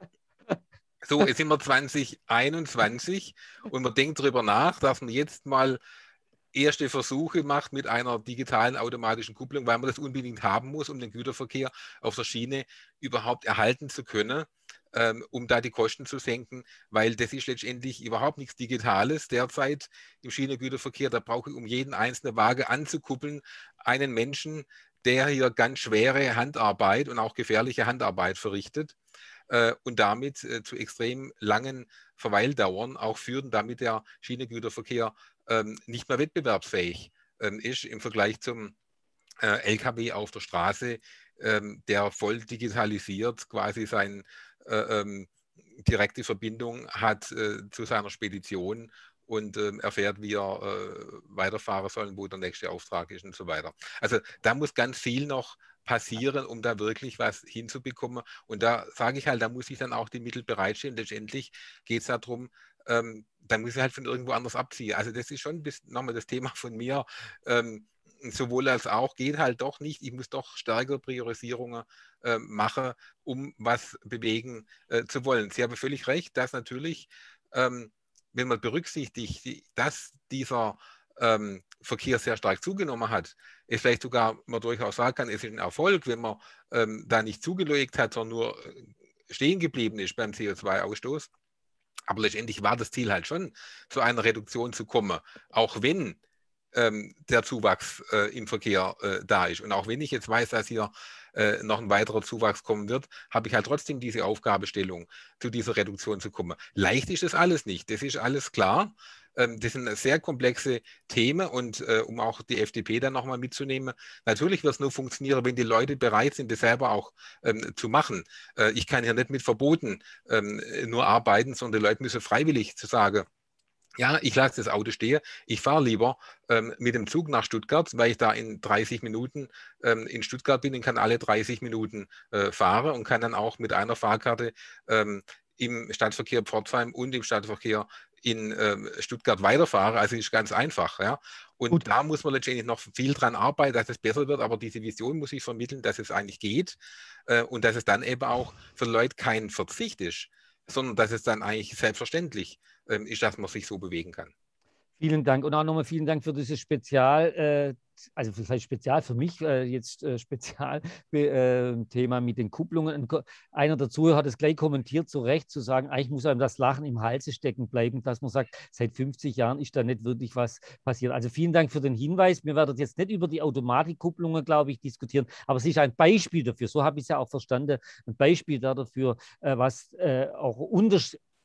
So, jetzt sind wir zwanzig einundzwanzig und man denkt darüber nach, dass man jetzt mal erste Versuche macht mit einer digitalen automatischen Kupplung, weil man das unbedingt haben muss, um den Güterverkehr auf der Schiene überhaupt erhalten zu können, ähm, um da die Kosten zu senken, weil das ist letztendlich überhaupt nichts Digitales derzeit im Schienengüterverkehr. Da brauche ich, um jeden einzelnen Wagen anzukuppeln, einen Menschen, der hier ganz schwere Handarbeit und auch gefährliche Handarbeit verrichtet äh, und damit äh, zu extrem langen Verweildauern auch führen, damit der Schienengüterverkehr ähm, nicht mehr wettbewerbsfähig ähm, ist im Vergleich zum äh, L K W auf der Straße, ähm, der voll digitalisiert quasi seine äh, ähm, direkte Verbindung hat äh, zu seiner Spedition und ähm, erfährt, wie er äh, weiterfahren soll, wo der nächste Auftrag ist und so weiter. Also da muss ganz viel noch passieren, um da wirklich was hinzubekommen. Und da sage ich halt, da muss ich dann auch die Mittel bereitstellen. Letztendlich geht es darum, ähm, da muss ich halt von irgendwo anders abziehen. Also das ist schon nochmal das Thema von mir. Ähm, sowohl als auch geht halt doch nicht. Ich muss doch stärkere Priorisierungen äh, machen, um was bewegen äh, zu wollen. Sie haben völlig recht, dass natürlich, ähm, wenn man berücksichtigt, dass dieser ähm, Verkehr sehr stark zugenommen hat, es vielleicht sogar man durchaus sagen kann, es ist ein Erfolg, wenn man ähm, da nicht zugelegt hat, sondern nur stehen geblieben ist beim C O zwei Ausstoß. Aber letztendlich war das Ziel halt schon, zu einer Reduktion zu kommen, auch wenn ähm, der Zuwachs äh, im Verkehr äh, da ist. Und auch wenn ich jetzt weiß, dass hier äh, noch ein weiterer Zuwachs kommen wird, habe ich halt trotzdem diese Aufgabestellung, zu dieser Reduktion zu kommen. Leicht ist das alles nicht, das ist alles klar. Ähm, das sind sehr komplexe Themen und äh, um auch die F D P dann nochmal mitzunehmen, natürlich wird es nur funktionieren, wenn die Leute bereit sind, das selber auch ähm, zu machen. Äh, ich kann hier nicht mit Verboten ähm, nur arbeiten, sondern die Leute müssen freiwillig zu sagen, ja, ich lasse das Auto stehen, ich fahre lieber ähm, mit dem Zug nach Stuttgart, weil ich da in dreißig Minuten ähm, in Stuttgart bin und kann alle dreißig Minuten äh, fahren und kann dann auch mit einer Fahrkarte ähm, im Stadtverkehr Pforzheim und im Stadtverkehr in ähm, Stuttgart weiterfahren. Also ist ganz einfach. Ja? Und Gut. Da muss man letztendlich noch viel dran arbeiten, dass es besser wird, aber diese Vision muss ich vermitteln, dass es eigentlich geht äh, und dass es dann eben auch für Leute kein Verzicht ist, sondern dass es dann eigentlich selbstverständlich ähm, ist, dass man sich so bewegen kann. Vielen Dank und auch nochmal vielen Dank für dieses Spezial, äh, also das heißt Spezial für mich, äh, jetzt äh, Spezialthema äh, mit den Kupplungen. Einer dazu hat es gleich kommentiert, zu Recht zu sagen, eigentlich muss einem das Lachen im Halse stecken bleiben, dass man sagt, seit fünfzig Jahren ist da nicht wirklich was passiert. Also vielen Dank für den Hinweis. Wir werden jetzt nicht über die Automatikkupplungen, glaube ich, diskutieren, aber es ist ein Beispiel dafür, so habe ich es ja auch verstanden, ein Beispiel dafür, äh, was äh, auch unterschiedlich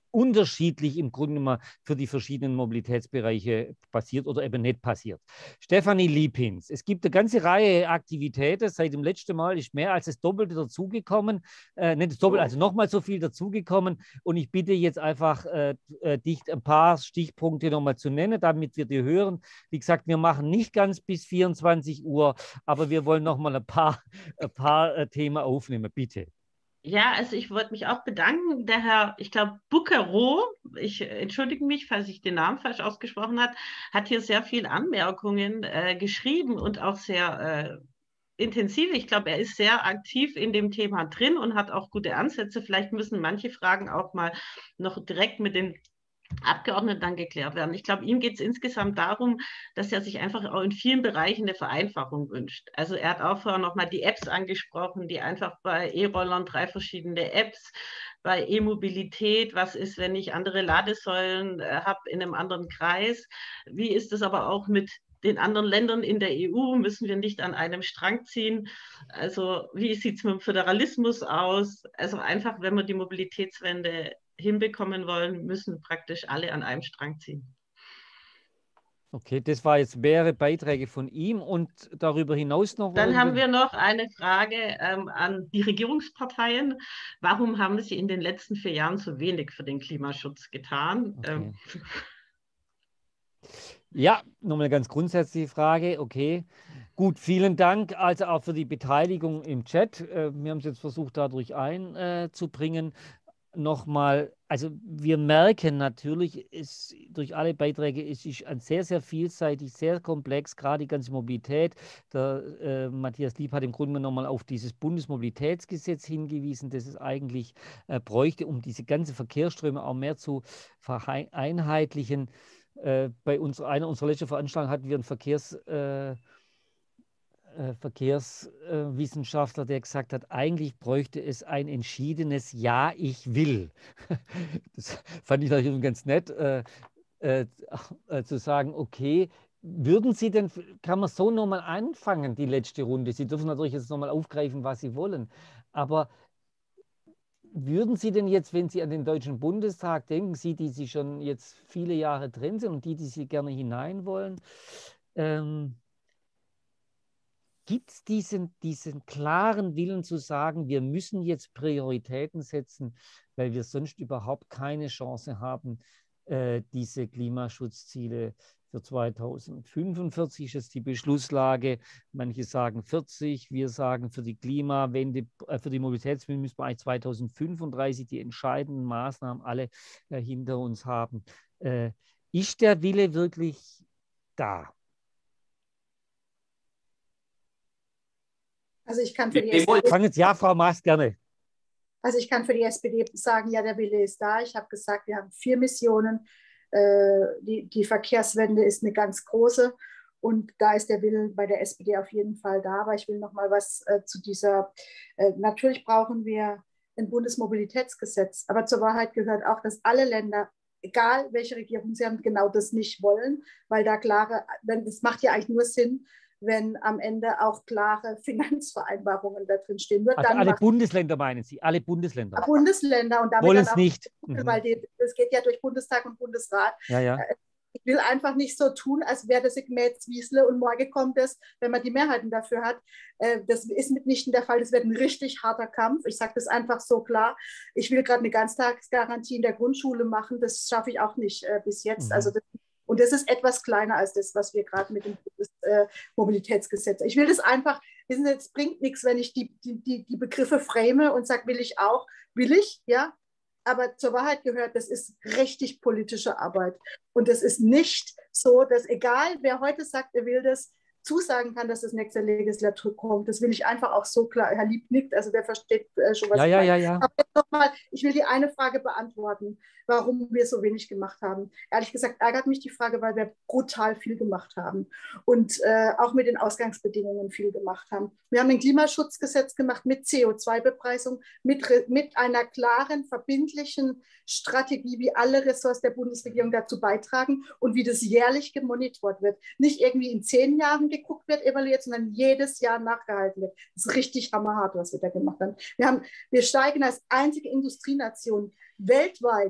unterschiedlich im Grunde mal für die verschiedenen Mobilitätsbereiche passiert oder eben nicht passiert. Stefanie Liepins, es gibt eine ganze Reihe Aktivitäten. Seit dem letzten Mal ist mehr als das Doppelte dazugekommen, äh, nicht das Doppelte, also nochmal so viel dazugekommen. Und ich bitte jetzt einfach, äh, äh, dich ein paar Stichpunkte nochmal zu nennen, damit wir die hören. Wie gesagt, wir machen nicht ganz bis vierundzwanzig Uhr, aber wir wollen nochmal ein paar, ein paar äh, Themen aufnehmen, bitte. Ja, also ich wollte mich auch bedanken. Der Herr, ich glaube, Bucquereau, ich entschuldige mich, falls ich den Namen falsch ausgesprochen habe, hat hier sehr viele Anmerkungen äh, geschrieben und auch sehr äh, intensiv. Ich glaube, er ist sehr aktiv in dem Thema drin und hat auch gute Ansätze. Vielleicht müssen manche Fragen auch mal noch direkt mit den Abgeordneten dann geklärt werden. Ich glaube, ihm geht es insgesamt darum, dass er sich einfach auch in vielen Bereichen eine Vereinfachung wünscht. Also er hat auch vorher nochmal die Apps angesprochen, die einfach bei E-Rollern drei verschiedene Apps, bei E-Mobilität, was ist, wenn ich andere Ladesäulen äh, habe in einem anderen Kreis, wie ist es aber auch mit den anderen Ländern in der E U, müssen wir nicht an einem Strang ziehen. Also wie sieht es mit dem Föderalismus aus? Also einfach, wenn wir die Mobilitätswende hinbekommen wollen, müssen praktisch alle an einem Strang ziehen. Okay, das war jetzt mehrere Beiträge von ihm und darüber hinaus noch. Dann haben wir noch eine Frage ähm, an die Regierungsparteien. Warum haben Sie in den letzten vier Jahren so wenig für den Klimaschutz getan? Okay. Ähm. Ja, nochmal eine ganz grundsätzliche Frage. Okay, gut, vielen Dank also auch für die Beteiligung im Chat. Wir haben es jetzt versucht, dadurch einzubringen. Nochmal, also wir merken natürlich, ist, durch alle Beiträge ist es ein sehr, sehr vielseitig, sehr komplex, gerade die ganze Mobilität. Der äh, Matthias Lieb hat im Grunde nochmal auf dieses Bundesmobilitätsgesetz hingewiesen, das es eigentlich äh, bräuchte, um diese ganzen Verkehrsströme auch mehr zu vereinheitlichen. Äh, bei uns, einer unserer letzten Veranstaltungen hatten wir einen Verkehrs... Äh, Verkehrswissenschaftler, der gesagt hat, eigentlich bräuchte es ein entschiedenes Ja, ich will. Das fand ich natürlich ganz nett, äh, äh, äh, zu sagen, okay, würden Sie denn, kann man so nochmal anfangen, die letzte Runde? Sie dürfen natürlich jetzt nochmal aufgreifen, was Sie wollen, aber würden Sie denn jetzt, wenn Sie an den Deutschen Bundestag denken, Sie, die Sie schon jetzt viele Jahre drin sind und die, die Sie gerne hinein wollen, ähm, gibt es diesen, diesen klaren Willen zu sagen, wir müssen jetzt Prioritäten setzen, weil wir sonst überhaupt keine Chance haben, äh, diese Klimaschutzziele für zweitausendfünfundvierzig ist die Beschlusslage. Manche sagen vierzig, wir sagen für die Klimawende, äh, für die Mobilitätswende müssen wir eigentlich zweitausendfünfunddreißig die entscheidenden Maßnahmen alle äh, hinter uns haben. Äh, ist der Wille wirklich da? Also ich kann für die S P D, Fangen jetzt, ja, Frau Maas, gerne. Also ich kann für die S P D sagen, ja, der Wille ist da. Ich habe gesagt, wir haben vier Missionen. Äh, die, die Verkehrswende ist eine ganz große und da ist der Wille bei der S P D auf jeden Fall da. Aber ich will noch mal was äh, zu dieser, äh, natürlich brauchen wir ein Bundesmobilitätsgesetz, aber zur Wahrheit gehört auch, dass alle Länder, egal welche Regierung sie haben, genau das nicht wollen, weil da klare, das macht ja eigentlich nur Sinn, wenn am Ende auch klare Finanzvereinbarungen da drin stehen. Nur also dann alle macht, Bundesländer meinen Sie? Alle Bundesländer? Bundesländer und damit wollen dann es auch, nicht. Mhm. Weil es geht ja durch Bundestag und Bundesrat. Ja, ja. Ich will einfach nicht so tun, als wäre das Mätzwiesle und morgen kommt es, wenn man die Mehrheiten dafür hat. Das ist mitnichten der Fall. Das wird ein richtig harter Kampf. Ich sage das einfach so klar. Ich will gerade eine Ganztagsgarantie in der Grundschule machen. Das schaffe ich auch nicht äh, bis jetzt. Mhm. Also das, und das ist etwas kleiner als das, was wir gerade mit dem äh, Mobilitätsgesetz. Ich will das einfach, wissen Sie, es bringt nichts, wenn ich die, die, die Begriffe frame und sage, will ich auch, will ich, ja. Aber zur Wahrheit gehört, das ist richtig politische Arbeit. Und es ist nicht so, dass egal, wer heute sagt, er will das, zusagen kann, dass das nächste Legislatur kommt. Das will ich einfach auch so klar. Herr Lieb nickt, also der versteht äh, schon, was ja, ich ja, meine. Ja, ja. Aber jetzt noch mal, ich will die eine Frage beantworten, warum wir so wenig gemacht haben. Ehrlich gesagt ärgert mich die Frage, weil wir brutal viel gemacht haben und äh, auch mit den Ausgangsbedingungen viel gemacht haben. Wir haben ein Klimaschutzgesetz gemacht mit C O zwei Bepreisung, mit, mit einer klaren, verbindlichen Strategie, wie alle Ressorts der Bundesregierung dazu beitragen und wie das jährlich gemonitort wird. Nicht irgendwie in zehn Jahren geguckt wird, evaluiert, sondern jedes Jahr nachgehalten wird. Das ist richtig hammerhart, was wir da gemacht haben. Wir, haben, wir steigen als einzige Industrienation weltweit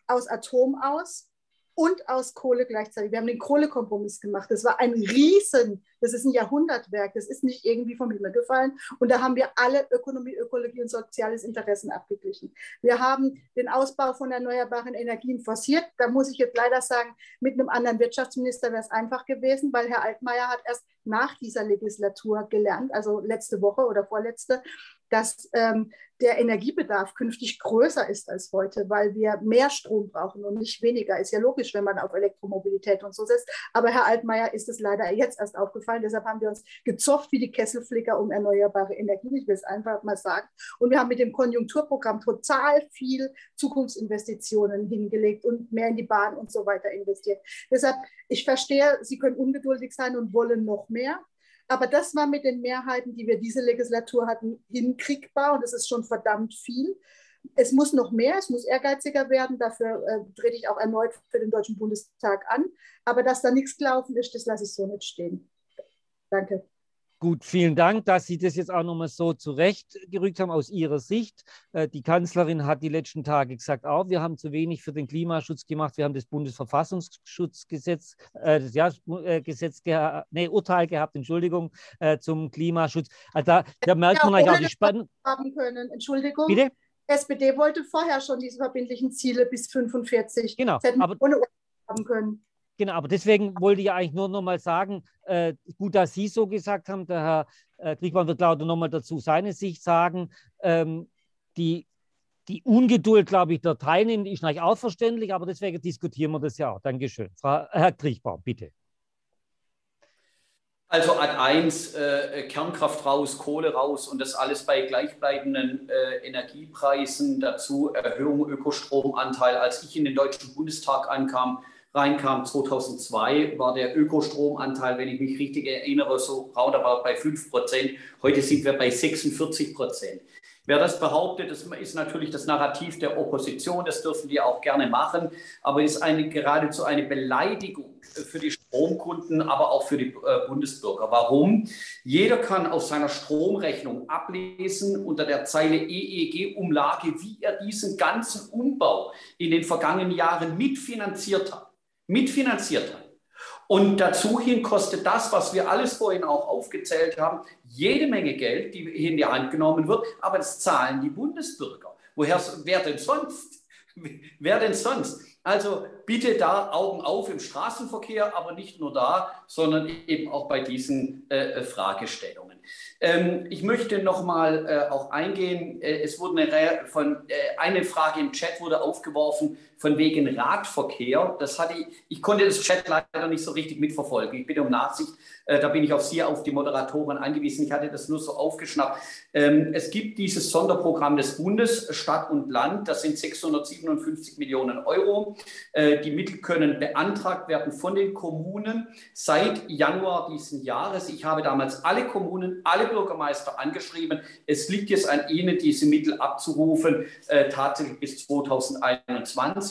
aus Atom aus und aus Kohle gleichzeitig. Wir haben den Kohlekompromiss gemacht. Das war ein Riesen, das ist ein Jahrhundertwerk, das ist nicht irgendwie vom Himmel gefallen. Und da haben wir alle Ökonomie, Ökologie und soziales Interessen abgeglichen. Wir haben den Ausbau von erneuerbaren Energien forciert. Da muss ich jetzt leider sagen, mit einem anderen Wirtschaftsminister wäre es einfach gewesen, weil Herr Altmaier hat erst nach dieser Legislatur gelernt, also letzte Woche oder vorletzte, dass ähm, der Energiebedarf künftig größer ist als heute, weil wir mehr Strom brauchen und nicht weniger. Ist ja logisch, wenn man auf Elektromobilität und so setzt. Aber Herr Altmaier ist es leider jetzt erst aufgefallen. Deshalb haben wir uns gezopft wie die Kesselflicker um erneuerbare Energien. Ich will es einfach mal sagen. Und wir haben mit dem Konjunkturprogramm total viel Zukunftsinvestitionen hingelegt und mehr in die Bahn und so weiter investiert. Deshalb, ich verstehe, Sie können ungeduldig sein und wollen noch mehr. Aber das war mit den Mehrheiten, die wir diese Legislatur hatten, hinkriegbar. Und das ist schon verdammt viel. Es muss noch mehr, es muss ehrgeiziger werden. Dafür äh, trete ich auch erneut für den Deutschen Bundestag an. Aber dass da nichts gelaufen ist, das lasse ich so nicht stehen. Danke. Gut, vielen Dank, dass Sie das jetzt auch nochmal so zurechtgerückt haben aus Ihrer Sicht. Die Kanzlerin hat die letzten Tage gesagt, auch wir haben zu wenig für den Klimaschutz gemacht. Wir haben das Bundesverfassungsschutzgesetz, äh, das ja, Gesetz geha nee, Urteil gehabt, Entschuldigung, äh, zum Klimaschutz. Also da, da merkt man eigentlich auch die Spannung. Haben können. Entschuldigung. Bitte? S P D wollte vorher schon diese verbindlichen Ziele bis fünfundvierzig. Genau. Das hätten aber ohne Urteil haben können. Genau, aber deswegen wollte ich eigentlich nur noch mal sagen, äh, gut, dass Sie so gesagt haben, der Herr äh, Kriegmann wird lauter noch mal dazu seine Sicht sagen. Ähm, die, die Ungeduld, glaube ich, der Teilnehmenden ist eigentlich auch verständlich, aber deswegen diskutieren wir das ja auch. Dankeschön. Frau, Herr Kriegbaum, bitte. Also Ad eins, äh, Kernkraft raus, Kohle raus und das alles bei gleichbleibenden äh, Energiepreisen, dazu Erhöhung Ökostromanteil. Als ich in den Deutschen Bundestag ankam, reinkam zweitausendzwei, war der Ökostromanteil, wenn ich mich richtig erinnere, so roundabout bei fünf Prozent. Heute sind wir bei sechsundvierzig Prozent. Wer das behauptet, das ist natürlich das Narrativ der Opposition, das dürfen die auch gerne machen, aber ist eine, geradezu eine Beleidigung für die Stromkunden, aber auch für die äh, Bundesbürger. Warum? Jeder kann auf seiner Stromrechnung ablesen unter der Zeile E E G-Umlage, wie er diesen ganzen Umbau in den vergangenen Jahren mitfinanziert hat. Mitfinanziert hat. Und dazu hin kostet das, was wir alles vorhin auch aufgezählt haben, jede Menge Geld, die in die Hand genommen wird, aber das zahlen die Bundesbürger. Woher, wer denn sonst? Wer denn sonst? Also bitte da Augen auf im Straßenverkehr, aber nicht nur da, sondern eben auch bei diesen äh, Fragestellungen. Ähm, ich möchte noch mal äh, auch eingehen, äh, es wurde eine, von, äh, eine Frage im Chat wurde aufgeworfen von wegen Radverkehr. Das hatte ich, ich konnte das Chat leider nicht so richtig mitverfolgen. Ich bitte um Nachsicht, äh, da bin ich auf Sie, auf die Moderatoren angewiesen. Ich hatte das nur so aufgeschnappt. Ähm, es gibt dieses Sonderprogramm des Bundes, Stadt und Land, das sind sechshundertsiebenundfünfzig Millionen Euro. Äh, die Mittel können beantragt werden von den Kommunen seit Januar diesen Jahres. Ich habe damals alle Kommunen, alle Bürgermeister angeschrieben. Es liegt jetzt an Ihnen, diese Mittel abzurufen, äh, tatsächlich bis zweitausendeinundzwanzig.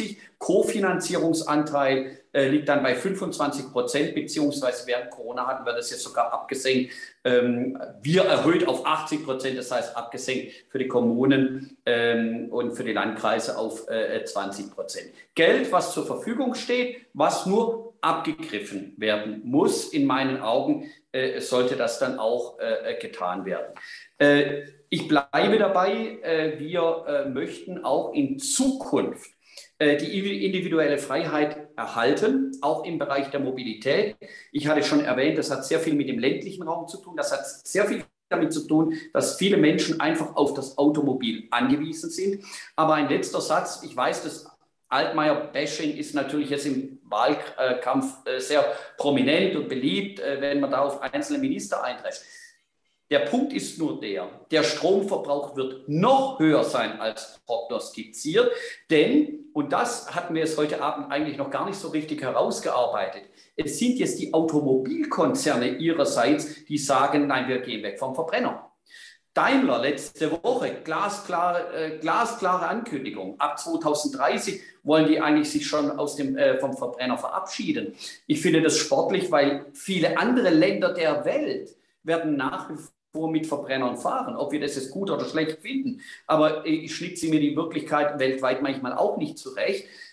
Kofinanzierungsanteil äh, liegt dann bei fünfundzwanzig Prozent, beziehungsweise während Corona hatten wir das jetzt sogar abgesenkt. Ähm, wir erhöht auf achtzig Prozent, das heißt abgesenkt für die Kommunen ähm, und für die Landkreise auf äh, zwanzig Prozent. Geld, was zur Verfügung steht, was nur abgegriffen werden muss, in meinen Augen, äh, sollte das dann auch äh, getan werden. Äh, ich bleibe dabei, äh, wir äh, möchten auch in Zukunft die individuelle Freiheit erhalten, auch im Bereich der Mobilität. Ich hatte schon erwähnt, das hat sehr viel mit dem ländlichen Raum zu tun. Das hat sehr viel damit zu tun, dass viele Menschen einfach auf das Automobil angewiesen sind. Aber ein letzter Satz, ich weiß, das Altmaier-Bashing ist natürlich jetzt im Wahlkampf sehr prominent und beliebt, wenn man da auf einzelne Minister eintrifft. Der Punkt ist nur der, der Stromverbrauch wird noch höher sein als prognostiziert, denn, und das hatten wir jetzt heute Abend eigentlich noch gar nicht so richtig herausgearbeitet, es sind jetzt die Automobilkonzerne ihrerseits, die sagen, nein, wir gehen weg vom Verbrenner. Daimler letzte Woche, glasklare, äh, glasklare Ankündigung, ab zweitausenddreißig wollen die eigentlich sich schon aus dem, äh, vom Verbrenner verabschieden. Ich finde das sportlich, weil viele andere Länder der Welt werden nach wie vor mit Verbrennern fahren, ob wir das jetzt gut oder schlecht finden. Aber ich schnitze mir die Wirklichkeit weltweit manchmal auch nicht zurecht.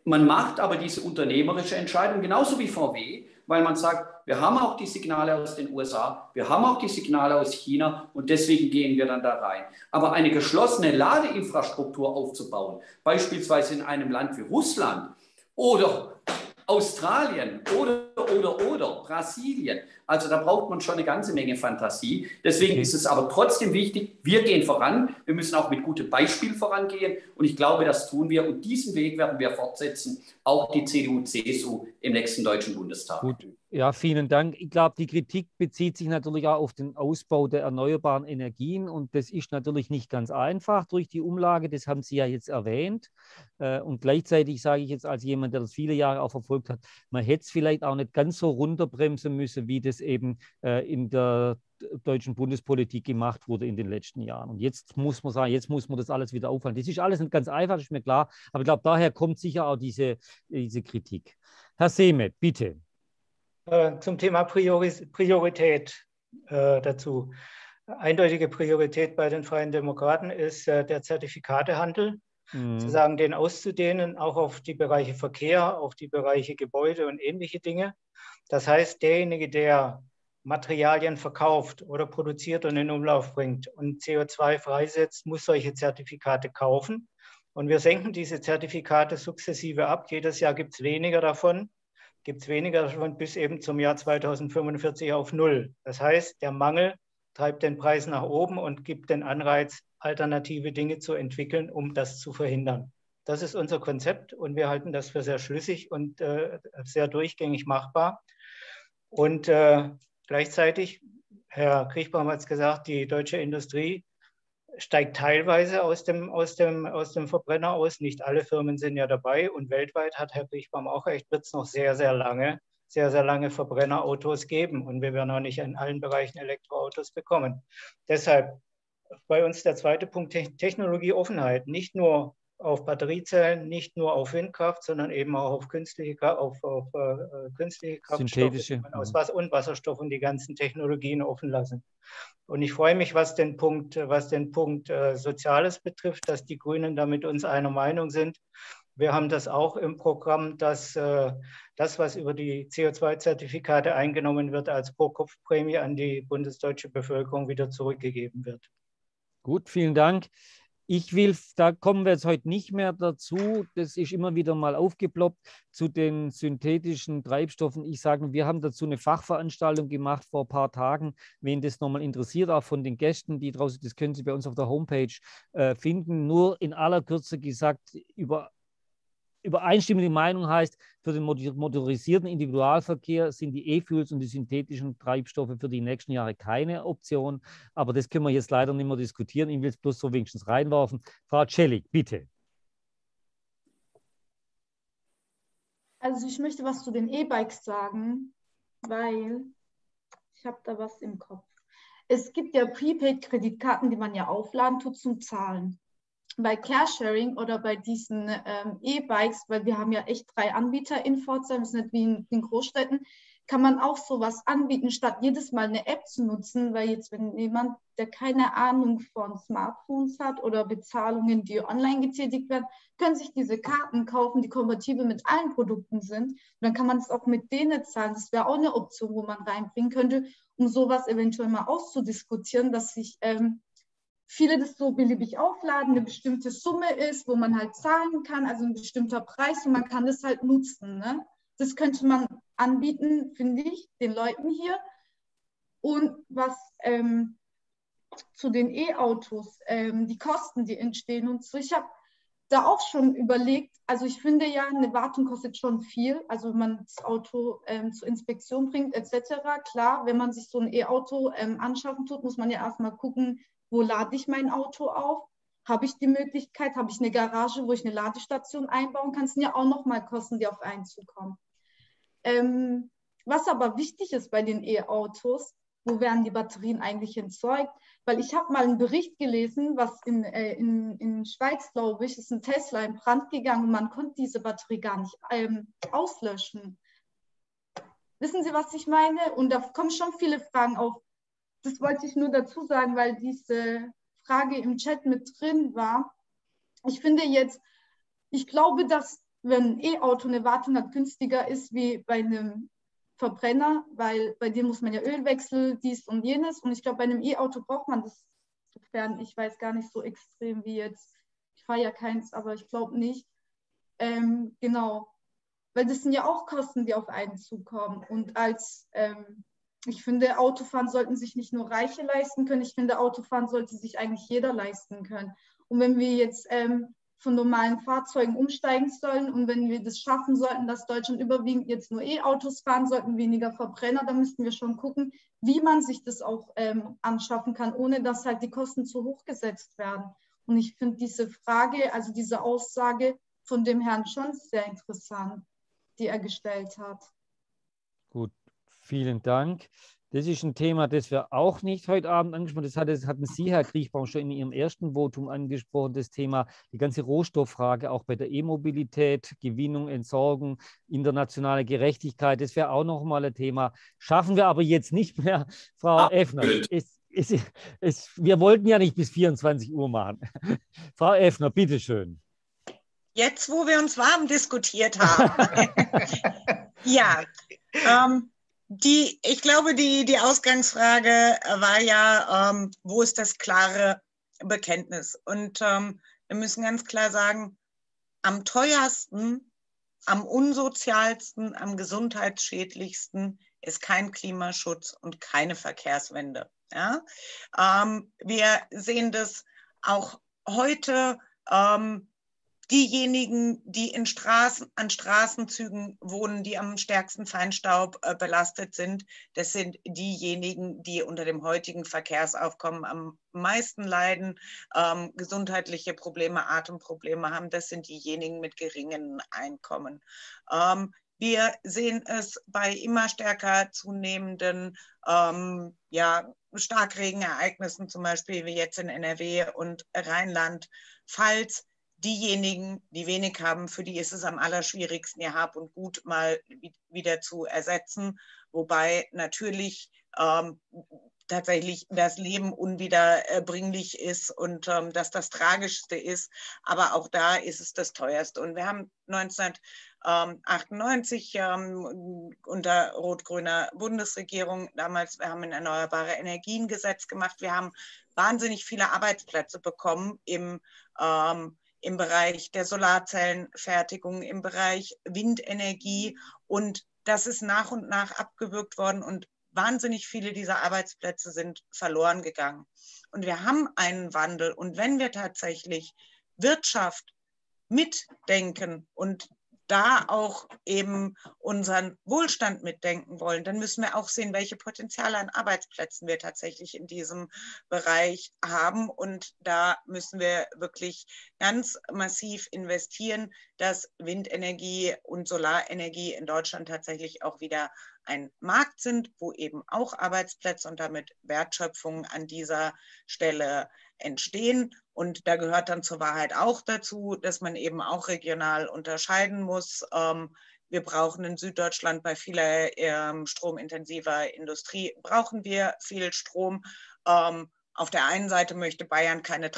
man macht aber diese unternehmerische Entscheidung, genauso wie V W, weil man sagt, wir haben auch die Signale aus den U S A, wir haben auch die Signale aus China und deswegen gehen wir dann da rein. Aber eine geschlossene Ladeinfrastruktur aufzubauen, beispielsweise in einem Land wie Russland oder Australien oder, oder, oder Brasilien. Also da braucht man schon eine ganze Menge Fantasie. Deswegen okay. ist es aber trotzdem wichtig, wir gehen voran. Wir müssen auch mit gutem Beispiel vorangehen. Und ich glaube, das tun wir. Und diesen Weg werden wir fortsetzen. Auch die C D U, C S U im nächsten Deutschen Bundestag. Gut. Ja, vielen Dank. Ich glaube, die Kritik bezieht sich natürlich auch auf den Ausbau der erneuerbaren Energien. Und das ist natürlich nicht ganz einfach durch die Umlage. Das haben Sie ja jetzt erwähnt. Und gleichzeitig sage ich jetzt als jemand, der das viele Jahre auch verfolgt hat, man hätte es vielleicht auch nicht ganz so runterbremsen müssen, wie das eben in der deutschen Bundespolitik gemacht wurde in den letzten Jahren. Und jetzt muss man sagen, jetzt muss man das alles wieder aufhalten. Das ist alles nicht ganz einfach, das ist mir klar. Aber ich glaube, daher kommt sicher auch diese, diese Kritik. Herr Seemet, bitte. Zum Thema Prioris Priorität äh, dazu. Eindeutige Priorität bei den Freien Demokraten ist äh, der Zertifikatehandel, mhm. sozusagen den auszudehnen, auch auf die Bereiche Verkehr, auf die Bereiche Gebäude und ähnliche Dinge. Das heißt, derjenige, der Materialien verkauft oder produziert und in Umlauf bringt und C O zwei freisetzt, muss solche Zertifikate kaufen. Und wir senken diese Zertifikate sukzessive ab. Jedes Jahr gibt es weniger davon. Gibt es weniger davon bis eben zum Jahr zweitausendfünfundvierzig auf Null. Das heißt, der Mangel treibt den Preis nach oben und gibt den Anreiz, alternative Dinge zu entwickeln, um das zu verhindern. Das ist unser Konzept und wir halten das für sehr schlüssig und äh, sehr durchgängig machbar. Und äh, gleichzeitig, Herr Kriechbaum hat es gesagt, die deutsche Industrie steigt teilweise aus dem, aus, dem, aus dem Verbrenner aus. Nicht alle Firmen sind ja dabei. Und weltweit, hat Herr Kriechbaum auch recht, wird es noch sehr, sehr lange, sehr, sehr lange Verbrennerautos geben. Und wir werden auch nicht in allen Bereichen Elektroautos bekommen. Deshalb bei uns der zweite Punkt, Technologieoffenheit. Nicht nur auf Batteriezellen, nicht nur auf Windkraft, sondern eben auch auf künstliche, auf, auf, uh, künstliche Kraftstoffe aus Wasser und Wasserstoff und die ganzen Technologien offen lassen. Und ich freue mich, was den Punkt, was den Punkt äh, Soziales betrifft, dass die Grünen da mit uns einer Meinung sind. Wir haben das auch im Programm, dass äh, das, was über die C O zwei Zertifikate eingenommen wird, als Pro-Kopf-Prämie an die bundesdeutsche Bevölkerung wieder zurückgegeben wird. Gut, vielen Dank. Ich will, da kommen wir jetzt heute nicht mehr dazu, das ist immer wieder mal aufgeploppt, zu den synthetischen Treibstoffen. Ich sage, wir haben dazu eine Fachveranstaltung gemacht vor ein paar Tagen. Wen das nochmal interessiert, auch von den Gästen, die draußen, das können Sie bei uns auf der Homepage äh, finden. Nur in aller Kürze gesagt, über übereinstimmende Meinung heißt, für den motorisierten Individualverkehr sind die E-Fuels und die synthetischen Treibstoffe für die nächsten Jahre keine Option. Aber das können wir jetzt leider nicht mehr diskutieren. Ich will es bloß so wenigstens reinwerfen. Frau Celik, bitte. Also ich möchte was zu den E-Bikes sagen, weil ich habe da was im Kopf. Es gibt ja Prepaid-Kreditkarten, die man ja aufladen tut zum Zahlen. Bei Carsharing oder bei diesen ähm, E-Bikes, weil wir haben ja echt drei Anbieter in Pforzheim, das ist nicht wie in den Großstädten, kann man auch sowas anbieten, statt jedes Mal eine App zu nutzen, weil jetzt, wenn jemand, der keine Ahnung von Smartphones hat oder Bezahlungen, die online getätigt werden, können sich diese Karten kaufen, die kompatibel mit allen Produkten sind. Und dann kann man es auch mit denen zahlen. Das wäre auch eine Option, wo man reinbringen könnte, um sowas eventuell mal auszudiskutieren, dass sich ähm, viele das so beliebig aufladen, eine bestimmte Summe ist, wo man halt zahlen kann, also ein bestimmter Preis und man kann das halt nutzen. Ne? Das könnte man anbieten, finde ich, den Leuten hier. Und was ähm, zu den E-Autos, ähm, die Kosten, die entstehen und so, ich habe da auch schon überlegt, also ich finde ja, eine Wartung kostet schon viel, also wenn man das Auto ähm, zur Inspektion bringt et cetera. Klar, wenn man sich so ein E-Auto ähm, anschaffen tut, muss man ja erstmal gucken, wo lade ich mein Auto auf? Habe ich die Möglichkeit, habe ich eine Garage, wo ich eine Ladestation einbauen kann? Das sind ja auch nochmal Kosten, die auf einen zukommen. Ähm, was aber wichtig ist bei den E-Autos, wo werden die Batterien eigentlich entsorgt? Weil ich habe mal einen Bericht gelesen, was in, äh, in, in Schweiz, glaube ich, ist ein Tesla in Brand gegangen und man konnte diese Batterie gar nicht ähm, auslöschen. Wissen Sie, was ich meine? Und da kommen schon viele Fragen auf. Das wollte ich nur dazu sagen, weil diese Frage im Chat mit drin war. Ich finde jetzt, ich glaube, dass wenn ein E-Auto eine Wartung hat, günstiger ist wie bei einem Verbrenner, weil bei dem muss man ja Ölwechsel, dies und jenes. Und ich glaube, bei einem E-Auto braucht man das, sofern ich weiß, gar nicht so extrem wie jetzt. Ich fahre ja keins, aber ich glaube nicht. Ähm, genau, weil das sind ja auch Kosten, die auf einen zukommen. Und als, ähm, ich finde, Autofahren sollten sich nicht nur Reiche leisten können, ich finde, Autofahren sollte sich eigentlich jeder leisten können. Und wenn wir jetzt ähm, von normalen Fahrzeugen umsteigen sollen und wenn wir das schaffen sollten, dass Deutschland überwiegend jetzt nur E-Autos fahren sollten, weniger Verbrenner, dann müssten wir schon gucken, wie man sich das auch ähm, anschaffen kann, ohne dass halt die Kosten zu hoch gesetzt werden. Und ich finde diese Frage, also diese Aussage von dem Herrn schon sehr interessant, die er gestellt hat. Gut, vielen Dank. Das ist ein Thema, das wir auch nicht heute Abend angesprochen haben. Das hatten Sie, Herr Kriechbaum, schon in Ihrem ersten Votum angesprochen, das Thema, die ganze Rohstofffrage, auch bei der E-Mobilität, Gewinnung, Entsorgung, internationale Gerechtigkeit, das wäre auch nochmal ein Thema. Schaffen wir aber jetzt nicht mehr, Frau Ah, Effner. Es, es, es, wir wollten ja nicht bis vierundzwanzig Uhr machen. Frau Effner, bitteschön. Jetzt, wo wir uns warm diskutiert haben. Ja, ähm, Die, ich glaube, die, die Ausgangsfrage war ja, ähm, wo ist das klare Bekenntnis? Und ähm, wir müssen ganz klar sagen, am teuersten, am unsozialsten, am gesundheitsschädlichsten ist kein Klimaschutz und keine Verkehrswende. Ja? Ähm, wir sehen das auch heute. Ähm, Diejenigen, die in Straßen, an Straßenzügen wohnen, die am stärksten Feinstaub äh, belastet sind, das sind diejenigen, die unter dem heutigen Verkehrsaufkommen am meisten leiden, ähm, gesundheitliche Probleme, Atemprobleme haben. Das sind diejenigen mit geringen Einkommen. Ähm, wir sehen es bei immer stärker zunehmenden ähm, ja, Starkregenereignissen, zum Beispiel wie jetzt in N R W und Rheinland-Pfalz. Diejenigen, die wenig haben, für die ist es am allerschwierigsten, ihr Hab und Gut mal wieder zu ersetzen. Wobei natürlich ähm, tatsächlich das Leben unwiederbringlich ist und ähm, das das Tragischste ist. Aber auch da ist es das Teuerste. Und wir haben neunzehnhundertachtundneunzig ähm, unter rot-grüner Bundesregierung, damals, wir haben ein Erneuerbare Energien-Gesetz gemacht. Wir haben wahnsinnig viele Arbeitsplätze bekommen im ähm, im Bereich der Solarzellenfertigung, im Bereich Windenergie. Und das ist nach und nach abgewürgt worden und wahnsinnig viele dieser Arbeitsplätze sind verloren gegangen. Und wir haben einen Wandel. Und wenn wir tatsächlich Wirtschaft mitdenken und da auch eben unseren Wohlstand mitdenken wollen, dann müssen wir auch sehen, welche Potenziale an Arbeitsplätzen wir tatsächlich in diesem Bereich haben. Und da müssen wir wirklich ganz massiv investieren, dass Windenergie und Solarenergie in Deutschland tatsächlich auch wieder ein Markt sind, wo eben auch Arbeitsplätze und damit Wertschöpfung an dieser Stelle entstehen. Und da gehört dann zur Wahrheit auch dazu, dass man eben auch regional unterscheiden muss. Ähm, wir brauchen in Süddeutschland bei vieler ähm, stromintensiver Industrie, brauchen wir viel Strom. Ähm, Auf der einen Seite möchte Bayern keine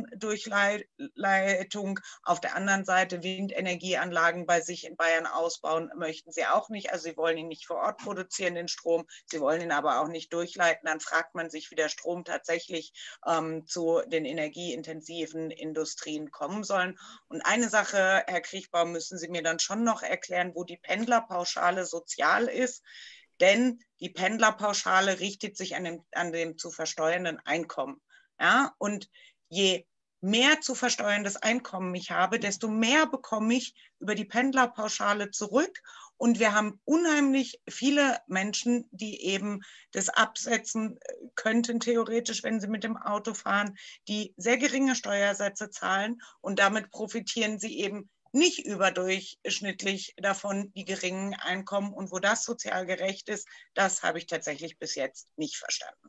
Trassendurchleitung, auf der anderen Seite Windenergieanlagen bei sich in Bayern ausbauen, möchten sie auch nicht. Also sie wollen ihn nicht vor Ort produzieren, den Strom, sie wollen ihn aber auch nicht durchleiten. Dann fragt man sich, wie der Strom tatsächlich ähm, zu den energieintensiven Industrien kommen soll. Und eine Sache, Herr Kriechbaum, müssen Sie mir dann schon noch erklären, wo die Pendlerpauschale sozial ist. Denn die Pendlerpauschale richtet sich an dem, an dem zu versteuernden Einkommen. Ja? Und je mehr zu versteuerndes Einkommen ich habe, desto mehr bekomme ich über die Pendlerpauschale zurück. Und wir haben unheimlich viele Menschen, die eben das absetzen könnten, theoretisch, wenn sie mit dem Auto fahren, die sehr geringe Steuersätze zahlen. Und damit profitieren sie eben nicht überdurchschnittlich davon, die geringen Einkommen. Und wo das sozial gerecht ist, das habe ich tatsächlich bis jetzt nicht verstanden.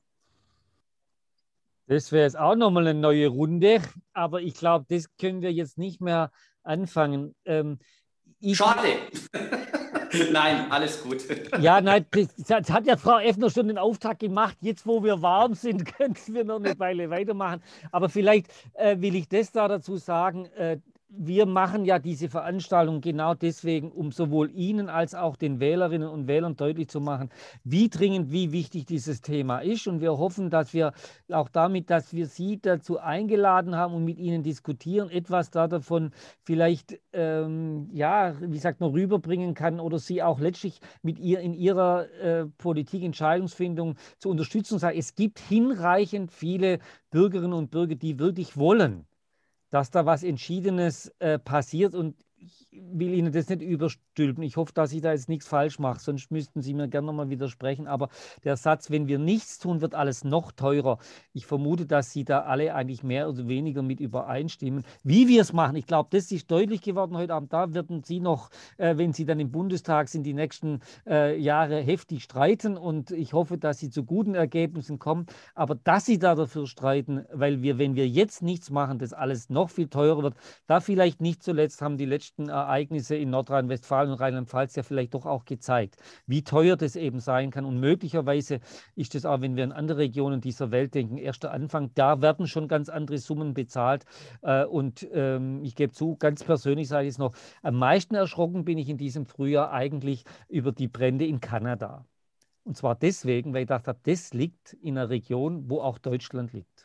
Das wäre jetzt auch nochmal eine neue Runde, aber ich glaube, das können wir jetzt nicht mehr anfangen. Ähm, ich, Schade. Nein, alles gut. Ja, nein, das, das hat ja Frau Effner schon den Auftakt gemacht. Jetzt, wo wir warm sind, könnten wir noch eine Weile weitermachen. Aber vielleicht äh, will ich das da dazu sagen. Äh, wir machen ja diese Veranstaltung genau deswegen, um sowohl Ihnen als auch den Wählerinnen und Wählern deutlich zu machen, wie dringend, wie wichtig dieses Thema ist. Und wir hoffen, dass wir auch damit, dass wir Sie dazu eingeladen haben und mit Ihnen diskutieren, etwas davon vielleicht, ähm, ja, wie sagt man, rüberbringen kann oder Sie auch letztlich mit ihr in Ihrer äh, Politikentscheidungsfindung zu unterstützen und sagen, es gibt hinreichend viele Bürgerinnen und Bürger, die wirklich wollen, dass da was Entschiedenes äh, passiert, und ich will Ihnen das nicht überstülpen. Ich hoffe, dass ich da jetzt nichts falsch mache, sonst müssten Sie mir gerne nochmal widersprechen. Aber der Satz, wenn wir nichts tun, wird alles noch teurer. Ich vermute, dass Sie da alle eigentlich mehr oder weniger mit übereinstimmen. Wie wir es machen, ich glaube, das ist deutlich geworden heute Abend. Da werden Sie noch, äh, wenn Sie dann im Bundestag sind, die nächsten äh, Jahre heftig streiten. Und ich hoffe, dass Sie zu guten Ergebnissen kommen. Aber dass Sie da dafür streiten, weil wir, wenn wir jetzt nichts machen, das alles noch viel teurer wird, da vielleicht nicht zuletzt haben die letzten Ereignisse in Nordrhein-Westfalen und Rheinland-Pfalz ja vielleicht doch auch gezeigt, wie teuer das eben sein kann. Und möglicherweise ist das auch, wenn wir an andere Regionen dieser Welt denken, erst der Anfang. Da werden schon ganz andere Summen bezahlt. Und ähm, ich gebe zu, ganz persönlich sage ich es noch, am meisten erschrocken bin ich in diesem Frühjahr eigentlich über die Brände in Kanada. Und zwar deswegen, weil ich gedacht habe, das liegt in einer Region, wo auch Deutschland liegt.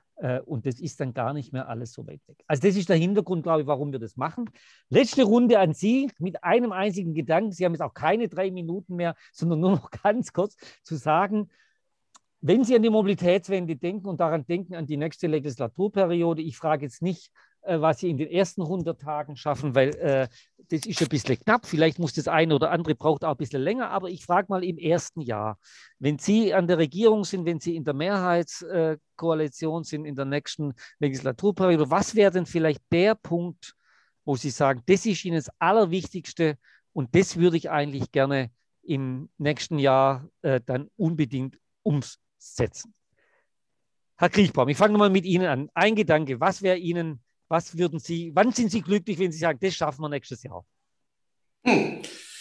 Und das ist dann gar nicht mehr alles so weit weg. Also das ist der Hintergrund, glaube ich, warum wir das machen. Letzte Runde an Sie mit einem einzigen Gedanken. Sie haben jetzt auch keine drei Minuten mehr, sondern nur noch ganz kurz zu sagen, wenn Sie an die Mobilitätswende denken und daran denken, an die nächste Legislaturperiode, ich frage jetzt nicht, was Sie in den ersten hundert Tagen schaffen, weil äh, das ist ein bisschen knapp. Vielleicht muss das eine oder andere, braucht auch ein bisschen länger. Aber ich frage mal im ersten Jahr, wenn Sie an der Regierung sind, wenn Sie in der Mehrheitskoalition äh, sind in der nächsten Legislaturperiode, was wäre denn vielleicht der Punkt, wo Sie sagen, das ist Ihnen das Allerwichtigste und das würde ich eigentlich gerne im nächsten Jahr äh, dann unbedingt umsetzen? Herr Kriechbaum, ich fange mal mit Ihnen an. Ein Gedanke, was wäre Ihnen, was würden Sie, wann sind Sie glücklich, wenn Sie sagen, das schaffen wir nächstes Jahr? Hm.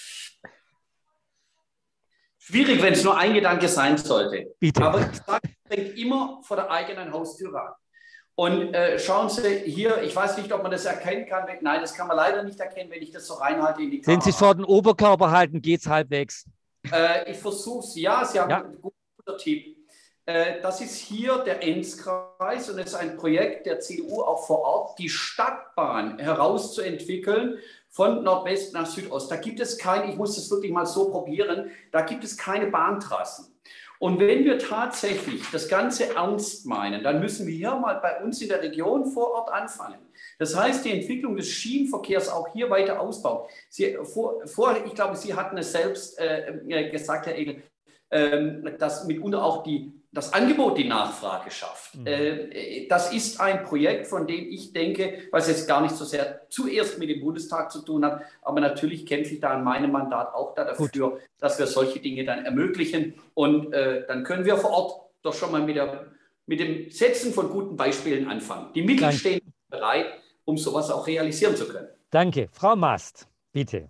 Schwierig, wenn es nur ein Gedanke sein sollte. Bitte. Aber ich sage, fängt immer vor der eigenen Haustür an. Und äh, schauen Sie hier, ich weiß nicht, ob man das erkennen kann. Nein, das kann man leider nicht erkennen, wenn ich das so reinhalte in die Kamera. Wenn Sie es vor den Oberkörper halten, geht es halbwegs. Äh, ich versuche es, ja, Sie haben ja. einen guten Tipp. Das ist hier der Enzkreis und es ist ein Projekt der C D U auch vor Ort, die Stadtbahn herauszuentwickeln von Nordwest nach Südost. Da gibt es keine, ich muss das wirklich mal so probieren, da gibt es keine Bahntrassen. Und wenn wir tatsächlich das Ganze ernst meinen, dann müssen wir hier mal bei uns in der Region vor Ort anfangen. Das heißt, die Entwicklung des Schienenverkehrs auch hier weiter ausbauen. Sie, vor, vor, ich glaube, Sie hatten es selbst äh, gesagt, Herr Egel, äh, dass mitunter auch die das Angebot die Nachfrage schafft. Mhm. Äh, das ist ein Projekt, von dem ich denke, was jetzt gar nicht so sehr zuerst mit dem Bundestag zu tun hat, aber natürlich kämpfe ich da in meinem Mandat auch da dafür, Gut. dass wir solche Dinge dann ermöglichen. Und äh, dann können wir vor Ort doch schon mal mit, der, mit dem Setzen von guten Beispielen anfangen. Die Mittel Danke. stehen bereit, um sowas auch realisieren zu können. Danke. Frau Mast, bitte.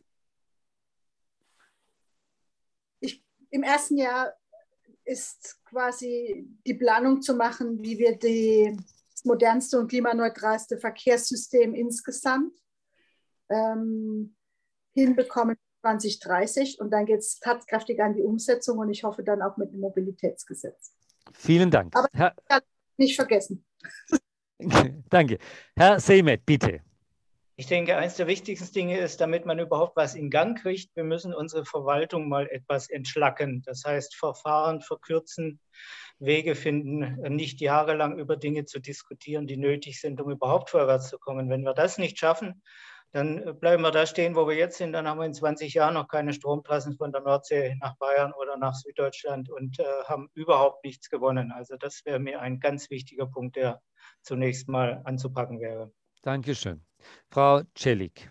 Ich, im ersten Jahr ist quasi die Planung zu machen, wie wir die, das modernste und klimaneutralste Verkehrssystem insgesamt ähm, hinbekommen zwanzig dreißig. Und dann geht es tatkräftig an die Umsetzung und ich hoffe dann auch mit dem Mobilitätsgesetz. Vielen Dank. Aber Herr, ich kann nicht vergessen. Danke. Herr Seemet, bitte. Ich denke, eines der wichtigsten Dinge ist, damit man überhaupt was in Gang kriegt, wir müssen unsere Verwaltung mal etwas entschlacken. Das heißt, Verfahren verkürzen, Wege finden, nicht jahrelang über Dinge zu diskutieren, die nötig sind, um überhaupt vorwärts zu kommen. Wenn wir das nicht schaffen, dann bleiben wir da stehen, wo wir jetzt sind. Dann haben wir in zwanzig Jahren noch keine Stromtrassen von der Nordsee nach Bayern oder nach Süddeutschland und äh, haben überhaupt nichts gewonnen. Also das wäre mir ein ganz wichtiger Punkt, der zunächst mal anzupacken wäre. Dankeschön. Frau Celik.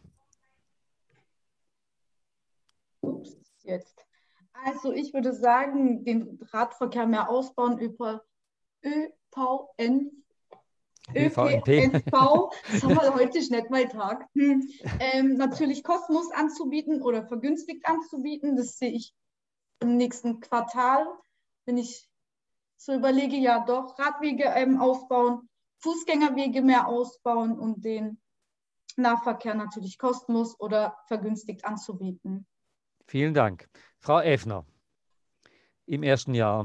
Ups, jetzt. Also ich würde sagen, den Radverkehr mehr ausbauen über ÖVN. ÖPNV, das haben wir heute nicht mein Tag. Hm. Ähm, natürlich kostenlos anzubieten oder vergünstigt anzubieten. Das sehe ich im nächsten Quartal, wenn ich so überlege, ja doch, Radwege ähm, ausbauen, Fußgängerwege mehr ausbauen und den Nahverkehr natürlich kostenlos oder vergünstigt anzubieten. Vielen Dank. Frau Effner, im ersten Jahr.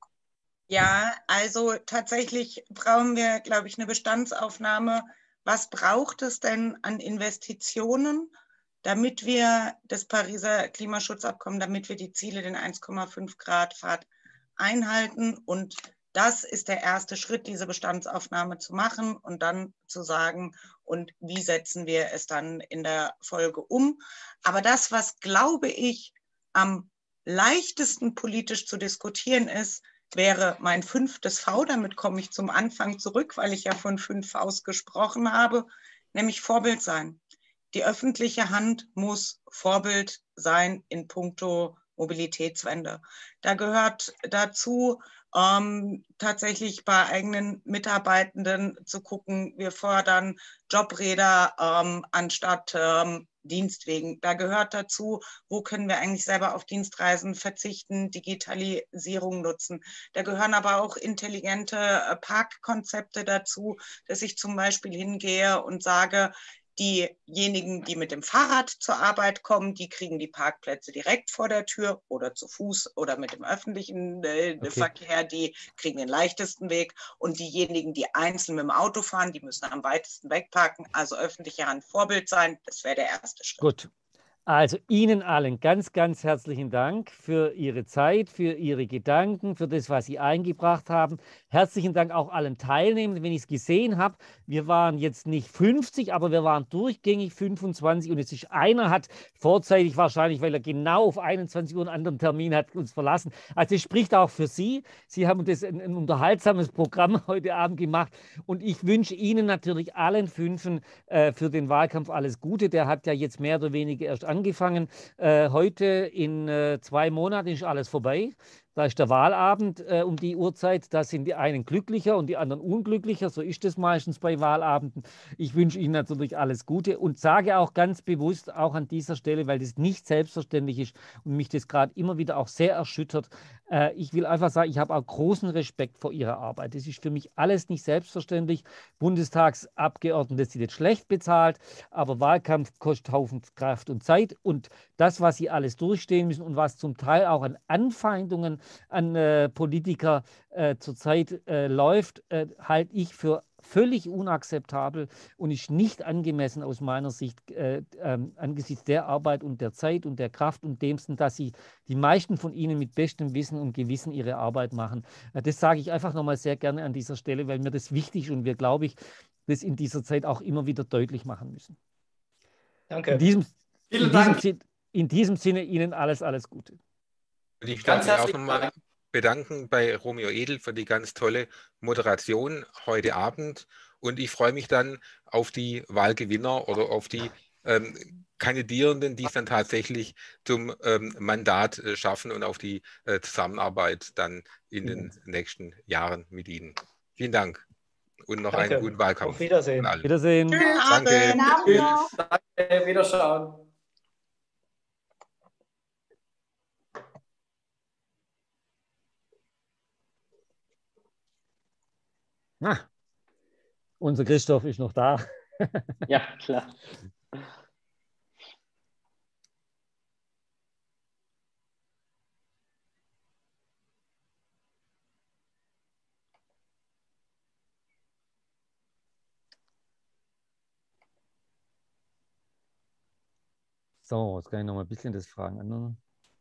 Ja, also tatsächlich brauchen wir, glaube ich, eine Bestandsaufnahme. Was braucht es denn an Investitionen, damit wir das Pariser Klimaschutzabkommen, damit wir die Ziele, den eins Komma fünf Grad Pfad einhalten? Und das ist der erste Schritt, diese Bestandsaufnahme zu machen und dann zu sagen, und wie setzen wir es dann in der Folge um? Aber das, was, glaube ich, am leichtesten politisch zu diskutieren ist, wäre mein fünftes V. Damit komme ich zum Anfang zurück, weil ich ja von fünf Vs gesprochen habe, nämlich Vorbild sein. Die öffentliche Hand muss Vorbild sein in puncto Mobilitätswende. Da gehört dazu, ähm, tatsächlich bei eigenen Mitarbeitenden zu gucken, wir fördern Jobräder ähm, anstatt ähm, Dienstwegen. Da gehört dazu, wo können wir eigentlich selber auf Dienstreisen verzichten, Digitalisierung nutzen. Da gehören aber auch intelligente Parkkonzepte dazu, dass ich zum Beispiel hingehe und sage, diejenigen, die mit dem Fahrrad zur Arbeit kommen, die kriegen die Parkplätze direkt vor der Tür oder zu Fuß oder mit dem öffentlichen äh, okay. Verkehr, die kriegen den leichtesten Weg. Und diejenigen, die einzeln mit dem Auto fahren, die müssen am weitesten wegparken. Also öffentliche Hand Vorbild sein, das wäre der erste Schritt. Gut. Also Ihnen allen ganz, ganz herzlichen Dank für Ihre Zeit, für Ihre Gedanken, für das, was Sie eingebracht haben. Herzlichen Dank auch allen Teilnehmenden, wenn ich es gesehen habe. Wir waren jetzt nicht fünfzig, aber wir waren durchgängig fünfundzwanzig und jetzt ist einer hat vorzeitig wahrscheinlich, weil er genau auf einundzwanzig Uhr einen anderen Termin hat, uns verlassen. Also es spricht auch für Sie. Sie haben das ein, ein unterhaltsames Programm heute Abend gemacht und ich wünsche Ihnen natürlich allen Fünfen äh, für den Wahlkampf alles Gute. Der hat ja jetzt mehr oder weniger erst angefangen. Äh, heute in äh, zwei Monaten ist alles vorbei. Da ist der Wahlabend äh, um die Uhrzeit. Da sind die einen glücklicher und die anderen unglücklicher. So ist es meistens bei Wahlabenden. Ich wünsche Ihnen natürlich alles Gute und sage auch ganz bewusst, auch an dieser Stelle, weil das nicht selbstverständlich ist und mich das gerade immer wieder auch sehr erschüttert. Äh, ich will einfach sagen, ich habe auch großen Respekt vor Ihrer Arbeit. Das ist für mich alles nicht selbstverständlich. Bundestagsabgeordnete sind jetzt schlecht bezahlt, aber Wahlkampf kostet Haufen Kraft und Zeit. Und das, was Sie alles durchstehen müssen und was zum Teil auch an Anfeindungen an äh, Politiker äh, zurzeit äh, läuft, äh, halte ich für völlig unakzeptabel und ist nicht angemessen aus meiner Sicht äh, äh, angesichts der Arbeit und der Zeit und der Kraft und demsten, dass Sie die meisten von Ihnen mit bestem Wissen und Gewissen ihre Arbeit machen. Äh, das sage ich einfach nochmal sehr gerne an dieser Stelle, weil mir das wichtig ist und wir, glaube ich, das in dieser Zeit auch immer wieder deutlich machen müssen. Danke. In diesem, Vielen in Dank. diesem, in diesem Sinne Ihnen alles, alles Gute. Und ich Ganz darf mich auch herzlichen nochmal Dank. bedanken bei Romeo Edel für die ganz tolle Moderation heute Abend. Und ich freue mich dann auf die Wahlgewinner oder auf die ähm, Kandidierenden, die es dann tatsächlich zum ähm, Mandat äh, schaffen und auf die äh, Zusammenarbeit dann in den nächsten Jahren mit Ihnen. Vielen Dank und noch Danke. einen guten Wahlkampf. Auf Wiedersehen. an alle. Wiedersehen. Schönen Danke. Abend. Guten Abend noch. Danke, Wiederschauen. Ah, unser Christoph ist noch da. Ja, klar. So, jetzt kann ich noch mal ein bisschen das Fragen ändern.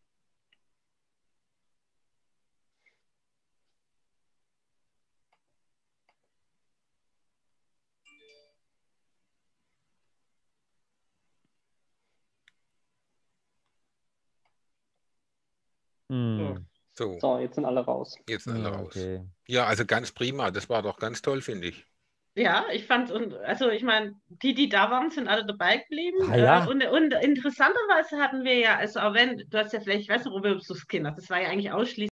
Hm. So, So, jetzt sind alle raus. jetzt sind alle Ja, raus. okay. Ja, also ganz prima. Das war doch ganz toll, finde ich. Ja, ich fand, und also ich meine, die, die da waren, sind alle dabei geblieben. Ah, ja. Äh, und, und interessanterweise hatten wir ja, also auch wenn, du hast ja vielleicht, ich weiß nicht, ob du es kennst, das war ja eigentlich ausschließlich